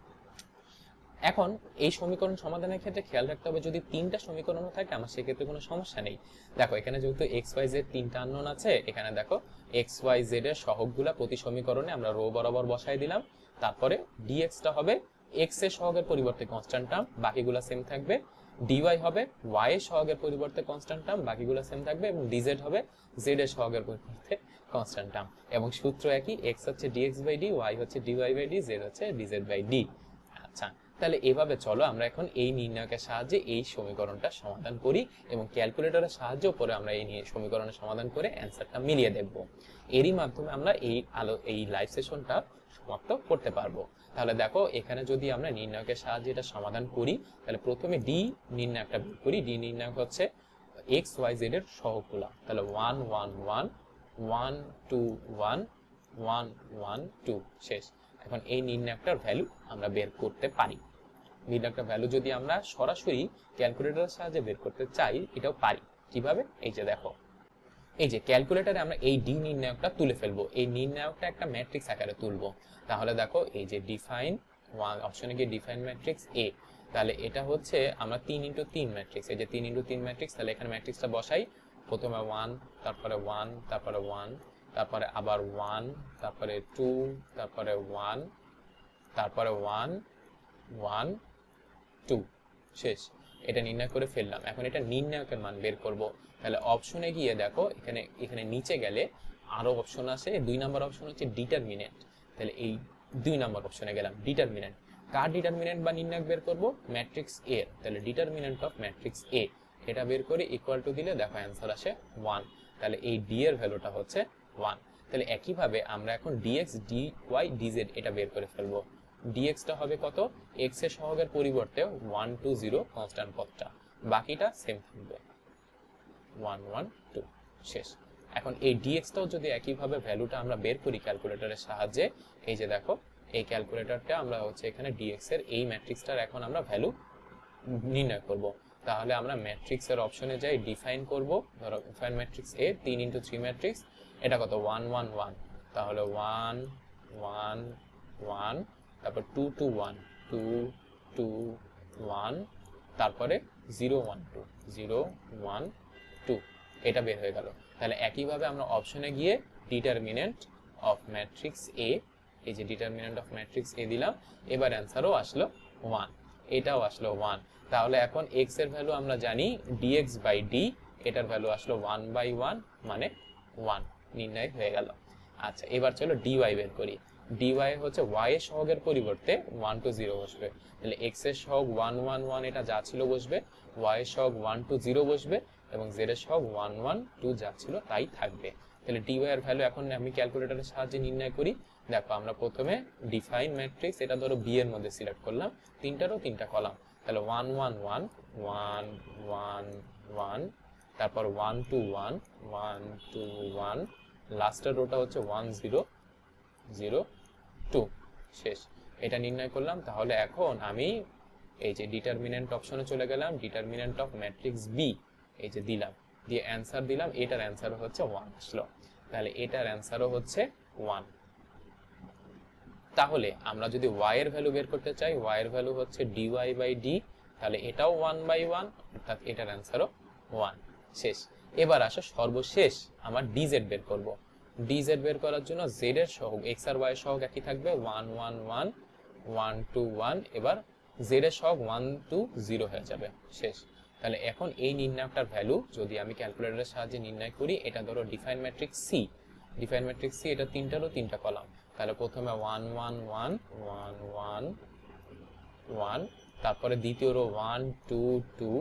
Speaker 1: এখন এই সমীকরণ সমাধানের ক্ষেত্রে খেয়াল রাখতে হবে, যদি তিনটা সমীকরণও থাকে আমার সেক্ষেত্রে কোনো সমস্যা নেই। দেখো এখানে যেহেতু এক্স ওয়াই জেড তিনটা আননোন আছে, এখানে দেখো এক্স ওয়াই জেড এর সহগগুলা প্রতি সমীকরণে আমরা রো বরাবর বসাই দিলাম। তারপরে ডিএক্সটা হবে এক্স এর সহগের পরিবর্তে কনস্ট্যান্ট টার্ম, বাকিগুলা সেম থাকবে। ডিওয়াই হবে ওয়াই এর সহগের পরিবর্তে কনস্ট্যান্ট টার্ম, বাকিগুলো সেম থাকবে। এবং ডিজেড হবে জেড এর সহগের পরিবর্তে কনস্ট্যান্ট টার্ম, এবং সূত্র একই, এক্স হচ্ছে ডিএক্স বাই ডি, ওয়াই হচ্ছে ডিওয়াই বাই ডি, জেড হচ্ছে ডিজেড বাই ডি। আচ্ছা, তাহলে এভাবে চলো আমরা এখন এই নির্ণায়কের সাহায্যে এই সমীকরণটা সমাধান করি, এবং ক্যালকুলেটরের সাহায্য করে আমরা এই সমীকরণের সমাধান করে অ্যান্সারটা মিলিয়ে দেখব। এরই মাধ্যমে আমরা এই আলো এই লাইভ সেশনটা সমাপ্ত করতে পারবো। তাহলে দেখো এখানে যদি আমরা নির্ণায়কের সাহায্যে এটা সমাধান করি, তাহলে প্রথমে ডি নির্ণায়কটা বের করি। ডি নির্ণায়ক হচ্ছে এক্স ওয়াই জেড এর সহগগুলা, তাহলে one one one one two one one one two, শেষ। এখন এই নির্ণায়কটার ভ্যালু আমরা বের করতে পারি। নির্ণায়কটার ভ্যালু যদি আমরা সরাসরি ক্যালকুলেটরের সাহায্যে বের করতে চাই, এটাও পারি। কিভাবে? এই যে দেখো, এই যে ক্যালকুলেটরে আমরা এই ডি নির্ণায়কটা তুলে ফেলবো, এই নির্ণায়কটা একটা ম্যাট্রিক্স আকারে তুলবো। তাহলে দেখো এই যে ডিফাইন ওয়ান অপশনে গিয়ে ডিফাইন ম্যাট্রিক্স এ, তাহলে এটা হচ্ছে আমরা তিন ইন্টু তিন ম্যাট্রিক্স, এই যে তিন ইন্টু তিন ম্যাট্রিক্স। তাহলে এখানে ম্যাট্রিক্সটা বসাই, প্রথমে ওয়ান, তারপরে ওয়ান, তারপরে ওয়ান, তারপরে আবার ওয়ান, তারপরে টু, তারপরে ওয়ান, তারপরে ওয়ান, ওয়ান, টু, শেষ। এটা নির্ণয় করে ফেললাম। এখন এটা নির্ণায়কের মান বের করব। তাহলে অপশনে গিয়ে দেখো এখানে এখানে নিচে গেলে আরো অপশন আছে। দুই নাম্বার অপশন হচ্ছে ডিটারমিনেন্ট, তাহলে এই দুই নাম্বার অপশনে গেলাম। ডিটারমিনেন্ট, কার ডিটারমিনেন্ট বা নির্ণায়ক বের করব? ম্যাট্রিক্স এর, তাহলে ডিটারমিনেন্ট অফ ম্যাট্রিক্স এ, এটা বের করে ইকুয়াল টু দিলে দেখো অ্যান্সার আসে ওয়ান। তাহলে এই ডি এর ভ্যালুটা হচ্ছে ওয়ান। তাহলে একইভাবে আমরা এখন ডিএক্স ডি ওয়াই ডিজেড এটা বের করে ফেলবো। ডিএক্সটা হবে কত? এক্স এর সহগের পরিবর্তে ওয়ান টু জিরো কনস্ট্যান্ট পদটা, বাকিটা সেম থাকবে ওয়ান ওয়ান টু, শেষ। এখন এই ডিএক্সটাও যদি একইভাবে ভ্যালুটা আমরা বের করি ক্যালকুলেটরের সাহায্যে, এই যে দেখো এই ক্যালকুলেটরটা আমরা হচ্ছে এখানে ডিএক্স এর এই ম্যাট্রিক্সটার এখন আমরা ভ্যালু নির্ণয় করব। তাহলে আমরা ম্যাট্রিক্স এর অপশনে যাই, ডিফাইন করব। ধরো ডিফাইন ম্যাট্রিক্স এ তিন ইন্টু থ্রি ম্যাট্রিক্স, এটা কত? ওয়ান ওয়ান ওয়ান, তাহলে ওয়ান ওয়ান ওয়ান, তারপর two two one, two two one, তারপরে zero one two, zero one two, এটা বের হয়ে গেল। তাহলে একইভাবে আমরা অপশনে গিয়ে ডিটারমিনেন্ট অফ ম্যাট্রিক্স এ, এই যে ডিটারমিনেন্ট অফ ম্যাট্রিক্স এ দিলাম, এবার অ্যান্সারও আসলো ওয়ান, এটাও আসলো ওয়ান। তাহলে এখন এক্স এর ভ্যালু আমরা জানি ডিএক্স বাই ডি, এটার ভ্যালু আসলো ওয়ান বাই ওয়ান, মানে ওয়ান, নির্ণয় হয়ে গেল। আচ্ছা, এবার চলো ডিওয়াই বের করি। ডিওয়াই হচ্ছে ওয়াই এর সহগের পরিবর্তে ওয়ান টু জিরো বসবে, তাহলে এক্স এর সহগ ওয়ান ওয়ান ওয়ান এটা যা ছিল বসবে, ওয়াই এর সহগ ওয়ান টু জিরো বসবে, এবং জেড এর সহগ ওয়ান ওয়ান টু যা ছিল তাই থাকবে। তাহলে ডিওয়াই এর ভ্যালু এখন আমি ক্যালকুলেটরের সাহায্যে নির্ণয় করি। দেখো আমরা প্রথমে ডিফাইন ম্যাট্রিক্স, এটা ধরো বি এর মধ্যে সিলেক্ট করলাম, তিনটারও তিনটা কলাম, তাহলে one one one one one one, তারপর one two one one two one, লাস্টের রোটা হচ্ছে ওয়ান জিরো জিরো টু, শেষ। এটা নির্ণয় করলাম। তাহলে এখন আমি এই যে ডিটারমিনেন্ট অপশনে চলে গেলাম, ডিটারমিনেন্ট অফ ম্যাট্রিক্স বি, এই যে দিলাম দিয়ে অ্যান্সার দিলাম, এটার অ্যান্সার হচ্ছে ওয়ান আসলো, তাহলে এটার অ্যান্সারও হচ্ছে ওয়ান। তাহলে আমরা যদি y এর ভ্যালু বের করতে চাই, y এর ভ্যালু হচ্ছে dy বাই d, তাহলে এটাও ওয়ান বাই ওয়ান, অর্থাৎ এটার অ্যান্সারও ওয়ান। শেষ। এবার আসো সর্বশেষ আমার dz বের করব। dz বের করার জন্য z এর সহগ x আর y এর সহগ একই থাকবে, one one one, one two one, এবার z এর সহগ ওয়ান টু জিরো হয়ে যাবে। শেষ। তাহলে এখন এই নির্ণায়কটার ভ্যালু যদি আমি ক্যালকুলেটরের সাহায্যে নির্ণয় করি, এটা ধরো define matrix C, define matrix C, এটা তিনটারও তিনটা কলাম, তাহলে প্রথমে one one one one one one, তারপরে দ্বিতীয় row one two two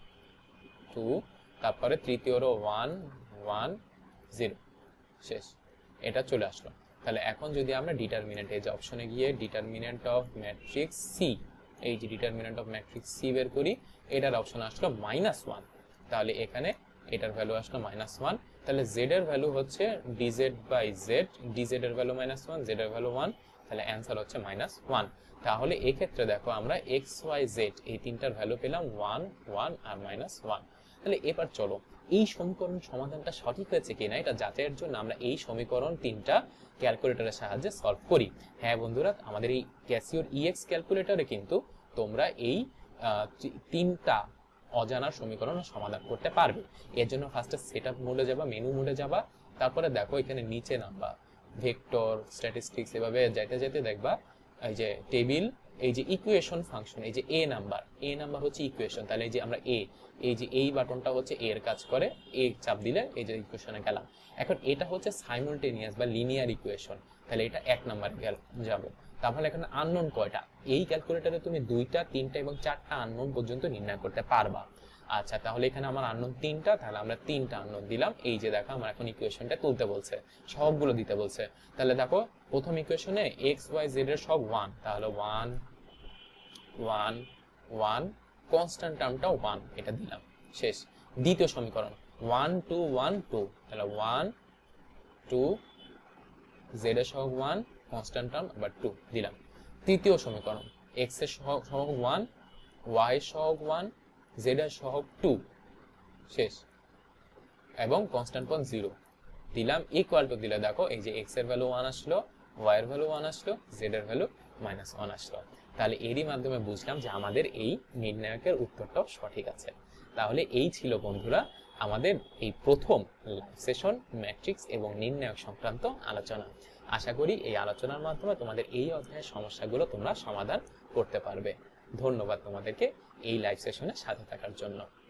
Speaker 1: two, তারপরে তৃতীয় রো ওয়ান ওয়ান জিরো। শেষ। এটা চলে আসলো। তাহলে এখন যদি আমরা ডিটারমিনেন্ট, এই যে অপশনে গিয়ে ডিটারমিনেন্ট অফ ম্যাট্রিক্স সি, এই যে ডিটারমিনেন্ট অফ ম্যাট্রিক্স সি বের করি, এটার অপশন আসলো মাইনাস ওয়ান, তাহলে এখানে এটার ভ্যালু আসলো মাইনাস ওয়ান। তাহলে জেড এর ভ্যালু হচ্ছে ডিজেড বাই জেড, ডিজেড এর ভ্যালু মাইনাস ওয়ান, জেড এর ভ্যালু ওয়ান, তাহলে অ্যান্সার হচ্ছে মাইনাস ওয়ান। তাহলে এই ক্ষেত্রে দেখো আমরা এক্স ওয়াই জেড এই তিনটার ভ্যালু পেলাম ওয়ান ওয়ান আর মাইনাস ওয়ান। তাহলে এবার চলো এই সমীকরণ সমাধানটা সঠিক হয়েছে কিনা এটা যাচাইয়ের জন্য আমরা এই সমীকরণ তিনটা ক্যালকুলেটরের সাহায্যে সলভ করি। হ্যাঁ বন্ধুরা, আমাদের এই ক্যাসিওর ইএক্স ক্যালকুলেটরে কিন্তু তোমরা এই তিনটা অজানার সমীকরণ সমাধান করতে পারবে। এর জন্য ফার্স্টে সেটআপ মোডে যাবা, মেনু মোডে যাবা, তারপরে দেখো এখানে নিচে নামবা, ভেক্টর, স্ট্যাটিস্টিক্স, এভাবে যাইতে যাইতে দেখবা এই যে টেবিল, এই যে ইকুয়েশন ফাংশন, এই যে এ নাম্বার, এ নাম্বার হচ্ছে ইকুয়েশন, তাহলে এই যে আমরা এ, এই যে এই বাটনটা হচ্ছে এর কাজ করে, এ চাপ দিলে এই যে ইকুয়েশনে গেলাম। এখন এটা হচ্ছে সাইমultaneous বা লিনিয়ার ইকুয়েশন, তাহলে এটা এক নাম্বারে যাবে। তাহলে এখানে আননোন কয়টা? এই ক্যালকুলেটরে তুমি দুইটা, তিনটা এবং চারটা আননোন পর্যন্ত নির্ণয় করতে পারবা। আচ্ছা, তাহলে এখানে আমার আননোন তিনটা, তাহলে আমরা তিনটা আননোন দিলাম। এই যে দেখো আমার এখন ইকুয়েশনটা তুলতে বলছে, সবগুলো দিতে বলছে। তাহলে দেখো প্রথম ইকুয়েশনে এক্স ওয়াই জেড এর সব ওয়ান, তাহলে ওয়ান ওয়ান ওয়ান, কনস্ট্যান্ট টার্মটাও ওয়ান, এটা দিলাম। শেষ। দ্বিতীয় সমীকরণ ওয়ান টু ওয়ান টু, তাহলে ওয়ান টু, জেড এর সহগ ওয়ান, কনস্ট্যান্ট টার্ম আবার টু দিলাম। তৃতীয় সমীকরণ এক্স এর সহগ ওয়ান, ওয়াই এর সহগ ওয়ান, জেড এর সহগ টু। শেষ। এবং কনস্ট্যান্ট পদ জিরো দিলাম। ইকুয়াল টু দিলে দেখো এই যে এক্স এর ভ্যালু ওয়ান আসলো, ওয়াই এর ভ্যালু ওয়ান আসলো, জেড এর ভ্যালু মাইনাস ওয়ান আসলো। তাহলে এরই মাধ্যমে বুঝলাম যে আমাদের এই নির্ণায়কের উত্তরটাও সঠিক আছে। তাহলে এই ছিল বন্ধুরা আমাদের এই প্রথম লাইভ সেশন ম্যাট্রিক্স এবং নির্ণায়ক সংক্রান্ত আলোচনা। আশা করি এই আলোচনার মাধ্যমে তোমাদের এই অধ্যায়ের সমস্যাগুলো তোমরা সমাধান করতে পারবে। ধন্যবাদ তোমাদেরকে এই লাইভ সেশনের সাথে থাকার জন্য।